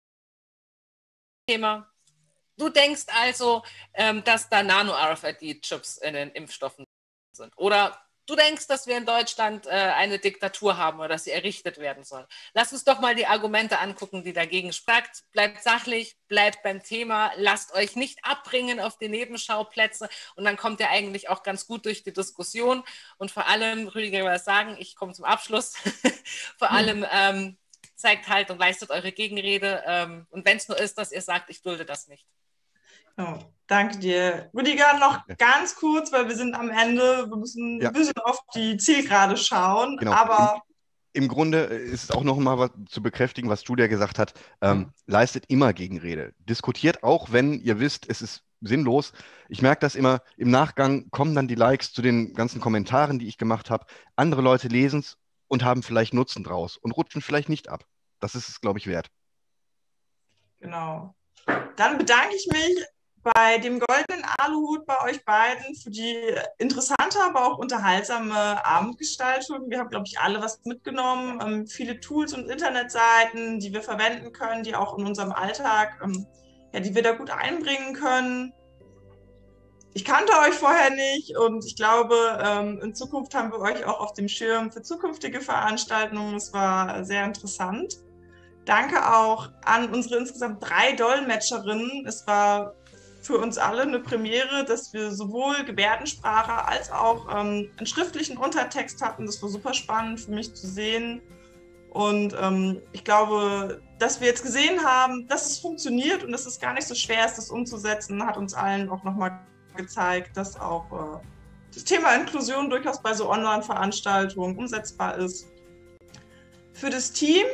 Du denkst also, ähm, dass da Nano-R F I D-Chips in den Impfstoffen sind. Oder du denkst, dass wir in Deutschland äh, eine Diktatur haben oder dass sie errichtet werden soll. Lass uns doch mal die Argumente angucken, die dagegen sprechen. Bleibt sachlich, bleibt beim Thema, lasst euch nicht abbringen auf die Nebenschauplätze und dann kommt ihr eigentlich auch ganz gut durch die Diskussion. Und vor allem, Rüdiger will das sagen, ich komme zum Abschluss, vor allem ähm, zeigt halt und leistet eure Gegenrede. Ähm, und wenn es nur ist, dass ihr sagt, ich dulde das nicht. Oh, danke dir. Rüdiger, noch ja. ganz kurz, weil wir sind am Ende, wir müssen ja. ein bisschen auf die Zielgerade schauen. Genau. Aber Im, Im Grunde ist es auch noch mal was zu bekräftigen, was Julia gesagt hat. Ähm, mhm. Leistet immer Gegenrede. Diskutiert auch, wenn ihr wisst, es ist sinnlos. Ich merke das immer, im Nachgang kommen dann die Likes zu den ganzen Kommentaren, die ich gemacht habe. Andere Leute lesen es und haben vielleicht Nutzen draus und rutschen vielleicht nicht ab. Das ist es, glaube ich, wert. Genau. Dann bedanke ich mich bei dem goldenen Aluhut bei euch beiden für die interessante, aber auch unterhaltsame Abendgestaltung. Wir haben, glaube ich, alle was mitgenommen. Ähm, viele Tools und Internetseiten, die wir verwenden können, die auch in unserem Alltag, ähm, ja, die wir da gut einbringen können. Ich kannte euch vorher nicht und ich glaube, ähm, in Zukunft haben wir euch auch auf dem Schirm für zukünftige Veranstaltungen. Es war sehr interessant. Danke auch an unsere insgesamt drei Dolmetscherinnen. Es war für uns alle eine Premiere, dass wir sowohl Gebärdensprache als auch ähm, einen schriftlichen Untertext hatten. Das war super spannend für mich zu sehen. Und ähm, ich glaube, dass wir jetzt gesehen haben, dass es funktioniert und dass es gar nicht so schwer ist, das umzusetzen, hat uns allen auch nochmal gezeigt, dass auch äh, das Thema Inklusion durchaus bei so Online-Veranstaltungen umsetzbar ist. Für das Team,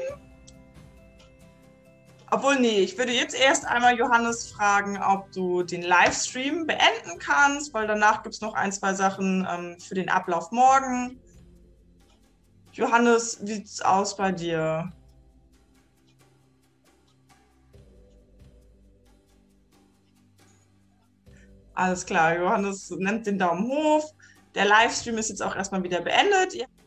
obwohl, nee, ich würde jetzt erst einmal Johannes fragen, ob du den Livestream beenden kannst, weil danach gibt es noch ein, zwei Sachen ähm, für den Ablauf morgen. Johannes, wie sieht's aus bei dir? Alles klar, Johannes nimmt den Daumen hoch. Der Livestream ist jetzt auch erstmal wieder beendet. Ihr